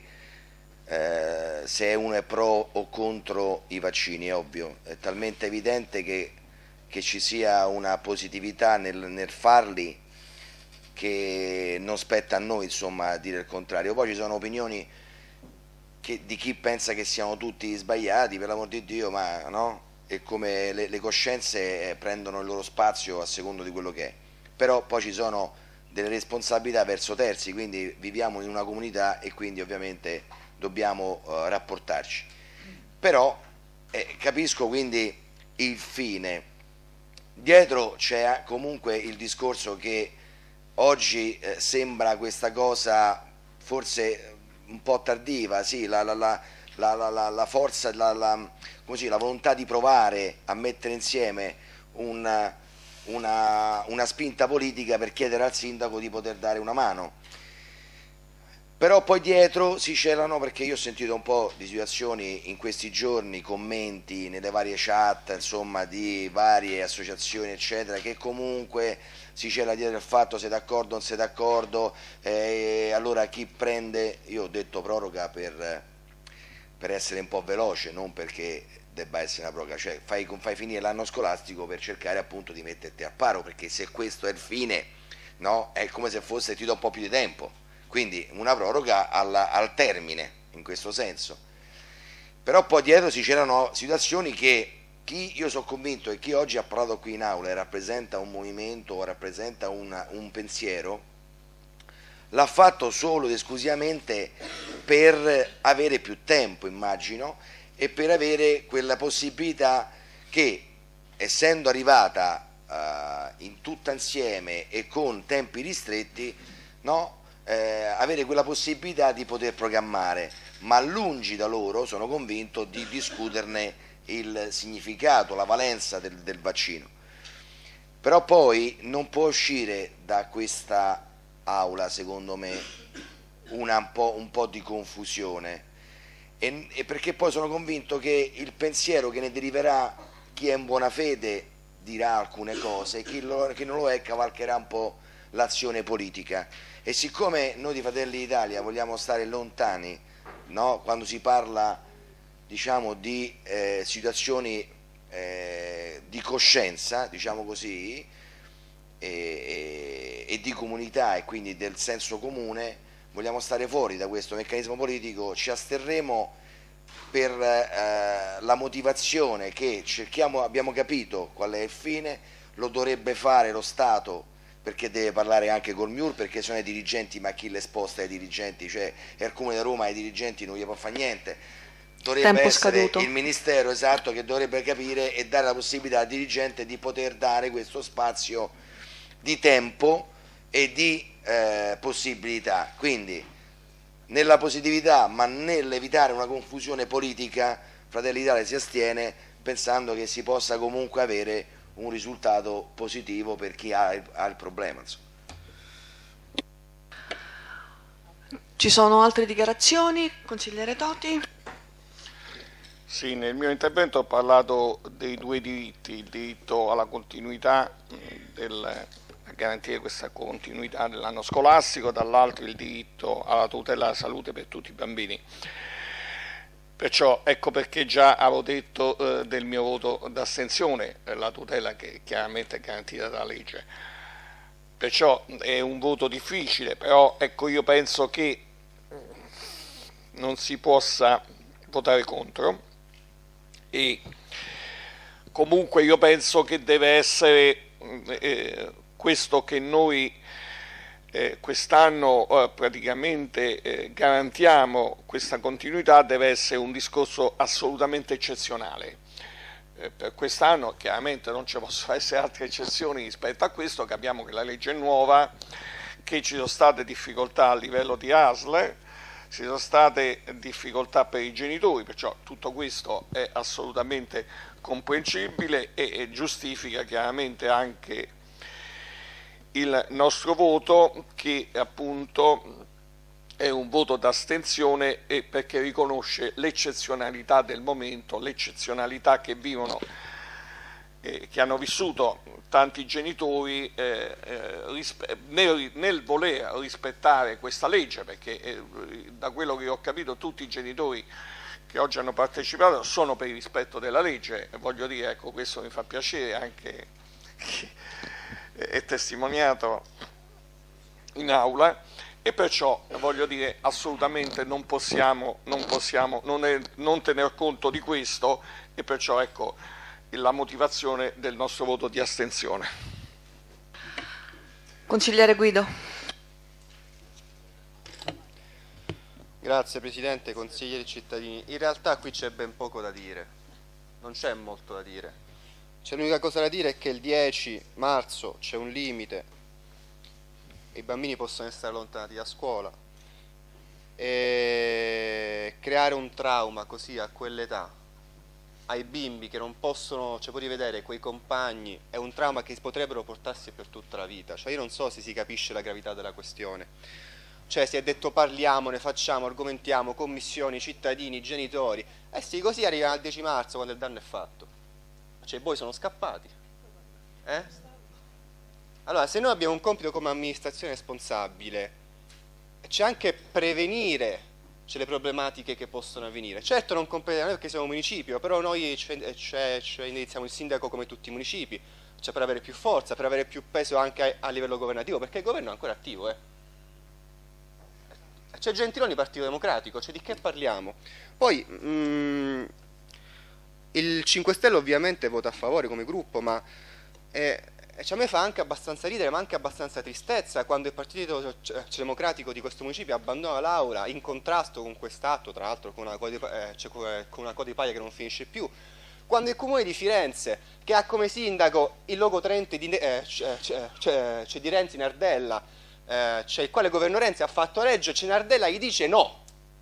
Speaker 7: se uno è pro o contro i vaccini, è ovvio, è talmente evidente che ci sia una positività nel farli che non spetta a noi insomma dire il contrario. Poi ci sono opinioni di chi pensa che siano tutti sbagliati, per l'amor di Dio, ma no? e come le coscienze prendono il loro spazio a secondo di quello che è. Però poi ci sono delle responsabilità verso terzi, quindi viviamo in una comunità e quindi ovviamente dobbiamo rapportarci. Però capisco quindi il fine. Dietro c'è comunque il discorso che oggi sembra questa cosa forse un po' tardiva, sì, la forza, la volontà di provare a mettere insieme una spinta politica per chiedere al sindaco di poter dare una mano. Però poi dietro si celano, perché io ho sentito un po' di situazioni in questi giorni, commenti nelle varie chat, insomma, di varie associazioni eccetera, che comunque si cela dietro il fatto sei d'accordo o non sei d'accordo, allora chi prende, io ho detto proroga per essere un po' veloce, non perché debba essere una proroga, cioè fai finire l'anno scolastico per cercare appunto di metterti al paro, perché se questo è il fine, no, è come se fosse ti do un po' più di tempo. Quindi una proroga al termine, in questo senso. Però poi dietro si c'erano situazioni che io sono convinto che chi oggi ha parlato qui in aula e rappresenta un movimento o rappresenta un pensiero, l'ha fatto solo ed esclusivamente per avere più tempo, immagino, e per avere quella possibilità che, essendo arrivata in tutta insieme e con tempi ristretti, no? Avere quella possibilità di poter programmare, ma lungi da loro, sono convinto, di discuterne il significato, la valenza del vaccino. Però poi non può uscire da questa aula, secondo me, un po' di confusione, e perché poi sono convinto che il pensiero che ne deriverà, chi è in buona fede dirà alcune cose, chi non lo è cavalcherà un po' l'azione politica. E siccome noi di Fratelli d'Italia vogliamo stare lontani, no? Quando si parla, diciamo, di situazioni di coscienza, diciamo così, e di comunità e quindi del senso comune, vogliamo stare fuori da questo meccanismo politico, ci asterremo per la motivazione che abbiamo capito qual è il fine, lo dovrebbe fare lo Stato, perché deve parlare anche col MIUR, perché sono i dirigenti, ma chi le sposta ai dirigenti, cioè è il Comune di Roma, ai dirigenti non gli può fare niente, dovrebbe
Speaker 1: Tempo
Speaker 7: essere
Speaker 1: scaduto.
Speaker 7: il Ministero, esatto, che dovrebbe capire e dare la possibilità al dirigente di poter dare questo spazio di tempo e di possibilità. Quindi nella positività, ma nell'evitare una confusione politica, Fratelli d'Italia si astiene, pensando che si possa comunque avere un risultato positivo per chi ha il problema, insomma.
Speaker 1: Ci sono altre dichiarazioni? Consigliere Toti?
Speaker 8: Sì, nel mio intervento ho parlato dei due diritti, il diritto alla continuità, a garantire questa continuità dell'anno scolastico, dall'altro il diritto alla tutela della salute per tutti i bambini. Perciò ecco perché già avevo detto del mio voto d'astensione, la tutela che chiaramente è garantita dalla legge. Perciò è un voto difficile, però ecco, io penso che non si possa votare contro, e comunque io penso che deve essere questo che noi quest'anno praticamente garantiamo, questa continuità deve essere un discorso assolutamente eccezionale. Per quest'anno chiaramente non ci possono essere altre eccezioni rispetto a questo, capiamo che la legge è nuova, che ci sono state difficoltà a livello di ASL, ci sono state difficoltà per i genitori, perciò tutto questo è assolutamente comprensibile e giustifica chiaramente anche il nostro voto, che appunto è un voto d'astensione, e perché riconosce l'eccezionalità del momento, l'eccezionalità che vivono, che hanno vissuto tanti genitori nel voler rispettare questa legge, perché da quello che ho capito tutti i genitori che oggi hanno partecipato sono per il rispetto della legge, voglio dire, ecco, questo mi fa piacere anche è testimoniato in aula, e perciò voglio dire assolutamente non possiamo non tener conto di questo, e perciò ecco la motivazione del nostro voto di astensione.
Speaker 1: Consigliere Guido.
Speaker 14: Grazie Presidente, consiglieri cittadini. In realtà qui c'è ben poco da dire, non c'è molto da dire. C'è l'unica cosa da dire è che il 10 marzo c'è un limite, i bambini possono essere allontanati da scuola e creare un trauma così a quell'età ai bimbi che non possono, cioè, puoi rivedere quei compagni, è un trauma che potrebbero portarsi per tutta la vita. Cioè io non so se si capisce la gravità della questione. Cioè si è detto parliamo, ne facciamo, argomentiamo, commissioni, cittadini, genitori. Eh sì, così arrivano al 10 marzo quando il danno è fatto. Cioè poi sono scappati. Allora se noi abbiamo un compito come amministrazione responsabile, c'è anche prevenire le problematiche che possono avvenire. Certo non completamente perché siamo un municipio, però noi indirizziamo il sindaco come tutti i municipi, cioè per avere più forza, per avere più peso anche a livello governativo, perché il governo è ancora attivo. C'è Gentiloni, Partito Democratico, cioè di che parliamo? Poi il 5 Stelle ovviamente vota a favore come gruppo, ma a me fa anche abbastanza ridere, ma anche abbastanza tristezza quando il Partito Democratico di questo municipio abbandona l'Aula in contrasto con quest'atto, tra l'altro con una coda di paglia che non finisce più, quando il Comune di Firenze, che ha come sindaco il logotenente di Renzi Nardella, il quale il governo Renzi ha fatto legge, Nardella gli dice no.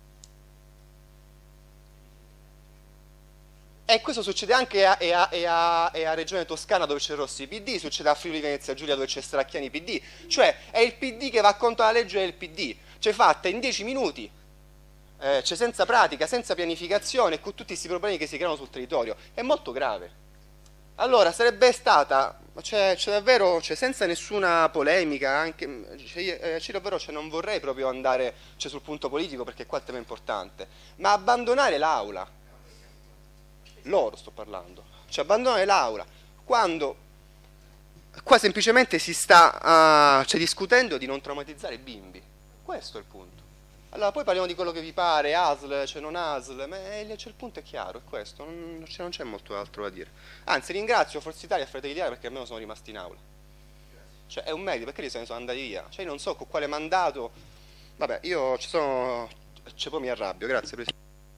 Speaker 14: E questo succede anche a Regione Toscana dove c'è Rossi PD, succede a Friuli Venezia Giulia dove c'è Stracchiani PD, cioè è il PD che va contro la legge del PD, cioè fatta in 10 minuti, cioè senza pratica, senza pianificazione, con tutti questi problemi che si creano sul territorio, è molto grave. Allora sarebbe stata, davvero, senza nessuna polemica, anche, davvero, non vorrei proprio andare sul punto politico perché qua il tema è importante, ma abbandonare l'Aula. Loro sto parlando, cioè abbandonare l'Aula quando qua semplicemente si sta discutendo di non traumatizzare i bimbi, questo è il punto. Allora poi parliamo di quello che vi pare, ASL, non ASL, ma il punto è chiaro, è questo, non c'è molto altro da dire. Anzi ringrazio Forza Italia e Fratelli d'Italia perché almeno sono rimasti in aula, cioè è un merito, perché se ne sono andati via, cioè io non so con quale mandato, vabbè io poi mi arrabbio. Grazie Presidente.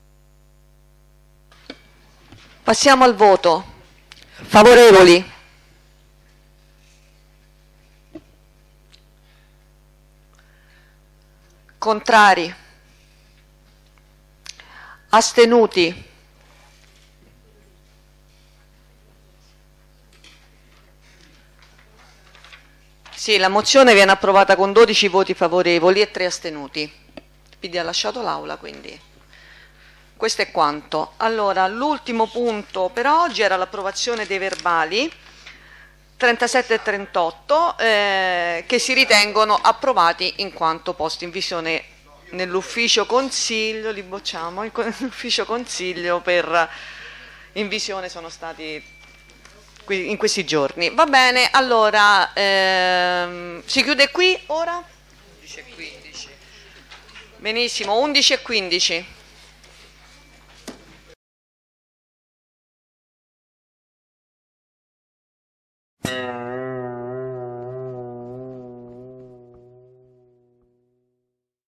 Speaker 1: Passiamo al voto. Favorevoli? Contrari? Astenuti? Sì, la mozione viene approvata con 12 voti favorevoli e 3 astenuti. Il PD ha lasciato l'aula, quindi questo è quanto. Allora, l'ultimo punto per oggi era l'approvazione dei verbali 37 e 38 che si ritengono approvati in quanto posti in visione nell'ufficio consiglio, li bocciamo, l'ufficio consiglio in visione sono stati in questi giorni. Va bene, allora si chiude qui ora? 11:15. Benissimo, 11:15.